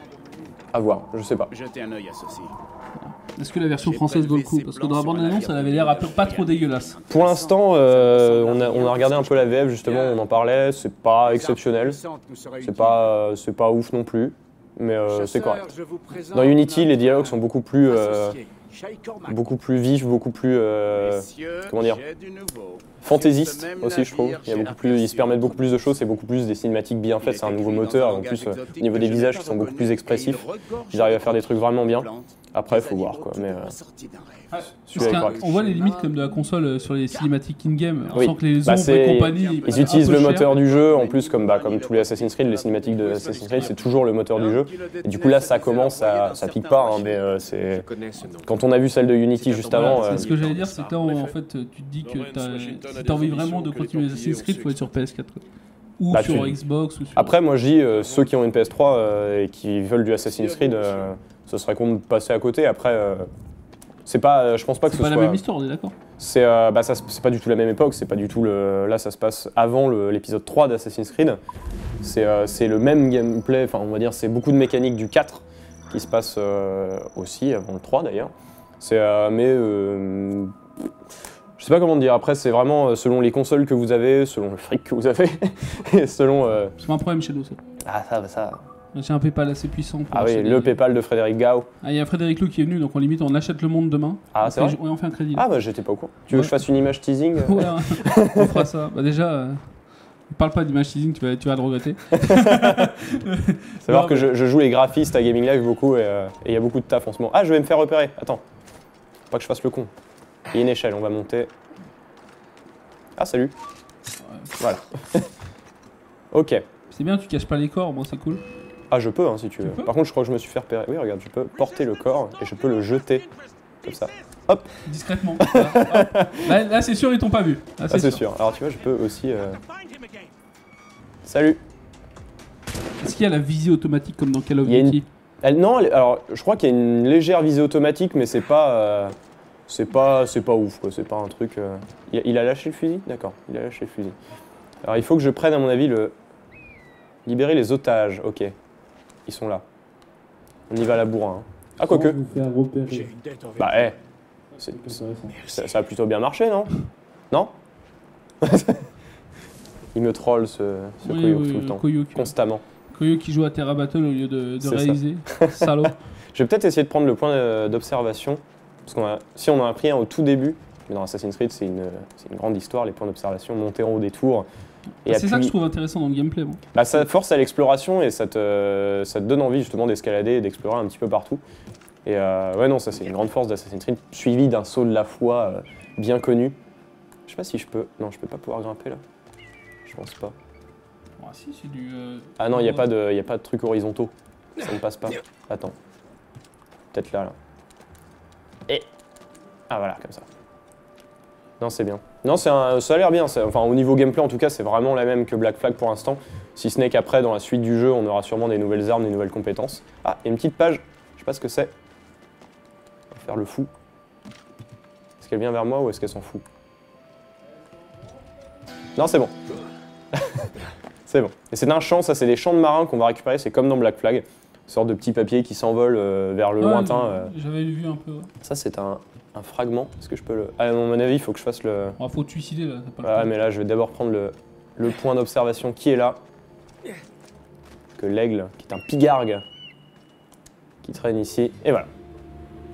à voir, je sais pas. Jetez un œil à ceci. Est-ce que la version française vaut le coup? Parce que dans la bande-annonce, elle avait l'air un peu pas trop dégueulasse. Pour l'instant, euh, on, a, on a regardé un peu la V F, justement, on en parlait, c'est pas exceptionnel, c'est pas, c'est pas ouf non plus, mais euh, c'est correct. Dans Unity, les dialogues sont beaucoup plus, euh, beaucoup plus vifs, beaucoup plus, euh, comment dire, fantaisistes aussi, je trouve. Il y a beaucoup plus, ils se permettent beaucoup plus de choses, c'est beaucoup plus des cinématiques bien faites, c'est un nouveau moteur, en plus, euh, au niveau des visages qui sont beaucoup plus expressifs, ils arrivent à faire des trucs vraiment bien. Après, il faut voir, quoi, mais... Euh, Parce qu'on voit les limites comme de la console euh, sur les cinématiques in-game. On oui. sent que les Bah, ombres c'est- et compagnie. Ils utilisent le moteur du jeu, en plus, comme, bah, comme tous les Assassin's Creed, les cinématiques de Assassin's Creed, c'est toujours le moteur du jeu. Et du coup, là, ça commence, à, ça pique pas, hein, mais euh, c'est... Quand on a vu celle de Unity juste avant... Voilà, euh, c'est ce que j'allais dire, c'est que là, en fait, tu te dis que t'as- si t'as envie vraiment de continuer Assassin's Creed, il faut être sur P S quatre. Quoi. Ou Bah, sur tu- Xbox. Ou sur... Après, moi, je dis, euh, ceux qui ont une P S trois euh, et qui veulent du Assassin's Creed, euh, ce serait con de passer à côté. Après, euh, c'est pas, euh, je pense pas que c'est ce pas soit... la même histoire, on est d'accord. C'est euh, bah, ça, c'est pas du tout la même époque, c'est pas du tout le... Là, ça se passe avant le- l'épisode trois d'Assassin's Creed. C'est euh, c'est le même gameplay, enfin, on va dire, c'est beaucoup de mécaniques du quatre qui se passe euh, aussi, avant le trois d'ailleurs. C'est... euh, mais... euh, je sais pas comment dire, après, c'est vraiment euh, selon les consoles que vous avez, selon le fric que vous avez, et selon... euh, C'est pas un problème chez nous, ça. Ah, ça, ça... J'ai un PayPal assez puissant. Pour Ah oui, acheter le des- PayPal de Frédéric Gao. Ah, il y a Frédéric Lou qui est venu, donc on limite, on achète le monde demain. Ah, c'est Après, vrai je- ouais, on fait un crédit. là. Ah bah j'étais pas au courant. Tu veux Ouais. que je fasse une image teasing euh Ouais, on fera ça. Bah déjà, euh, parle pas d'image teasing, tu vas, tu vas le regretter. Savoir Non, que mais- je, je joue les graphistes à Gaming Live beaucoup et euh, et il y a beaucoup de taf en ce moment. Ah, je vais me faire repérer. Attends. Faut pas que je fasse le con. Il y a une échelle, on va monter. Ah, salut. Voilà. Ok. C'est bien, tu caches pas les corps, moi c'est cool. Ah, je peux hein, si tu veux. Par contre, je crois que je me suis fait repérer. Oui, regarde, je peux porter le corps et je peux le jeter. Comme ça. Hop. Discrètement. Voilà, hop. Là, là, c'est sûr, ils t'ont pas vu. Là, Ah, c'est sûr. Alors tu vois, je peux aussi... euh, Salut. Est-ce qu'il y a la visée automatique comme dans Call of Il y a une- Duty Elle, non, elle- alors je crois qu'il y a une légère visée automatique, mais c'est pas, euh, c'est pas, c'est pas ouf, quoi. C'est pas un truc. euh, Il, a, il a lâché le fusil, d'accord. Il a lâché le fusil. Alors il faut que je prenne, à mon avis, le libérer les otages. Ok, ils sont là. On y va à la bourrin. hein. Ah quoique. Vous faire repérer. Bah eh, c'est- C'est intéressant. ça, ça a plutôt bien marché, non? Non? Il me troll ce, ce Oui, Koyo oui, tout le oui, temps, Koyo qui- constamment. Koyo qui joue à Terra Battle au lieu de, de C'est ça. réaliser. Salaud. Je vais peut-être essayer de prendre le point euh, d'observation. Parce qu'on a, si on en a pris un au tout début, mais dans Assassin's Creed, c'est une, c'est une grande histoire, les points d'observation, monter en haut des tours. Et C'est ça que appuyer- je trouve intéressant dans le gameplay. Bon. Bah, ça force à l'exploration et ça te, ça te donne envie justement d'escalader et d'explorer un petit peu partout. Et euh, ouais, non, ça c'est une grande force d'Assassin's Creed, suivi d'un saut de la foi euh, bien connu. Je sais pas si je peux. Non, je peux pas pouvoir grimper là. Je pense pas. Ah, si, c'est du. euh, Ah non, il n'y a, pas de- y a pas de trucs horizontaux. Ça ne passe pas. Attends. Peut-être là, là. Et. Ah voilà, comme ça. Non, c'est bien. Non, c'est un- ça a l'air bien. c'est- Enfin, au niveau gameplay, en tout cas, c'est vraiment la même que Black Flag pour l'instant. Si ce n'est qu'après, dans la suite du jeu, on aura sûrement des nouvelles armes, des nouvelles compétences. Ah, il y a une petite page. Je sais pas ce que c'est. On va faire le fou. Est-ce qu'elle vient vers moi ou est-ce qu'elle s'en fout? Non, c'est bon. C'est bon. Et c'est un champ, ça, c'est des champs de marins qu'on va récupérer. C'est comme dans Black Flag. Une sorte de petits papiers qui s'envolent euh, vers le ouais, lointain. euh. J'avais vu un peu. Ouais. Ça, c'est un, un fragment. Est-ce que je peux le. Ah, à mon avis, il faut que je fasse le. Bon, faut te suicider là. t'as pas le Ah, temps. mais là, je vais d'abord prendre le, le point d'observation qui est là. Que l'aigle, qui est un pigargue, qui traîne ici. Et voilà.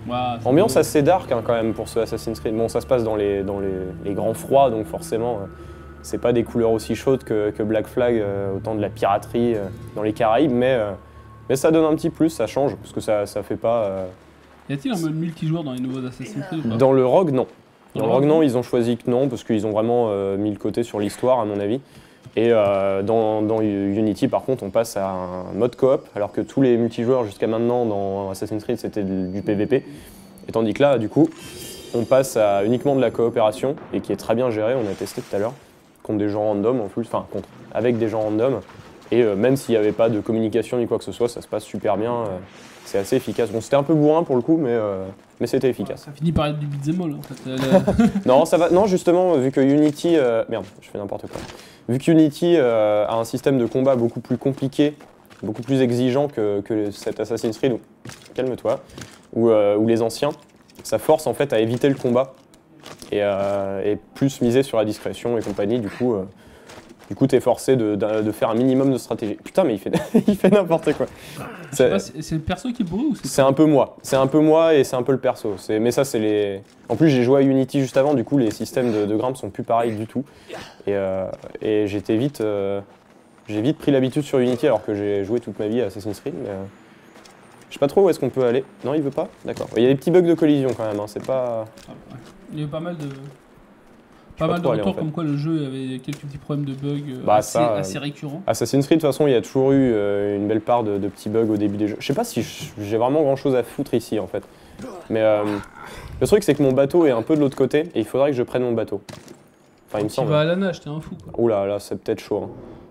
Ouais, c'est Ambiance beau. assez dark hein, quand même pour ce Assassin's Creed. Bon, ça se passe dans les, dans les, les grands froids, donc forcément, euh, c'est pas des couleurs aussi chaudes que, que Black Flag, euh, autant de la piraterie euh, dans les Caraïbes, mais, euh, mais ça donne un petit plus, ça change, parce que ça, ça fait pas... euh, Y a-t-il un mode multijoueur dans les nouveaux Assassin's Creed ou pas? Dans le Rogue, non. Dans Dans le le Rogue, Rogue, non, non. ils ont choisi que non, parce qu'ils ont vraiment euh, mis le côté sur l'histoire, à mon avis. Et euh, dans, dans Unity, par contre, on passe à un mode coop, alors que tous les multijoueurs jusqu'à maintenant dans Assassin's Creed, c'était du P V P. Et tandis que là, du coup, on passe à uniquement de la coopération, et qui est très bien gérée, on a testé tout à l'heure, contre des gens random en plus, enfin, contre, avec des gens random. Et euh, même s'il n'y avait pas de communication ni quoi que ce soit, ça se passe super bien. euh, c'est assez efficace. Bon, c'était un peu bourrin pour le coup, mais, euh, mais c'était efficace. Ça finit par être du beat'em all en fait. Euh, Non, ça va. Non, justement, vu que Unity, euh, merde, je fais n'importe quoi. Vu que Unity euh, a un système de combat beaucoup plus compliqué, beaucoup plus exigeant que, que cet Assassin's Creed, ou- calme-toi, ou, euh, ou les anciens, ça force en fait à éviter le combat et, euh, et plus miser sur la discrétion et compagnie. Du coup, euh, du coup, t'es forcé de, de, de faire un minimum de stratégie. Putain, mais il fait, il fait n'importe quoi. je sais pas, C'est- c'est c'est le perso qui est beau ou c'est. c'est un peu moi, c'est un peu moi et c'est un peu le perso. C'est- Mais ça, c'est les. En plus, j'ai joué à Unity juste avant, du coup, les systèmes de, de grimpe sont plus pareils du tout. Et, euh, et j'étais vite, euh, j'ai vite pris l'habitude sur Unity, alors que j'ai joué toute ma vie à Assassin's Creed. Mais, euh, je sais pas trop où est-ce qu'on peut aller. Non, il veut pas. D'accord. Il y a des petits bugs de collision quand même. Hein. C'est pas. Ah, ouais. Il y a eu pas mal de. pas Pas mal de trop aller, retours en fait. comme quoi le jeu avait quelques petits problèmes de bugs euh, Bah, assez, ça, euh, assez récurrents. Assassin's Creed, de toute façon, il y a toujours eu euh, une belle part de, de petits bugs au début des jeux. Je sais pas si je- j'ai vraiment grand chose à foutre ici en fait. Mais euh, le truc, c'est que mon bateau est un peu de l'autre côté et il faudrait que je prenne mon bateau. Enfin, il me Tu semble. vas à la nage, t'es un fou quoi. Oula, là, c'est peut-être chaud. hein.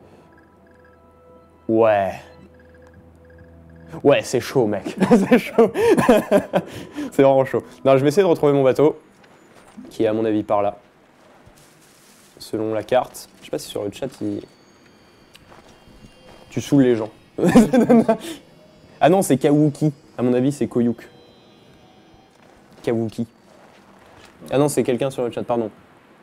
Ouais. Ouais, c'est chaud, mec. c'est chaud. c'est vraiment chaud. Non, je vais essayer de retrouver mon bateau, qui est à mon avis par là. Selon la carte. Je sais pas si sur le chat, il... tu saoules les gens. ah non, c'est Kawuki. À mon avis, c'est Koyuk. Kawuki. Ah non, c'est quelqu'un sur le chat, pardon.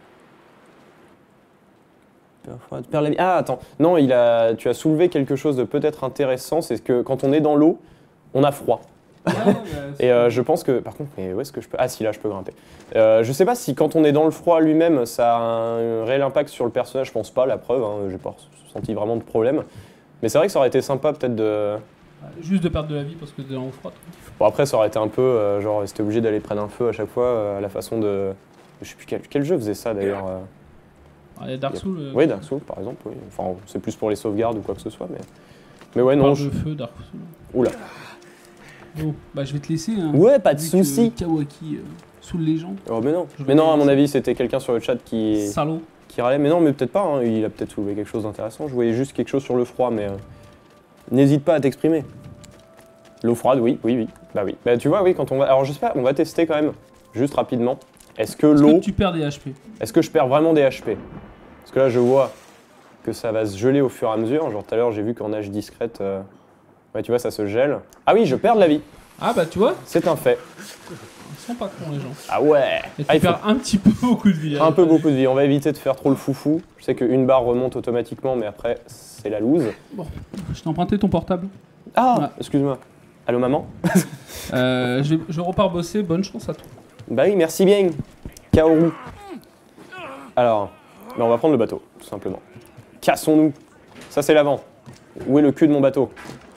Père Lamy- Ah, attends. Non, il a... tu as soulevé quelque chose de peut-être intéressant, c'est que quand on est dans l'eau, on a froid. Et euh, je pense que, par contre, mais où est-ce que je peux... Ah si, là, je peux grimper. Euh, je sais pas si quand on est dans le froid lui-même, ça a un réel impact sur le personnage, je pense pas, la preuve, hein, j'ai pas senti vraiment de problème. Mais c'est vrai que ça aurait été sympa peut-être de... Juste de perdre de la vie parce que t'es dans l'eau froide. Bon après, ça aurait été un peu, euh, genre, c'était obligé d'aller près d'un feu à chaque fois, euh, à la façon de... Je sais plus quel, quel jeu faisait ça d'ailleurs. euh. Ah, il y a Dark Souls. euh, Oui, Dark Souls par exemple, oui. Enfin, c'est plus pour les sauvegardes ou quoi que ce soit, mais... Mais ouais, on non, parle je... de feu, Dark Souls. Oula. Bon, bah je vais te laisser. Hein, Ouais, pas de vu que soucis. Kawaki euh, saoule les gens. Oh mais non. Je Mais vais non, à mon laisser. avis, c'était quelqu'un sur le chat qui... Salaud. qui râlait. Mais non, mais peut-être pas, hein. Il a peut-être soulevé quelque chose d'intéressant. Je voyais juste quelque chose sur le froid, mais... euh, N'hésite pas à t'exprimer. L'eau froide, oui, oui, oui. Bah oui. Bah tu vois, oui, quand on va... Alors je sais pas, on va tester quand même, juste rapidement. Est-ce que Est-ce l'eau... que tu perds des H P? Est-ce que je perds vraiment des H P? Parce que là, je vois que ça va se geler au fur et à mesure. Genre tout à l'heure, j'ai vu qu'en nage discrète... euh, Ouais, tu vois, ça se gèle. Ah oui, je perds de la vie. Ah bah tu vois, C'est un fait. ils sont pas cons les gens. Ah ouais. Et tu Ah, il faut- perds un petit peu beaucoup de vie. hein. Un peu beaucoup de vie. On va éviter de faire trop le foufou. Je sais qu'une barre remonte automatiquement, mais après, c'est la loose. Bon, je t'ai emprunté ton portable. Ah, Ouais. excuse-moi. Allô, maman? Euh, je, je repars bosser, bonne chance à toi. Bah oui, merci bien. Kaoru. Alors, bah on va prendre le bateau, tout simplement. Cassons-nous. Ça, c'est l'avant. Où est le cul de mon bateau?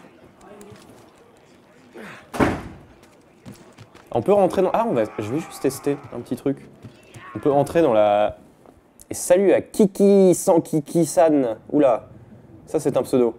On peut rentrer dans... Ah, on va... je vais juste tester un petit truc. On peut rentrer dans la... Et salut à Kiki sans Kiki-san. Oula, ça c'est un pseudo.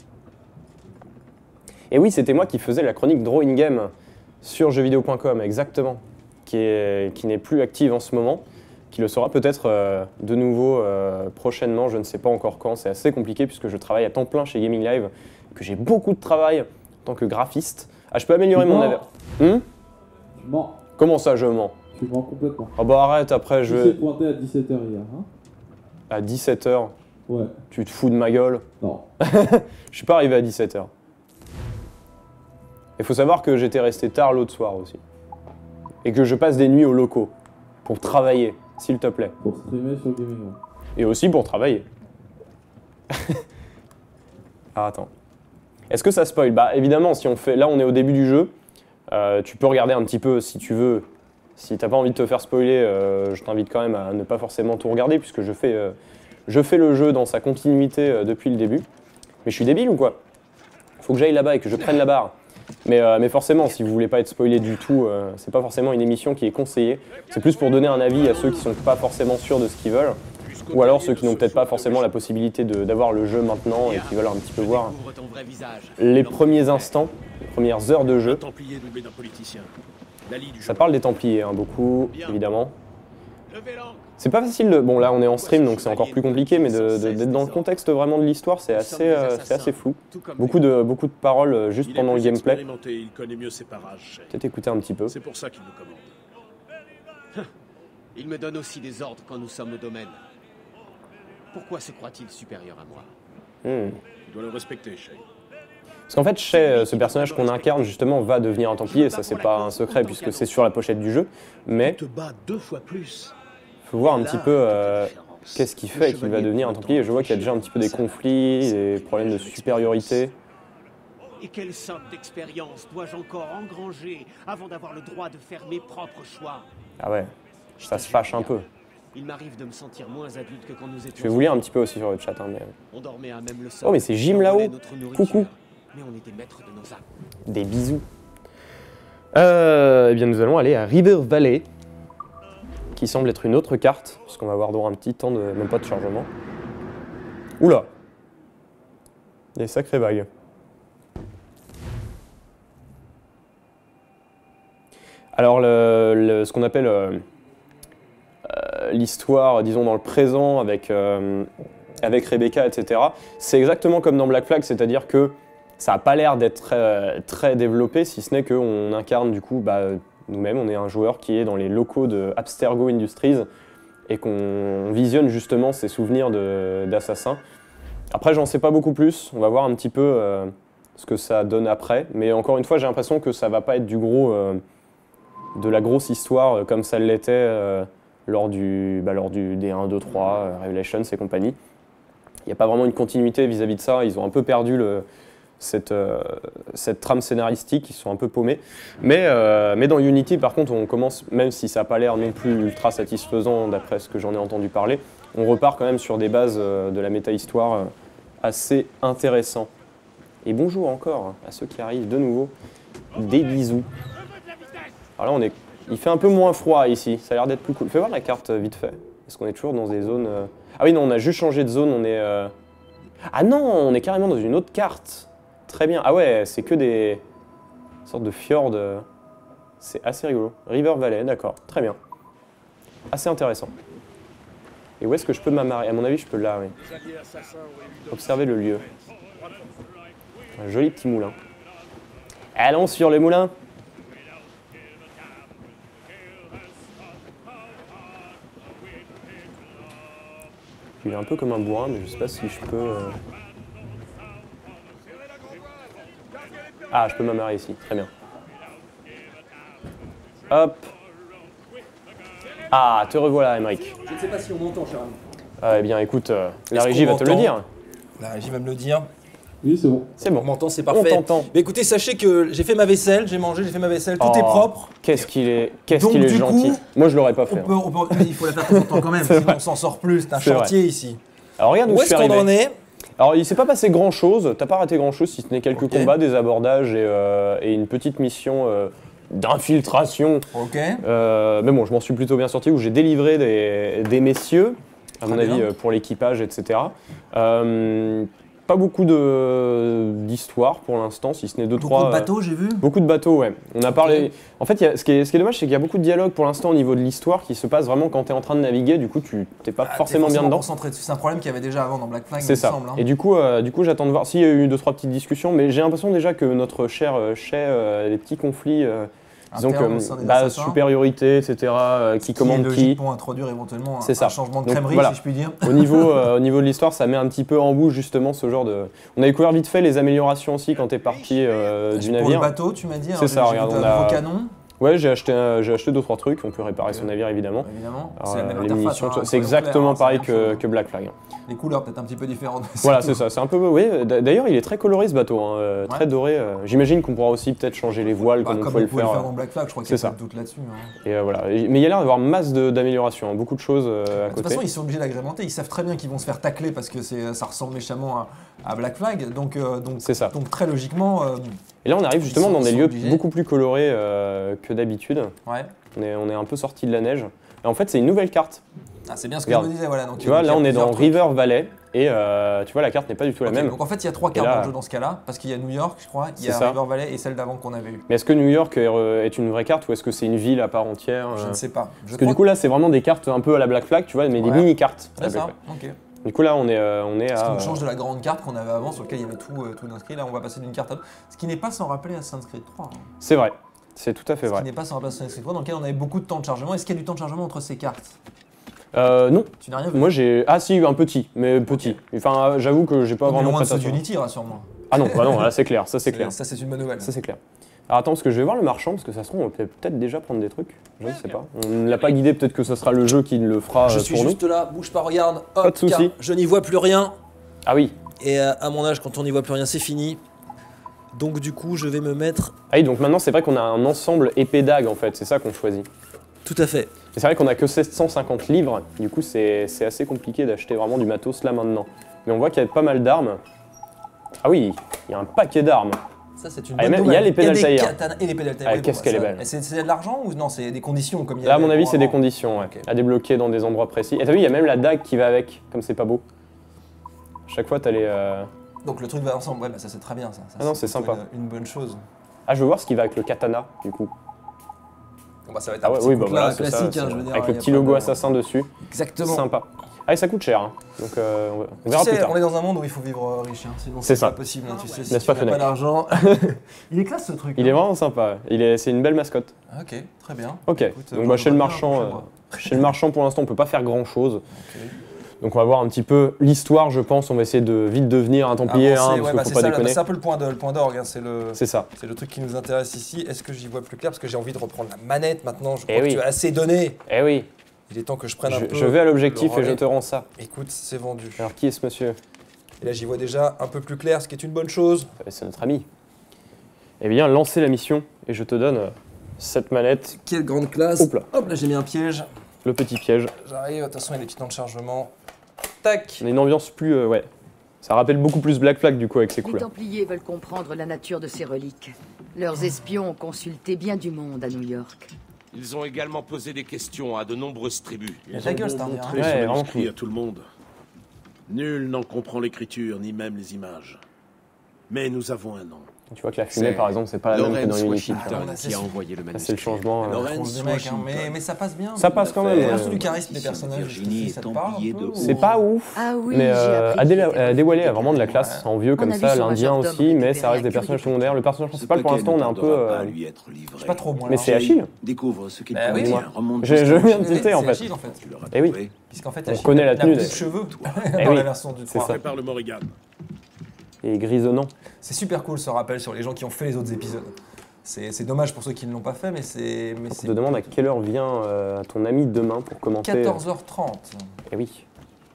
Et oui, c'était moi qui faisais la chronique Drawing Game sur jeux vidéo point com, exactement. Qui est... qui n'est plus active en ce moment. Qui le sera peut-être euh, de nouveau euh, prochainement, je ne sais pas encore quand. C'est assez compliqué puisque je travaille à temps plein chez Gaming Live, que j'ai beaucoup de travail en tant que graphiste. Ah, je peux améliorer Tu mon... mens. aver- Hmm Tu mens. Comment ça, je mens? Tu mens complètement. Ah bah arrête, après je... Tu t'es pointé à dix-sept heures hier, hein? À dix-sept heures, Ouais. tu te fous de ma gueule? Non. Je suis pas arrivé à dix-sept heures. Il faut savoir que j'étais resté tard l'autre soir aussi. Et que je passe des nuits aux locaux pour travailler, s'il te plaît. Pour streamer sur Gaming One. Et aussi pour travailler. Ah, attends. Est-ce que ça spoil? Bah évidemment, si on fait... Là, on est au début du jeu. Euh, tu peux regarder un petit peu si tu veux. Si t'as pas envie de te faire spoiler, euh, je t'invite quand même à ne pas forcément tout regarder puisque je fais, euh, je fais le jeu dans sa continuité euh, depuis le début. Mais je suis débile ou quoi? Faut que j'aille là-bas et que je prenne la barre. Mais, euh, mais forcément, si vous voulez pas être spoilé du tout, euh, c'est pas forcément une émission qui est conseillée. C'est plus pour donner un avis à ceux qui sont pas forcément sûrs de ce qu'ils veulent. Ou alors ceux qui n'ont peut-être pas forcément la possibilité de- d'avoir le jeu maintenant et qui veulent un petit peu voir les premiers instants, les premières heures de jeu. Ça parle des Templiers, hein, beaucoup, évidemment. C'est pas facile de... Bon, là, on est en stream, donc c'est encore plus compliqué, mais de- de- d'être dans le contexte vraiment de l'histoire, c'est assez, euh, c'est assez flou. Beaucoup de, beaucoup de paroles euh, juste Il est pendant le plus gameplay. expérimenté, il connaît mieux ses parages. Peut-être écouter un petit peu. C'est pour ça qu'il nous commande. Il me donne aussi des ordres quand nous sommes au domaine. Pourquoi se croit-il supérieur à moi? Hmm. Tu dois le respecter, Shay. Parce qu'en fait, Shay, euh, ce personnage qu'on incarne, justement, va devenir un Templier. Ça, c'est pas un secret, puisque c'est sur la pochette du jeu. Mais Tu te bats deux fois plus. faut voir un petit peu euh, qu'est-ce qui fait qu'il va devenir un Templier. Je vois qu'il y a déjà un petit peu des conflits, des problèmes de supériorité. Et quelle sorte d'expérience dois-je encore engranger avant d'avoir le droit de faire mes propres choix? Ah ouais, ça se fâche un peu. Il m'arrive de me sentir moins adulte que quand nous étions... Je vais vous lire un petit peu aussi sur le chat. Hein, mais... On dormait à même le sol. Oh, mais c'est Jim On là-haut. volait notre nourriture, Coucou. Mais on était maître de nos âmes. Des bisous. Euh, eh bien, nous allons aller à River Valley, qui semble être une autre carte, puisqu'on va avoir droit à un petit temps de... même pas de chargement. Oula. Il y a des sacrées vagues. Alors, le, le- ce qu'on appelle euh, euh, l'histoire, disons, dans le présent, avec, euh, avec Rebecca, et cetera, c'est exactement comme dans Black Flag, c'est-à-dire que ça n'a pas l'air d'être très, très développé, si ce n'est qu'on incarne, du coup, bah, nous-mêmes, on est un joueur qui est dans les locaux de Abstergo Industries et qu'on visionne justement ses souvenirs de- d'assassins. Après, j'en sais pas beaucoup plus, on va voir un petit peu euh, ce que ça donne après, mais encore une fois, j'ai l'impression que ça va pas être du gros... euh, de la grosse histoire euh, comme ça l'était euh, lors, du, bah, lors du D un, deux, trois, euh, Revelations et compagnie. Il n'y a pas vraiment une continuité vis-à-vis de ça, ils ont un peu perdu le, cette, euh, cette trame scénaristique, ils sont un peu paumés. Mais, euh, mais dans Unity, par contre, on commence, même si ça n'a pas l'air non plus ultra satisfaisant d'après ce que j'en ai entendu parler, on repart quand même sur des bases euh, de la méta-histoire euh, assez intéressant. Et bonjour encore à ceux qui arrivent de nouveau, des bisous. Alors là, on est... il fait un peu moins froid ici, ça a l'air d'être plus cool. Fais voir la carte euh, vite fait. Est-ce qu'on est toujours dans des zones... euh, Ah oui, non, on a juste changé de zone, on est... euh, Ah non, on est carrément dans une autre carte. Très bien. Ah ouais, c'est que des sortes de fjords. euh, C'est assez rigolo. River Valley, d'accord, très bien. Assez intéressant. Et où est-ce que je peux m'amarrer? À mon avis, je peux là, oui. Observer le lieu. Un joli petit moulin. Allons sur le moulin. Il est un peu comme un bourrin, mais je sais pas si je peux... euh, Ah, je peux m'amarrer ici, très bien. Hop. Ah, te revoilà, Emmerich. Je ne sais pas si on m'entend, cher ami. Ah, eh bien, écoute, euh, la Est-ce régie qu'on va te le m'entend? dire. La régie va me le dire. Oui, c'est bon. C'est bon. On m'entend, c'est On parfait. t'entend. Mais écoutez, sachez que j'ai fait ma vaisselle, j'ai mangé, j'ai fait ma vaisselle, tout Oh, est propre. Qu'est-ce qu'il est, qu'est-ce Donc, qu'il est du gentil. coup, Moi, je l'aurais pas fait. On hein. peut, on peut- il faut la faire de temps en temps quand même, C'est sinon vrai. on s'en sort plus. C'est un C'est chantier ici. Alors, regarde où, Où je est-ce suis qu'on arrivé. en est? Alors, il s'est pas passé grand-chose. T'as pas raté grand-chose, si ce n'est quelques Ok. combats, des abordages et, euh, et une petite mission euh, d'infiltration. Ok. Euh, mais bon, je m'en suis plutôt bien sorti, où j'ai délivré des, des messieurs, à mon Très avis, bien. euh, pour l'équipage, et cetera. Euh, pas beaucoup de- d'histoires pour l'instant, si ce n'est deux, Beaucoup trois... de bateaux, j'ai vu. Beaucoup de bateaux, ouais. On a parlé... En fait, il y a- ce, qui est, ce qui est dommage, c'est qu'il y a beaucoup de dialogues pour l'instant au niveau de l'histoire qui se passe vraiment quand tu es en train de naviguer, du coup, tu t'es pas Ah, t'es forcément bien dedans. concentré dessus. C'est un problème qu'il y avait déjà avant dans Black Flag, il C'est me ça. semble. hein. Et du coup, euh, du coup j'attends de voir s'il y a eu deux, trois petites discussions, mais j'ai l'impression déjà que notre cher euh, Shay, euh, les petits conflits, euh, disons Interne que au sein des bah, assassins. supériorité, et cetera, euh, qui Qui est commande logique qui. pour introduire éventuellement un, C'est ça. un changement de Donc, crèmerie, voilà. si je puis dire. Au niveau, euh, au niveau de l'histoire, ça met un petit peu en bouche justement ce genre de... On a découvert vite fait les améliorations aussi quand t'es parti euh, du Pour le navire. bateau, tu m'as dit. C'est ça, j'ai regarde, vu on un a- nouveau canon. Ouais, j'ai acheté, euh, j'ai acheté deux trois trucs, on peut réparer okay. son navire évidemment. Évidemment, c'est la même interface. Hein, c'est exactement clair, pareil hein, que, que Black Flag. Les couleurs peut-être un petit peu différentes. Voilà, c'est ça, c'est un peu... Oui, d'ailleurs il est très coloré ce bateau, hein, ouais. très doré. Euh, J'imagine qu'on pourra aussi peut-être changer les voiles bah, comme, comme on pouvait le faire. Comme on le faire dans Black Flag, je crois qu'il y a pas de doute là-dessus. Hein. Et euh, voilà. Et, mais il y a l'air d'avoir masse d'améliorations, hein, beaucoup de choses euh, à de côté. De toute façon, ils sont obligés d'agrémenter, ils savent très bien qu'ils vont se faire tacler parce que ça ressemble méchamment à, à Black Flag, donc, euh, donc, ça. donc très logiquement... Euh, Et là on arrive justement sont, dans des lieux obligés. beaucoup plus colorés euh, que d'habitude. Ouais. On est, on est un peu sorti de la neige. Et en fait c'est une nouvelle carte. Ah, c'est bien ce que Regarde. je me disais, voilà. Donc, tu vois, là on est dans River Valley et euh, tu vois la carte n'est pas du tout la okay, même. Donc en fait il y a trois cartes là, dans le jeu dans ce cas-là, parce qu'il y a New York, je crois, il y a ça. River Valley et celle d'avant qu'on avait eue. Mais est-ce que New York est une vraie carte ou est-ce que c'est une ville à part entière? Je ne sais pas. Je parce que du coup là c'est vraiment des cartes un peu à la Black Flag, tu vois, mais ouais. des mini-cartes. C'est ça, ok. Du coup là on est, euh, on est à... Ce qui nous change de la grande carte qu'on avait avant sur laquelle il y avait tout, euh, tout inscrit, là on va passer d'une carte à l'autre. Ce qui n'est pas sans rappeler Assassin's Creed trois. Hein. C'est vrai, c'est tout à fait Ce vrai. Ce qui n'est pas sans rappeler Assassin's Creed trois dans lequel on avait beaucoup de temps de chargement. Est-ce qu'il y a du temps de chargement entre ces cartes? Euh, non. Tu n'as rien vu? Moi j'ai... Ah si, un petit, mais petit. Okay. Enfin j'avoue que j'ai pas donc, vraiment loin prêté de ceux d'Unity, rassure-moi. Ah non, bah non, là c'est clair, ça c'est clair. Ça c'est une bonne nouvelle. Ça c'est clair. Alors attends, parce que je vais voir le marchand, parce que ça se trouve on peut peut-être déjà prendre des trucs. Je ne sais pas. On ne l'a pas guidé, peut-être que ce sera le jeu qui le fera je pour nous. Je suis juste là, bouge pas, regarde. Hop, pas de soucis. Je n'y vois plus rien. Ah oui. Et à mon âge, quand on n'y voit plus rien, c'est fini. Donc du coup, je vais me mettre... Ah oui, donc maintenant c'est vrai qu'on a un ensemble épée dague en fait, c'est ça qu'on choisit. Tout à fait. Et c'est vrai qu'on a que sept cent cinquante livres, du coup c'est assez compliqué d'acheter vraiment du matos là maintenant. Mais on voit qu'il y a pas mal d'armes. Ah oui, il y a un paquet d'armes. Ça c'est une ah, bonne nouvelle. Il y a l'épée d'Altaïr. Et l'épée d'Altaïr. Ah, qu'est-ce qu'elle est belle. C'est de l'argent ou non, c'est des conditions comme il y a là à mon avis c'est des conditions, ouais. Okay. À débloquer dans des endroits précis. Et t'as vu, il y a même la dague qui va avec, comme c'est pas beau. Chaque fois t'as les... Euh... Donc le truc va ensemble, ouais, bah ça c'est très bien ça. ça ah non, c'est sympa. Une, une bonne chose. Ah, je veux voir ce qui va avec le katana, du coup. Bon, bah, ça va être un ah ouais, petit oui, bah, voilà, classique, ça, hein, je veux dire. Avec le petit logo de... assassin dessus. Exactement. Sympa. Ah, et ça coûte cher, hein. Donc euh, on, va... on verra tu sais, plus tard. On est dans un monde où il faut vivre riche, hein. Sinon c'est pas possible, hein, tu sais, si tu n'as pas d'argent. Il est classe ce truc. Il hein. est vraiment sympa, c'est une belle mascotte. Ok, très bien. Ok, écoute, donc bah, chez, le marchand, euh, chez le marchand pour l'instant on peut pas faire grand chose. Okay. Donc on va voir un petit peu l'histoire, je pense. On va essayer de vite devenir un Templier, hein, ouais, parce bah qu'il faut pas déconner. C'est un peu le point d'orgue, hein, c'est le. C'est ça. C'est le truc qui nous intéresse ici. Est-ce que j'y vois plus clair parce que j'ai envie de reprendre la manette maintenant. Je crois eh que oui. tu as assez donné. Eh oui. Il est temps que je prenne je, un peu. Je vais à l'objectif et je te rends ça. Écoute, c'est vendu. Alors qui est ce monsieur? Et là j'y vois déjà un peu plus clair, ce qui est une bonne chose. C'est notre ami. Eh bien, lancez la mission et je te donne cette manette. Quelle grande classe. Hop là. Hop là, j'ai mis un piège. Le petit piège. J'arrive. De toute façon, il y a des petits temps de chargement. Tac. On a une ambiance plus... Euh, ouais. Ça rappelle beaucoup plus Black Flag du coup avec ses couleurs. Les Templiers veulent comprendre la nature de ces reliques. Leurs espions ont consulté bien du monde à New York. Ils ont également posé des questions à de nombreuses tribus. Ils ta gueule, ont c'est montré ouais, son manuscrit cool. à tout le monde. Nul n'en comprend l'écriture, ni même les images. Mais nous avons un nom. Tu vois que la fumée, par exemple, c'est pas la Lawrence même que dans Unity. Washington qui a envoyé le manuscrit. C'est le changement. Lawrence mec, hein, mais, mais ça passe bien. Ça passe quand même. Il y a du charisme des personnages. Virginie est Templier de haut. C'est pas ouf. Ah oui, mais euh, Adéwalé a vraiment de la classe en vieux comme ça, l'Indien aussi, mais ça reste des personnages secondaires. Le personnage principal, pour l'instant, on est un peu. Euh... Je sais pas trop moi. Mais c'est Achille. Découvre ce qu'il bah oui, remonte. Je, je viens de tilter en fait. Achille, en fait. Et oui. Puisqu'en fait, on connaît la tenue. Il a plus de cheveux dans la version du trois. Prépare le Morrigan. Et grisonnant. C'est super cool ce rappel sur les gens qui ont fait les autres épisodes. C'est dommage pour ceux qui ne l'ont pas fait, mais c'est. On te demande à quelle heure vient euh, ton ami demain pour commenter. quatorze heures trente. Eh oui.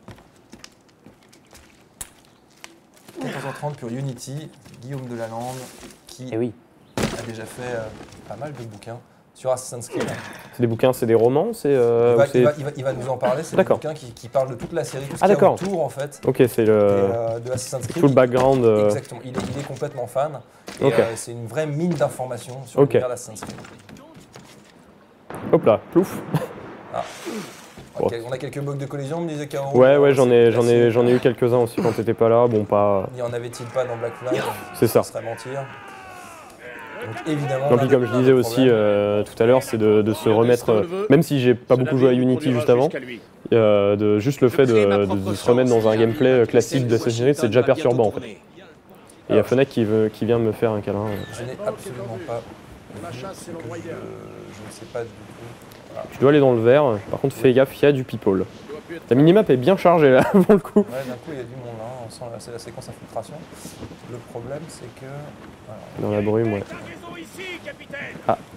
quatorze heures trente pour Unity, Guillaume Delalande, qui eh oui. a déjà fait euh, pas mal de bouquins sur Assassin's Creed. C'est des bouquins, c'est des romans, c'est. Euh, il, va, il, va, il, va, il va nous en parler. C'est des bouquins qui, qui parlent de toute la série, tout ce ah, qu'il y a autour en fait. Ok, c'est le. Euh, de Assassin's Creed. Tout le background. Euh... Exactement. Il est, il est complètement fan. Et okay. euh, c'est une vraie mine d'informations sur okay. l'univers d'Assassin's Creed. Hop là, plouf. Ah. Okay, on a quelques bugs de collision, me disait Caro. Ouais, ouais, j'en ai, j'en ai, j'en ai eu quelques-uns aussi quand t'étais pas là. Bon, pas. N'y en avait-il pas dans Black Flag? C'est ça. Ce serait mentir. Donc évidemment. Non, puis comme je disais aussi euh, tout à l'heure, c'est de, de se remettre, euh, même si j'ai pas beaucoup joué à Unity juste avant, euh, de juste le fait de, de, de se remettre dans un gameplay classique d'Assassin's Creed, c'est déjà perturbant en fait. Et il y a Fnac qui, veut, qui vient me faire un câlin. Je n'ai absolument pas. Je, je ne sais pas du tout. Voilà. Tu dois aller dans le vert. Par contre, fais gaffe, il y a du people. Ta minimap est bien chargée là, pour le coup. Ouais, d'un coup, il y a du monde là. On sent c'est la séquence infiltration. Le problème, c'est que. Voilà. Dans la brume, ouais. Ah.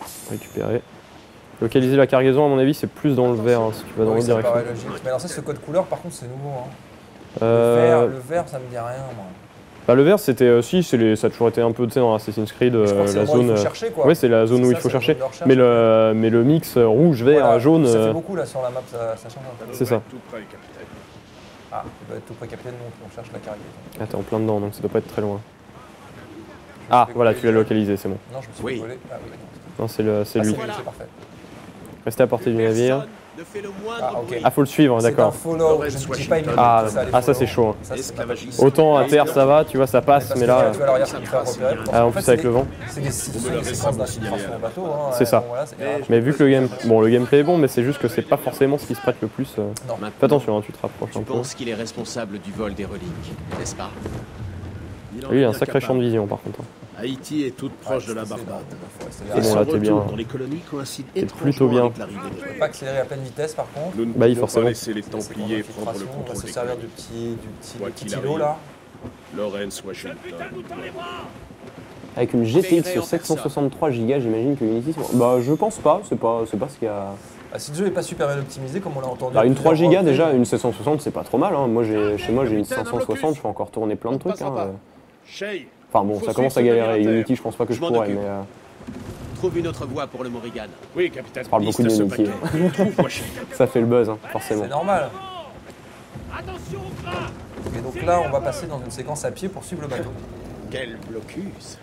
Récupérer. Localiser la cargaison, à mon avis, c'est plus dans le vert, hein, si tu vas dans Oui, l'autre ça direction. paraît logique. Mais alors ça, ce code couleur, par contre, c'est nouveau. Hein. Euh, Le, vert, le vert, ça me dit rien, moi. Bah, le vert, c'était euh, si, c'est les, ça a toujours été un peu, tu sais, dans Assassin's Creed, je crois euh, que c'est la le moment où il zone. faut chercher, quoi. Ouais, c'est la zone C'est où ça, il faut c'est la chercher. zone de recherche. Mais le, mais le mix euh, rouge, vert, Voilà, jaune. Ça euh, fait beaucoup là sur la map, ça, ça change un peu. C'est ça. Tout près, capitaine. Ah, il doit être tout près, capitaine, donc on cherche la cargaison. Ah, t'es en plein dedans, donc ça doit pas être très loin. Ah, voilà, tu l'as localisé, c'est bon. Non, je me suis Oui. volé. Ah oui, d'accord. Non, c'est le- c'est Ah, lui. c'est c'est parfait. Restez à portée du navire. Ne fait le moindre Ah, ok. bruit. Ah, faut le suivre, C'est un d'accord. follow, je j'ai pas aimé Ah, ça, les ah, ça follow. c'est chaud. hein. Ça, c'est- Esclavagiste. Autant à terre ça va, tu vois, ça passe, Parce mais que là. tu vois, alors, regarde, ça me fait repérer. Ah, en En fait, plus c'est avec des- le vent. C'est des ce sont des séquences d'infiltration au bateau. hein, C'est ouais, ça. bon, voilà, c'est grave. Mais vu que le game, bon, le gameplay est bon, mais c'est juste que c'est pas forcément ce qui se prête le plus. euh. Non. Fais attention, hein, tu te rapproches Tu un peu. penses qu'il est responsable du vol des reliques, n'est-ce pas? Il en Lui, il est a un bien sacré champ de capable. vision par contre. hein. Haïti est toute proche de la c'est- Barbade. c'est- c'est- C'est Et bon, son là, t'es retour bien. dans les colonies coïncide T'es étrangement plutôt bien. avec l'arrivée des Je peux pas accélérer à pleine vitesse par contre. Nous ne Bah, il pouvons forcément. pas laisser les C'est pour Templiers l'infiltration, prendre le on va contrôle se des servir du colonies. petit, du petit, Quoi du petit qu'il îlot arrive. là. Lawrence Washington. Avec une G T X Opéré en sept cent soixante-trois gigas, j'imagine que Unity. c'est- Bah, je pense pas, c'est pas, c'est pas ce qu'il y a. Ah, si le jeu est pas super bien optimisé comme on l'a entendu. Bah, une à trois plusieurs gigas reprises. déjà, une sept cent soixante, c'est pas trop mal. Hein. Moi, j'ai, chez moi, j'ai une cinq cent soixante, je peux encore tourner plein de trucs. hein, euh. Shay, Enfin bon, Faut ça commence à suivre ce galérer. navire à Unity, je pense pas que Je je m'en pourrais, occupe. mais. euh, Trouve une autre voie pour le Morrigan. oui, capitaine. Ça parle beaucoup Liste ce d'Unity. paquet. hein. Trouve Washington. Ça fait le buzz, hein, forcément. C'est normal. Et donc là, on va passer dans une séquence à pied pour suivre le bateau. Quel blocus.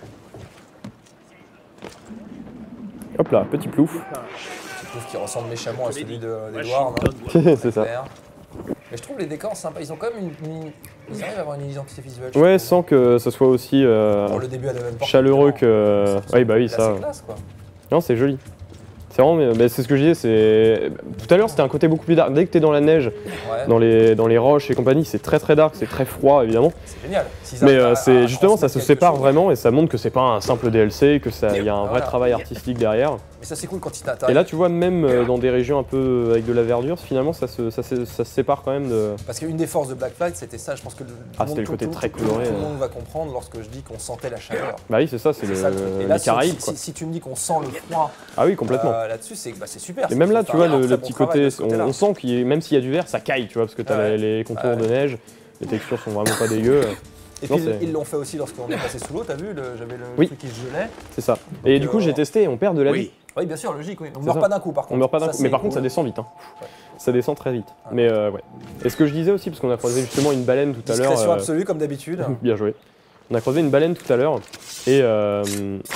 Hop là, petit plouf. Je trouve qu'il ressemble méchamment à celui de- d'Edward. hein. C'est ça. Clair. Mais je trouve les décors sympas. Ils ont quand même une, une- ils arrivent à avoir une identité visuelle. je Ouais, trouve. sans que ce soit aussi euh, Bon, le début a la même porte, chaleureux évidemment. que. C'est- Oui, bah oui, là, ça. C'est classe quoi. Non, c'est joli. C'est vraiment, mais, mais c'est ce que je disais, c'est. Tout à l'heure, c'était un côté beaucoup plus dark. Dès que t'es dans la neige, Ouais. dans les, dans les roches et compagnie, c'est très très dark, c'est très froid évidemment. C'est génial. S'ils Mais arrivent euh, à- à c'est justement, ça se transmettre sépare quelque chose. vraiment et ça montre que c'est pas un simple D L C, que ça, il y a un vrai Voilà. travail artistique derrière. Et ça c'est cool quand ils t'attaquent. Et là, tu vois, même euh, dans des régions un peu avec de la verdure, finalement, ça se, ça, se- ça se sépare quand même de. Parce qu'une des forces de Black Flag, c'était ça. Je pense que le, tout Ah, le c'était monde- le côté tout- très tout- coloré, Tout le euh. monde va comprendre lorsque je dis qu'on sentait la chaleur. Bah oui, c'est ça, c'est le, ça le truc. Et là, les si- Caraïbes, si, quoi. si tu me dis qu'on sent le froid Ah oui, complètement. euh, là-dessus, c'est bah, c'est super. Et même là, tu vois, le, le petit côté, on, on on sent qu'il y a- même s'il y a du vert, ça caille, tu vois, parce que t'as Ouais. les, les contours Ouais. de neige, les textures sont vraiment pas dégueu. Et Non, puis c'est- ils l'ont fait aussi lorsqu'on est passé sous l'eau, t'as vu, le- j'avais le Oui. truc qui se gelait. C'est ça. Et du coup, euh, j'ai testé et on perd de la Oui. vie. Oui, bien sûr, logique, oui. On C'est meurt ça. pas d'un coup par contre. On meurt pas d'un Ça, coup. Mais c'est par contre, ça cool. descend vite. hein. Ouais. Ça descend très vite. Mais euh, ouais. Et ce que je disais aussi, parce qu'on a croisé justement une baleine tout à l'heure. Discrétion euh, absolue comme d'habitude. Bien joué. On a croisé une baleine tout à l'heure et euh,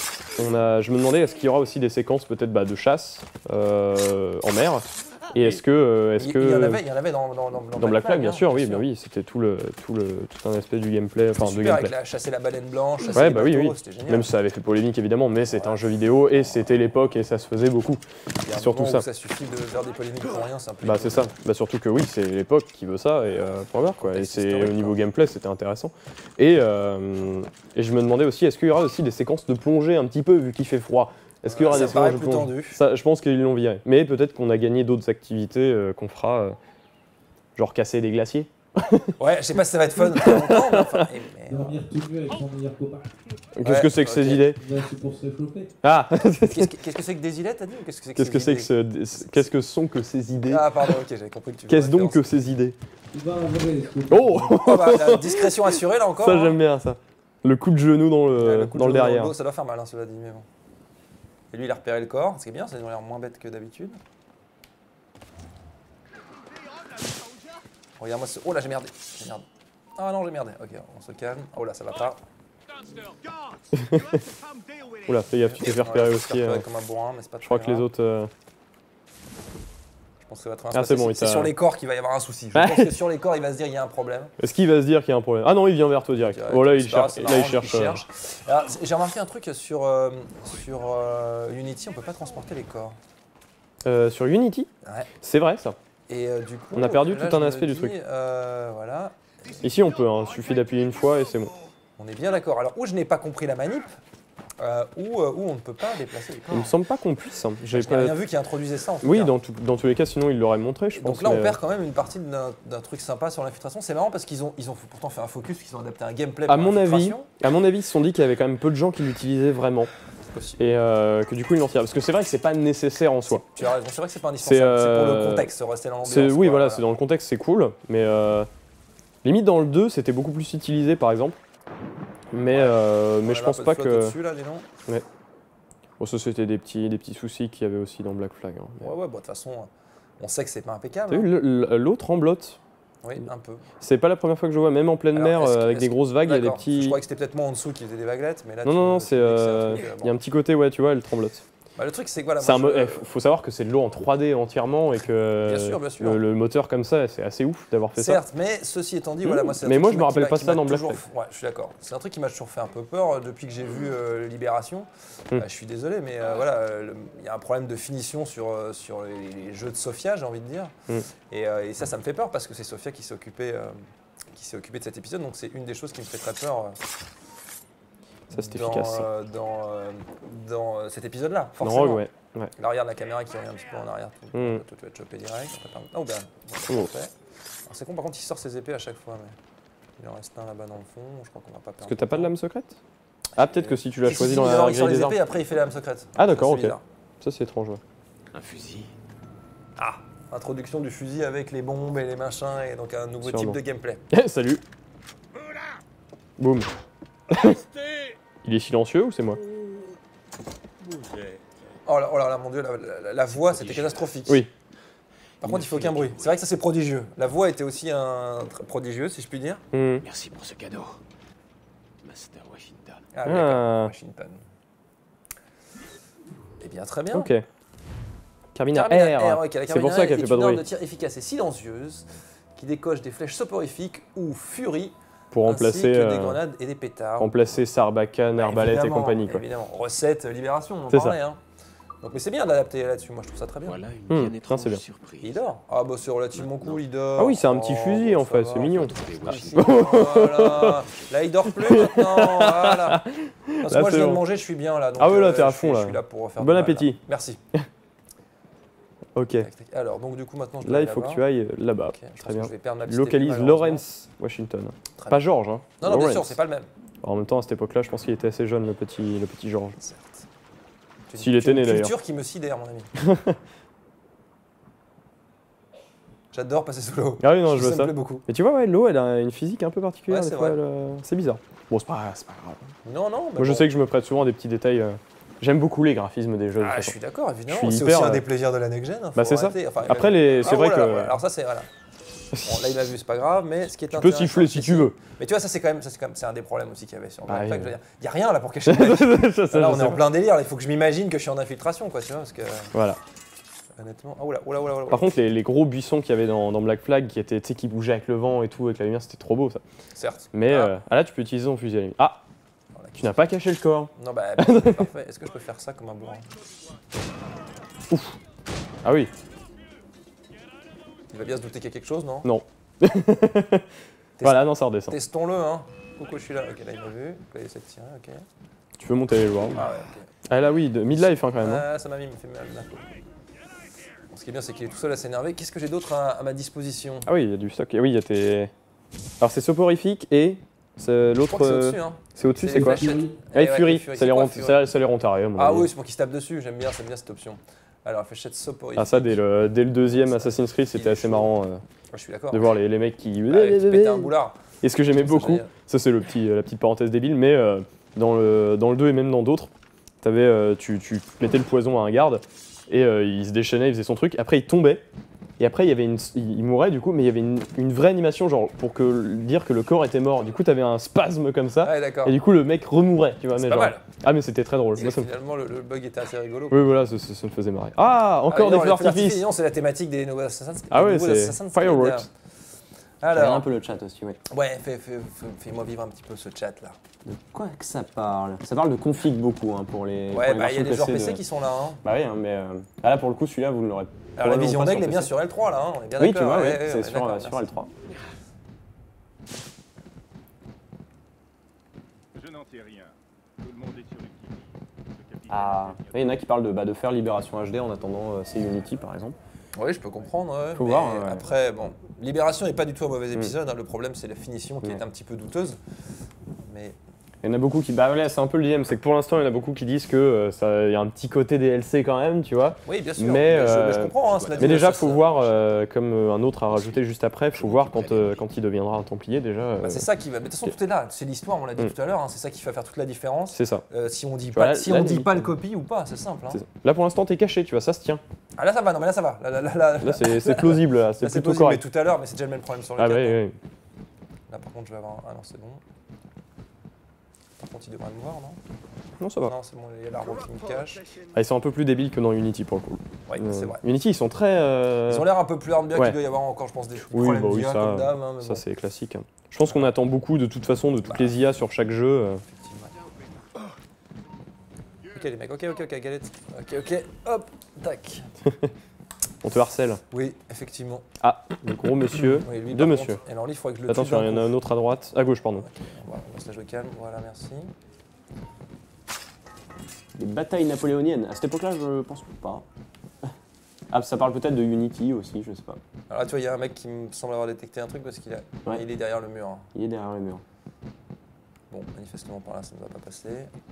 on a, je me demandais est-ce qu'il y aura aussi des séquences peut-être bah, de chasse euh, en mer et est-ce que, euh, est-ce Il, que il y en avait, il y en avait dans, dans, dans, dans Black Flag, bien hein, sûr, oui, bien oui, c'était tout le, tout le, tout un aspect du gameplay, enfin de Super gameplay. avec la chasser la baleine blanche, chasser Ouais, les bah oui, bateaux, oui. c'était génial. Même si ça avait fait polémique évidemment, mais c'était un jeu vidéo et c'était l'époque et ça se faisait beaucoup. Il y a un C'est surtout moment ça. où ça suffit de faire des polémiques pour rien, c'est un peu. Bah c'est ça. Bah surtout que oui, c'est l'époque qui veut ça et euh, point barre quoi. Et Contexte c'est historique, au niveau quoi. gameplay, c'était intéressant. Et, euh, et je me demandais aussi, est-ce qu'il y aura aussi des séquences de plongée un petit peu vu qu'il fait froid. Est-ce qu'il y aura Ça des paraît séquences de plus plongée tendu. Ça, je pense qu'ils l'ont viré. Mais peut-être qu'on a gagné d'autres activités euh, qu'on fera, euh, genre casser des glaciers. Ouais, je sais pas si ça va être fun très longtemps, mais enfin. eh, mais- Dormir tout nu avec son meilleur copain. Qu'est-ce Ouais, que c'est que ces ok. idées Là, c'est pour se réchauffer. Ah Qu'est-ce que qu'est-ce que c'est que des îlettes, t'as dit ou qu'est-ce que c'est que Qu'est-ce que ces c'est que idées ce, qu'est-ce que sont que ces idées Ah pardon, ok, j'avais compris que tu. Qu'est-ce faisais donc que référence. ces idées Tu vas en vrai, ce Oh Oh, bah, la discrétion assurée là encore. Ça hein. j'aime bien ça. Le coup de genou dans le, Ouais, le coup de dans le genou derrière. dos, ça doit faire mal, hein, cela dit, mais bon. Et lui, il a repéré le corps, ce qui est bien, ça a l'air moins bête que d'habitude. Regarde-moi ce. Oh là, j'ai merdé. J'ai merdé. Ah non, j'ai merdé. Ok, on se calme. Oh là, ça va pas. Oula, fais gaffe, tu t'es fait Ouais, repérer je me aussi. suis repéré euh, comme un bourrin, mais c'est pas Je crois très que les grave. autres. euh, Je pense que ça va très bien Ah, se c'est passer. bon, il C'est t'a- sur les corps qu'il va y avoir un souci. Je Ouais. pense que sur les corps, il va se dire il y a un problème. Est-ce qu'il va se dire qu'il y a un problème? Ah non, il vient vers toi direct. Direct, Oh là, il et cetera, cherche. c'est Là, marrant, il cherche. euh, cherche. Alors, c'est- j'ai remarqué un truc sur, euh, sur euh, Unity, on peut pas transporter les corps. euh, Sur Unity, Ouais. c'est vrai ça. Et euh, du coup, On a perdu là, tout un je me aspect du dis, truc. euh, voilà. Ici, on peut, hein, il suffit d'appuyer une fois et c'est bon. On est bien d'accord. Alors, où je n'ai pas compris la manip, euh, où, euh, où on ne peut pas déplacer les corps. Il me semble pas qu'on puisse. hein. J'ai Je n'ai pas- rien vu qui introduisait ça en tout Oui, cas. dans, tout- dans tous les cas, sinon il l'aurait montré, je pense. Donc là, on mais, perd quand même une partie d'un d'un truc sympa sur l'infiltration. C'est marrant parce qu'ils ont, ils ont pourtant fait un focus, qu'ils ont adapté un gameplay À pour mon avis, l'infiltration. à mon avis, ils se sont dit qu'il y avait quand même peu de gens qui l'utilisaient vraiment. Possible. et euh, que du coup ils l'ont tiré. Parce que c'est vrai que c'est pas nécessaire en soi. Tu as raison, c'est vrai que c'est pas indispensable. C'est C'est euh, pour le contexte, rester dans l'ambiance. c'est- Oui, quoi, voilà, c'est dans le contexte, c'est cool. Mais euh, limite dans le deux, c'était beaucoup plus utilisé par exemple. Mais, euh, mais On je a pense un peu pas de flotte que. au-dessus, là, dis donc. Ouais. Bon, ça c'était des petits, des petits soucis qu'il y avait aussi dans Black Flag. Hein. Ouais, ouais, bon, de toute façon, on sait que c'est pas impeccable. T'as hein. vu le- le- l'eau tremblote? Oui, un peu. C'est pas la première fois que je vois, même en pleine Alors, mer est-ce que- euh, avec est-ce des que- grosses vagues, il y a des d'accord, petits. Je crois que c'était peut-être moi en dessous qui faisait des vaguelettes, mais là Non, tu non, me- non, tu c'est. me dis que c'est un euh, truc, euh, Il y a un petit côté, ouais, tu vois, elle tremblote. Bah, le truc, c'est que voilà. C'est moi, un mo- je- eh, faut savoir que c'est de l'eau en trois D entièrement et que Bien sûr, bien sûr. Le, le moteur comme ça, c'est assez ouf d'avoir fait Certes, ça. mais ceci étant dit, Mmh. voilà, moi c'est un Mais truc moi, qui je me m'a- rappelle qui pas m'a- ça qui m'a dans Black toujours- Flag. Ouais, je suis d'accord. C'est un truc qui m'a toujours fait un peu peur euh, depuis que j'ai vu euh, Libération. Mmh. Euh, je suis désolé, mais euh, voilà, euh, le- il y a un problème de finition sur, euh, sur les, les jeux de Sofia, j'ai envie de dire. Mmh. Et, euh, et ça, ça me fait peur parce que c'est Sofia qui s'est occupée, euh, qui s'est occupée de cet épisode, donc c'est une des choses qui me fait très peur. euh, Ça, c'est dans, efficace. euh, dans, euh, dans euh, cet épisode-là, Dans forcément. Rogue, ouais. ouais. Là, regarde la caméra qui revient un petit peu en arrière. Tu, Mm. tu vas te choper direct. on peut pas- Oh, ben, Oh. bon, parfait. Alors, c'est con, par contre, il sort ses épées à chaque fois. Mais il en reste un là-bas dans le fond. Je crois qu'on va pas perdre. Parce que t'as pas de lame secrète? Ah, peut-être que si tu l'as Si, choisi si, dans si, la d'abord, il sort grille les des armes. épées, après il fait la lame secrète. Ah, d'accord, Ça, ok. c'est bizarre. Ça, c'est étrange, ouais. Un fusil. Ah, introduction du fusil avec les bombes et les machins, et donc un nouveau Sûrement. type de gameplay. Salut. Boum. Il est silencieux ou c'est moi? Oh là, oh là là, mon dieu, la, la- la voix c'était catastrophique. Oui. Par contre, il faut aucun bruit. C'est vrai que ça c'est prodigieux. La voix était aussi un, tr- prodigieuse, si je puis dire. Mm. Merci pour ce cadeau. Master Washington. Ah, Ah. d'accord, Washington. Eh bien, très bien. Ok. Carabine à Carabine à air. air, ok, la C'est carabine pour à ça air qu'elle est fait pas de une arme bruit. de tir efficace et silencieuse qui décoche des flèches soporifiques ou furies Pour ainsi remplacer, que euh, des grenades et des pétards. remplacer Sarbacane, Arbalète et Évidemment, compagnie, quoi. Évidemment, recette euh, Libération, on en C'est ça. parlait. Hein. Donc, mais c'est bien d'adapter là-dessus, moi je trouve ça très bien. Voilà une Hmm, bien non, étrange c'est bien. surprise. Il dort. Ah bah c'est relativement cool, il dort. Ah oui, c'est un petit Oh, fusil bon, en ça fait, va. c'est mignon. Trouver Ah, Washington. si, voilà. Là il dort plus maintenant, voilà. Parce que Là, moi je c'est viens de bon. manger, je suis bien là. Donc, Ah ouais, là, euh, t'es à je fond, suis- là. Je suis là pour faire Bon du mal, appétit. là. Merci. Ok. Tac, tac. Alors donc du coup maintenant je dois Là, aller il faut que là-bas. tu ailles là-bas. Ok, je pense Très que bien. je vais perdre ma petite Localise épée, malheureusement. Lawrence Washington. Très Pas bien. George, hein. Non, non, bien sûr, Lawrence. c'est pas le même. En même temps, à cette époque-là, je pense qu'il était assez jeune, le petit, le petit George. Certes. C'est S'il une- était né, une d'ailleurs. culture qui me sidère, mon ami. J'adore passer sous l'eau. Ah oui, non, je vois ça. ça. me plaît beaucoup. Mais tu vois, ouais, l'eau, elle a une physique un peu particulière. Ouais, des c'est fois, vrai. elle, euh, c'est bizarre. Bon, c'est pas, c'est pas grave. Non, non. Moi, je sais que je me prête souvent à des petits détails. euh, J'aime beaucoup les graphismes des jeux. de toute Ah, je façon. suis d'accord, évidemment. Je suis C'est hyper, aussi un euh, des plaisirs de la next-gen. Bah, c'est ça. Enfin, Après, les- c'est Ah, vrai voilà, que- voilà. Alors ça, c'est... Voilà. Bon, là, il m'a vu, c'est pas grave, mais ce qui est Tu peux intéressant, siffler si c'est tu que- veux. Mais tu vois, ça, c'est quand même, ça, c'est quand même, c'est un des problèmes aussi qu'il y avait sur Black Ah, Flag. oui, Je veux oui. dire, il n'y a rien là pour cacher le mec. Je sais, Là, je on est sais. en plein délire. Il faut que je m'imagine que je suis en infiltration, quoi, tu vois, parce que Voilà. honnêtement, ah oula, oula, oula, oula. Par contre, les, les gros buissons qu'il y avait dans, dans Black Flag, qui étaient, tu sais, qui bougeaient avec le vent et tout, avec la lumière, c'était trop beau ça. Certes. Mais Ah. euh, ah, là, tu peux utiliser ton fusil à la limite. Ah, Voilà, tu n'as pas caché le corps. Non, bah, parfait, parfait. Est-ce que je peux faire ça comme un blanc? Ah oui, Il va bien se douter qu'il y a quelque chose, non? non. Voilà, non, ça redescend. Testons-le, hein. Coucou, je suis là. Ok, là, il m'a vu. Là, il essaie de tirer, ok. Tu peux monter les joueurs. Ah ouais, ok. Ah là, oui, de midlife hein, quand même. hein. Ah, ça m'a mis, il me fait mal. Là. Bon, ce qui est bien, c'est qu'il est tout seul à s'énerver. Qu'est-ce que j'ai d'autre à, à ma disposition? Ah oui, il y a du stock. Ah oui, il y a tes. Alors, c'est soporifique et c'est Je l'autre. crois que c'est euh, au-dessus, hein. C'est au-dessus, C'est c'est les quoi fléchettes. Ah, Eh et ouais, Fury, les Fury, ça c'est les quoi, rend, Fury ça, ça les rend tarés, à mon Ah avis. oui, c'est pour qu'il se tape dessus. J'aime bien, j'aime bien cette option. Alors, fléchette soporifique. Ah ça, dès le, dès le deuxième Assassin's Creed, c'était assez marrant euh, Ah, je suis d'accord. de voir les, les mecs qui... Ouais, qui pétaient un boulard. Et ce que j'aimais Je trouve ça beaucoup, génial. ça c'est le petit, euh, la petite parenthèse débile, mais euh, dans, le, dans le deux et même dans d'autres, t'avais, euh, tu, tu mettais le poison à un garde et euh, il se déchaînait, il faisait son truc, après il tombait, et après il, y avait une, il, il mourait du coup, mais il y avait une, une vraie animation genre pour que, dire que le corps était mort. Du coup t'avais un spasme comme ça, Ouais, d'accord. et du coup le mec remourait, tu vois. C'est Mais pas genre- mal. Ah mais c'était très drôle. Et Moi, ça me- finalement, le, le bug était assez rigolo. Oui voilà, ça, ça- ça me faisait marrer. Ah, encore Ah, des non, feux les d'artifice. Non, c'est la thématique des nouveaux Assassin's Ah ouais, des nouveaux c'est Assassin's Creed. Fireworks. Regarde Alors, un peu le chat aussi, oui. ouais, fais- fais- fais- fais-moi vivre un petit peu ce chat là. De quoi que ça parle? Ça parle de config beaucoup hein, pour les. pour Ouais, les bah il y a versions des joueurs P de- C qui sont là. Hein. Bah oui, hein, mais euh, ah, là pour le coup, celui-là, vous ne l'aurez pas. Alors la vision d'aigle est P C. bien sur L trois là, hein, on est bien Oui, tu d'accord. vois, ouais, oui, ouais, c'est on est sur, d'accord, euh, sur merci. L trois. Je n'en sais rien. Tout le monde est sur le qui-vive. Ah, il y en a qui parlent de, bah, de faire Libération H D en attendant euh, c'est Unity par exemple. Oui, je peux comprendre. Ouais, Faut mais voir, hein, ouais. Après, bon, Libération n'est pas du tout un mauvais Mm. épisode. hein, le problème, c'est la finition qui Ouais. est un petit peu douteuse. Mais Il y en a beaucoup qui. Bah voilà, c'est un peu le dilemme, c'est que pour l'instant, il y en a beaucoup qui disent que euh, ça, y a un petit côté D L C quand même, tu vois. Oui, bien sûr. Mais, mais, je, euh, mais je comprends. Hein, cela mais dit, déjà, ça, faut ça- voir, euh, comme euh, un autre a rajouté juste après, faut voir quand, euh, quand il deviendra un Templier déjà. euh, Bah, c'est ça qui va. Mais de toute façon, tout est là. C'est l'histoire, on l'a dit Mm. tout à l'heure. hein, C'est ça qui va faire toute la différence. C'est ça. Euh, si on dit Tu vois, pas, là- si là, on dit limite, pas le euh, copie ou pas, c'est simple. hein. c'est ça. Là pour l'instant, t'es caché, tu vois, ça se tient. Ah là ça va, non mais là ça va. Là, là, là, là, Là, c'est c'est plausible, là, c'est là, plutôt plausible, correct. Mais tout à l'heure, mais c'est déjà le même problème sur le Ah, quatre, bah oui, hein. oui. Là par contre, je vais avoir. Ah non, c'est bon. Par contre, il devrait me voir, non Non, ça va. Non, c'est bon, il y a l'arbre qui me cache. Ah, ils sont un peu plus débiles que dans Unity pour le coup. Oui, Euh, c'est vrai. Unity, ils sont très. euh, Ils ont l'air un peu plus hard bien ouais. qu'il doit y avoir encore, je pense, des Oui, problèmes bah oui, d'I A ça, comme d'hab. hein, mais ça bon. c'est classique. hein. Je pense qu'on attend beaucoup de toute façon de toutes Bah. les I A sur chaque jeu. euh. Ok les mecs, ok, ok, ok, galette. Ok, ok, hop, tac. On te harcèle. Oui, effectivement. Ah, le gros monsieur. Oui, lui, Deux par monsieur. contre- et alors lui, il faudrait que je le tue Attention, il y d'un en a coup. un autre à droite. À gauche, pardon. Ok, on va, on va se la jouer calme, voilà, merci. Des batailles napoléoniennes. À cette époque-là, je pense pas. Ah, ça parle peut-être de Unity aussi, je sais pas. Alors là, tu vois, il y a un mec qui me semble avoir détecté un truc parce qu'il a- Ouais. il est derrière le mur. hein. Il est derrière le mur. Bon, manifestement par là, ça ne va pas passer.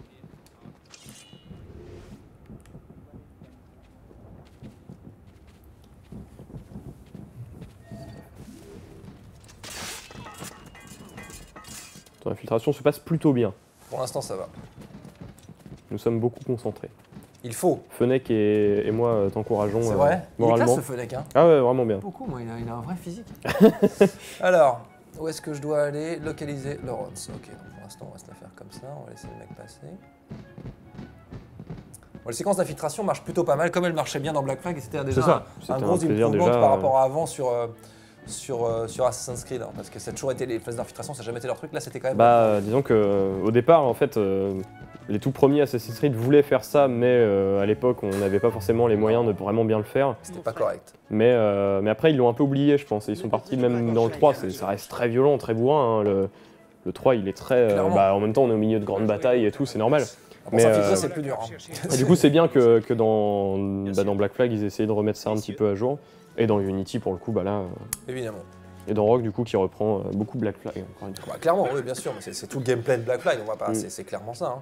Ton infiltration se passe plutôt bien. Pour l'instant, ça va. Nous sommes beaucoup concentrés. Il faut. Fennec et, et moi euh, t'encourageons C'est euh, vrai. Il est moralement. classe, ce Fennec, hein. Ah ouais, vraiment bien. Beaucoup, moi, il a, il a un vrai physique. Alors, où est-ce que je dois aller? Localiser Lawrence. Ok, donc pour l'instant, on va se la faire comme ça. On va laisser le mec passer. Bon, les séquences d'infiltration marchent plutôt pas mal, comme elles marchaient bien dans Black Flag, et c'était déjà C'est ça. un, C'était un un gros plaisir improvement déjà, par euh. rapport à avant sur, euh, sur, euh, sur Assassin's Creed, hein, parce que ça a toujours été les phases d'infiltration, ça n'a jamais été leur truc. Là, c'était quand même. Bah, euh, disons que euh, au départ, en fait, euh, les tout premiers Assassin's Creed voulaient faire ça, mais euh, à l'époque, on n'avait pas forcément les moyens de vraiment bien le faire. C'était pas correct. Mais, euh, mais après, ils l'ont un peu oublié, je pense. Et ils sont partis même dans le trois. c'est- Ça reste très violent, très bourrin. hein, Le, le trois, il est très. euh, Clairement. bah, en même temps, on est au milieu de grandes batailles et tout, c'est normal. Pour s'infiltrer, c'est plus dur. hein. Et du coup, c'est bien que, que dans, bah, dans Black Flag, ils essayaient de remettre ça un petit peu à jour. Et dans Unity, pour le coup, bah là. euh, Évidemment. Et dans Rogue, du coup, qui reprend euh, beaucoup Black Flag. Encore une fois. Bah, clairement, oui, bien sûr, mais c'est- c'est tout le gameplay de Black Flag, on va pas. Mm. c'est- C'est clairement ça. hein.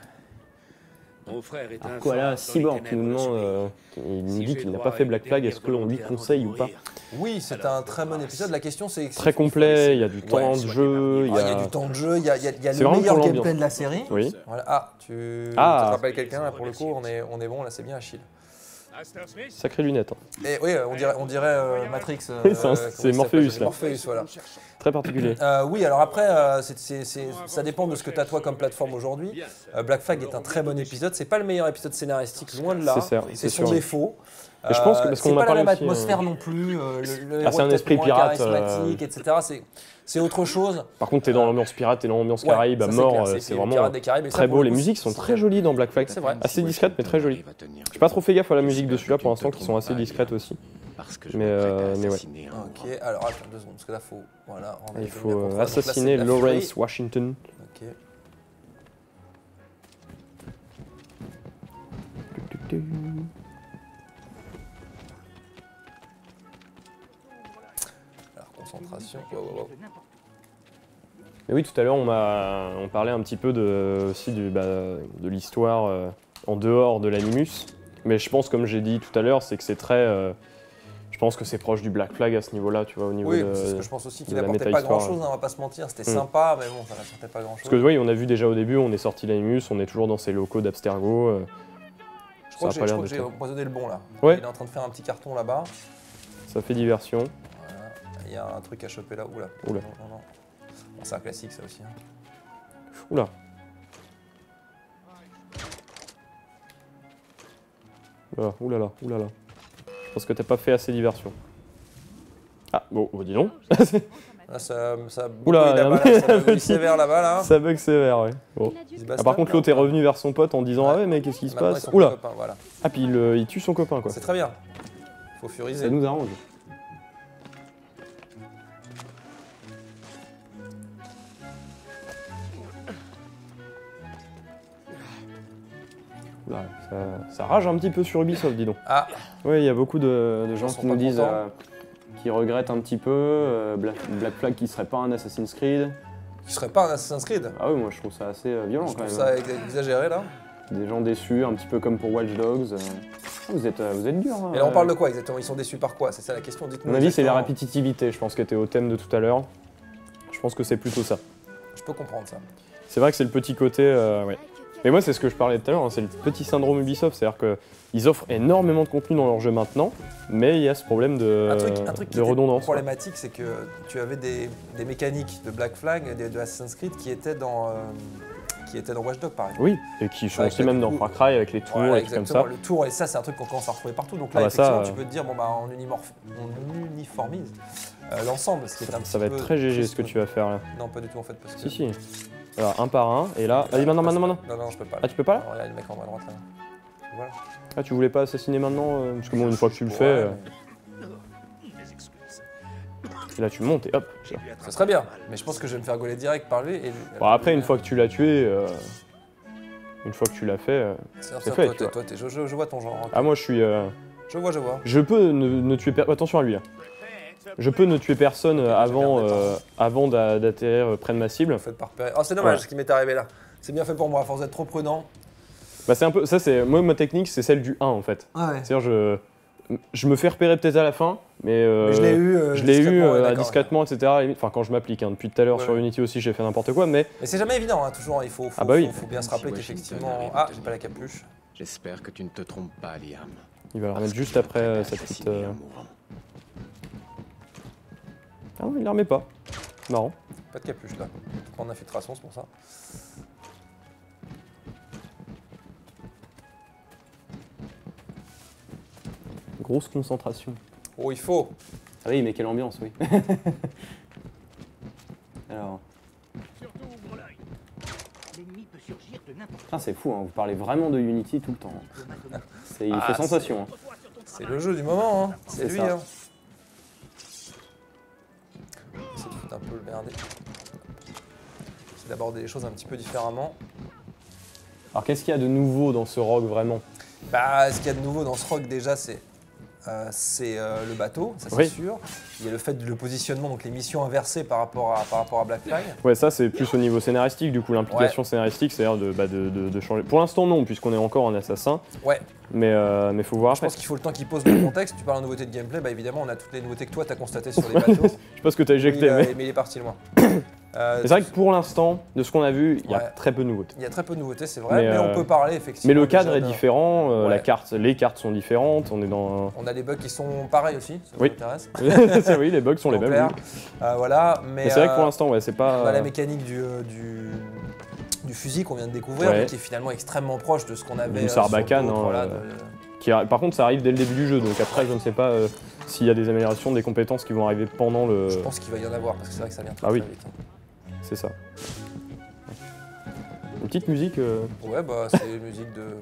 Mon frère est un Alors quoi là, Cyborg qui nous demande, euh, il nous dit qu'il n'a pas fait Black Flag, est-ce qu'on lui conseille ou pas? Oui, c'est un très bon épisode. La question, c'est. Très complet, il y a du temps Ouais. de jeu, il Ah, y il y a a... du temps de jeu, il y a, il y a- il y a C'est le vraiment meilleur pour gameplay l'ambiance. de la série. Oui. Voilà. Ah, tu, Ah. tu te rappelles quelqu'un là pour le coup, on est, on est bon, là c'est bien Achille. Sacrée lunette. hein. Et oui, on dirait, on dirait euh, Matrix. euh, Oui, c'est un- comment c'est il s'appelle, Morpheus, là. Morpheus, voilà. Très particulier. Euh, oui, alors après, euh, c'est- c'est- c'est- ça dépend de ce que tu as toi comme plateforme aujourd'hui. Euh, Black Flag est un très bon épisode. C'est pas le meilleur épisode scénaristique, loin de là. C'est ça, C'est c'est son sûr. défaut. Et je pense que- parce c'est qu'on en a pas la parlé même aussi, atmosphère euh, non plus. euh, le, le Ah, c'est héros un est esprit peut-être moins pirate, euh, charismatique, et cetera. C'est- C'est autre chose. Par contre, t'es dans l'ambiance pirate, t'es dans l'ambiance Ouais, Caraïbe à ça, c'est mort, clair, euh, c'est- c'est c'est les vraiment Pirates des Caraïbes, et ça, très pour beau. le Les coup, musiques sont c'est- très jolies dans Black Flag. C'est vrai. Assez discrètes, mais très jolies. J'ai pas trop fait gaffe à la musique de celui-là pour l'instant, qui sont assez discrètes aussi. Mais, euh, mais ouais. Ok, alors attends deux secondes, parce que là, faut. Voilà, on va Il les faut donner à euh, contre- donc là, c'est assassiner de la Lawrence furie. Washington. Ok. Alors, concentration. Wow, wow, wow. Mais oui, tout à l'heure, on, m'a- on parlait un petit peu de, aussi du, bah, de l'histoire euh, en dehors de l'Animus. Mais je pense, comme j'ai dit tout à l'heure, c'est que c'est très. euh, je pense que c'est proche du Black Flag à ce niveau-là, tu vois, au niveau Oui, de. c'est ce que je pense aussi, de qu'il la n'apportait pas méta-histoire. grand-chose, hein, on va pas se mentir. C'était Mm. sympa, mais bon, ça n'apportait pas grand-chose. Parce que oui, on a vu déjà au début, on est sorti de l'Animus, on est toujours dans ces locaux d'Abstergo. euh, Je crois que ça j'ai- a pas je l'air crois que j'ai de. empoisonné le bon là. Ouais. Il est en train de faire un petit carton là-bas. Ça fait diversion. Voilà. Il y a un truc à choper là. Oula. Oula. Non, non, non. Bon, c'est un classique ça aussi. hein. Oula. Oula, oulala, oulala. Je pense que t'as pas fait assez diversion. Ah, bon, bon dis donc. Là, ça, ça bouge Oula, là-bas, il y a là, ça un bouge petit- sévère là-bas là. Ça bug sévère, ouais. Bon. Il se Ah, bastonne, par contre, là, l'autre est ou pas revenu vers son pote en disant ah ouais, mais qu'est-ce qui se Maintenant, passe? ils sont Oula. copains, voilà. Ah, puis il, euh, il tue son copain, quoi. C'est très bien. Faut furiser. Ça nous arrange. Oula, ça, ça rage un petit peu sur Ubisoft, dis donc. Ah. Oui, il y a beaucoup de, de gens Ils sont qui nous pas disent contents. euh, qui regrettent un petit peu euh, Black, Black Flag qui serait pas un Assassin's Creed. Qui serait pas un Assassin's Creed. Ah oui, moi je trouve ça assez euh, violent Je quand trouve même. ça ex- exagéré là. Des gens déçus, un petit peu comme pour Watch Dogs. euh. Ah, vous êtes, euh, vous êtes dur. Hein, Et là on euh. parle de quoi exactement? Ils sont déçus par quoi? C'est ça la question, À dites-nous. mon avis, c'est la exactement. répétitivité, je pense, qui était au thème de tout à l'heure. Je pense que c'est plutôt ça. Je peux comprendre ça. C'est vrai que c'est le petit côté. Euh, ouais. Mais moi, c'est ce que je parlais tout à l'heure, hein, c'est le petit syndrome Ubisoft. C'est-à-dire qu'ils offrent énormément de contenu dans leur jeu maintenant, mais il y a ce problème de, Un truc, un truc qui de était redondance. quoi. problématique, c'est que tu avais des, des mécaniques de Black Flag, de, de Assassin's Creed qui étaient dans, euh, qui étaient dans Watch Dogs par exemple. Oui, et qui sont Avec aussi le même dans coup- Far Cry avec les tours Voilà, et tout comme exactement, ça. le tour, et ça c'est un truc qu'on commence à retrouver partout. Donc là, Ah bah ça, effectivement, euh, tu peux te dire, bon bah on, unimorph- on uniformise euh, l'ensemble, ce qui est un petit Ça va peu être très G G ce triste. que tu vas faire là. Non, pas du tout en fait, parce que... Si, si. Alors, un par un, et là. Vas-y, maintenant, maintenant, maintenant. Non, non, je peux pas. Ah, tu peux pas là Alors, là, le mec en bas à droite là. Voilà. Ah, tu voulais pas assassiner maintenant euh, Parce que bon, une fois que tu le Ouais, fais. euh, mais- Et là, tu montes et hop. Ce serait bien, mais je pense que je vais me faire gauler direct par lui. Et... Bon, après, une fois que tu l'as tué, euh, une fois que tu l'as fait, euh, C'est c'est ça, fait. toi, tu t'es- vois. toi, t'es- je, je- je vois ton genre. hein. Ah, moi, je suis. euh, Je vois, je vois. Je peux ne, ne tuer per- attention à lui. hein. Je peux ne tuer personne euh, avant, euh, avant d'a- d'atterrir euh, près de ma cible. Faites par péril. Oh, c'est dommage Ouais. ce qui m'est arrivé là. C'est bien fait pour moi, à force d'être trop prudent. Bah, c'est un peu ça. C'est moi ma technique, c'est celle du un en fait. Ah ouais. C'est-à-dire je je me fais repérer peut-être à la fin, mais, euh, Mais je l'ai eu, euh, je l'ai eu discrètement, ouais, euh, d'accord, discrètement, et cetera. Limite, Enfin, quand je m'applique. hein. Depuis tout à l'heure Ouais, sur ouais. Unity aussi, j'ai fait n'importe quoi, mais Mais c'est jamais évident, hein, toujours. Il faut, faut, Ah bah oui. faut, faut bien se rappeler Si Washington qu'effectivement. arrive Ah, à j'ai pas la capuche. J'espère que tu ne te trompes pas, Liam. il va le Parce remettre que juste je après euh, m'apprête à cette petite. assassiner euh, un mourant. Ah ouais, il la remet pas. Marrant. Pas de capuche là. Je vais prendre l'infiltration, c'est pour ça. Grosse concentration. Oh, il faut. Ah oui, mais quelle ambiance, oui. Alors. Ah, c'est fou, hein, vous parlez vraiment de Unity tout le temps. C'est- il Ah, fait sensation. hein. C'est le jeu du moment, hein. C'est C'est lui, ça. hein. C'est de foutre un peu le merder. C'est d'aborder les choses un petit peu différemment. Alors, qu'est-ce qu'il y a de nouveau dans ce rogue vraiment? Bah, ce qu'il y a de nouveau dans ce rogue déjà, c'est euh, c'est euh, le bateau, ça c'est Oui. sûr. Il y a le fait du positionnement, donc les missions inversées par rapport à, par rapport à Black Flag. Ouais, ça c'est plus au niveau scénaristique, du coup l'implication scénaristique, c'est-à-dire de, bah, de, de- de changer. Pour l'instant non, puisqu'on est encore en assassin, Ouais, mais euh, mais faut voir je après. pense qu'il faut le temps qu'il pose le contexte. Tu parles de nouveautés de gameplay, bah évidemment on a toutes les nouveautés que toi t'as constatées sur les bateaux. Je sais pas ce que t'as éjecté, il, a- mais, mais il est parti loin. Euh, mais c'est vrai que pour l'instant, de ce qu'on a vu, il y a Ouais. très peu de nouveautés. Il y a très peu de nouveautés, c'est vrai, Mais, mais, euh, on peut parler effectivement. Mais le cadre déjà est d'un- différent, euh, Ouais. la carte, les cartes sont différentes, on est dans. On a des bugs qui sont pareils aussi, ça Oui. m'intéresse. C'est- oui, les bugs sont les En mêmes. clair. oui. Euh, voilà, mais, Mais c'est vrai que pour euh, l'instant, ouais, c'est pas. on a la mécanique du, euh, du, du fusil qu'on vient de découvrir, Ouais. mais qui est finalement extrêmement proche de ce qu'on avait. Du euh, Sarbacane, sur d'autres, hein, voilà, euh, de- Qui, a- par contre, ça arrive dès le début du jeu, donc après, je ne sais pas euh, s'il y a des améliorations, des compétences qui vont arriver pendant le. Je pense qu'il va y en avoir, parce que c'est vrai que ça vient très, Ah oui. très vite. hein. C'est ça. Une petite musique, euh, Ouais, bah c'est une musique de.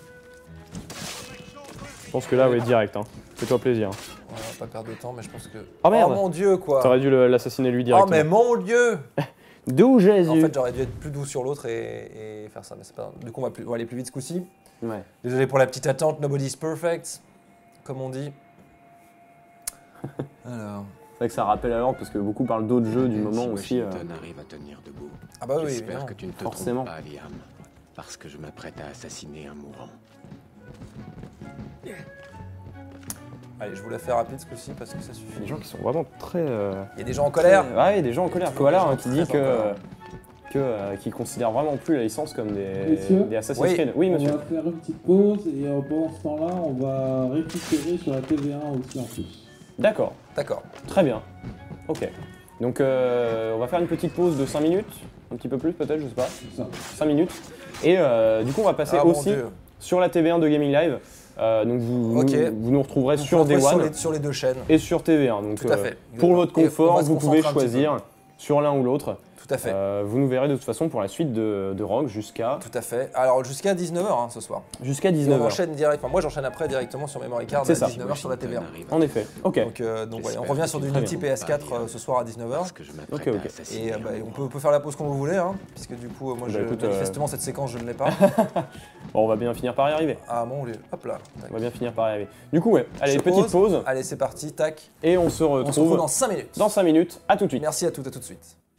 je pense que là, ouais, direct. Hein. Fais-toi plaisir. On va pas perdre de temps, mais je pense que. Oh merde. mon dieu, quoi! T'aurais dû le- l'assassiner lui Oh, directement. mais mon dieu! D'où Jésus? En fait, j'aurais dû être plus doux sur l'autre et, et faire ça, mais c'est pas grave. Du coup, on va, plus- on va aller plus vite ce coup-ci. Ouais. Désolé pour la petite attente, nobody's perfect, comme on dit. Alors. C'est vrai que ça rappelle alors, parce que beaucoup parlent d'autres jeux du moment si aussi. euh, Washington arrive à tenir debout. Ah bah oui, J'espère évidemment. que tu ne te Forcément. trompes pas, Liam. Parce que je m'apprête à assassiner un mourant. Allez, je vous la fais rapide ce coup-ci parce que ça Il y a suffit. des gens qui sont vraiment très. euh, Il y a des gens en colère. très- Ouais, il y a des gens en colère. Toujours Koala des gens hein, qui dit très en que. colère. que euh, qui considère vraiment plus la licence comme des, Messieurs des Assassin's Oui. Creed. Oui, On monsieur. va faire une petite pause et euh, pendant ce temps-là, on va récupérer sur la T V un aussi en plus. D'accord, D'accord. très bien. Ok. Donc, euh, on va faire une petite pause de cinq minutes, un petit peu plus peut-être, je sais pas. C'est ça. cinq minutes. Et euh, du coup, on va passer Ah, mon aussi Dieu. sur la T V un de Gaming Live. Euh, donc, vous, Ok. vous, vous nous retrouverez Vous sur pouvez Day sur One les, sur les deux chaînes. et sur T V un. Donc, Tout à euh, fait. pour votre Et on confort, va se vous pouvez concentrer un petit choisir sur l'un ou l'autre. Tout à fait. Euh, vous nous verrez de toute façon pour la suite de, de Rogue jusqu'à Tout à fait. Alors jusqu'à dix-neuf heures hein, ce soir. jusqu'à Et dix-neuf on heures. enchaîne direct. Enfin, moi j'enchaîne après directement sur Memory Card C'est à ça. dix-neuf heures sur la T V un. En effet. Ok. Donc, euh, donc ouais, on revient sur du Très Unity bien. P S quatre euh, ce soir à dix-neuf heures. Parce que je m'apprête Ok, ok. à assassiner Et euh, un bah, on, mourant. peut, on peut faire la pause comme vous voulez, hein, puisque du coup, euh, moi, Bah, je, écoute, euh, manifestement, cette séquence, je ne l'ai pas. Bon, on va bien finir par y arriver. Ah mon dieu, hop là. Tac. On va bien finir par y arriver. Du coup, ouais. Allez, Je petite pause Allez, c'est parti, tac. et on se On se retrouve retrouve dans cinq minutes. dans cinq minutes. À tout de suite. Merci à toutes et à tout de suite.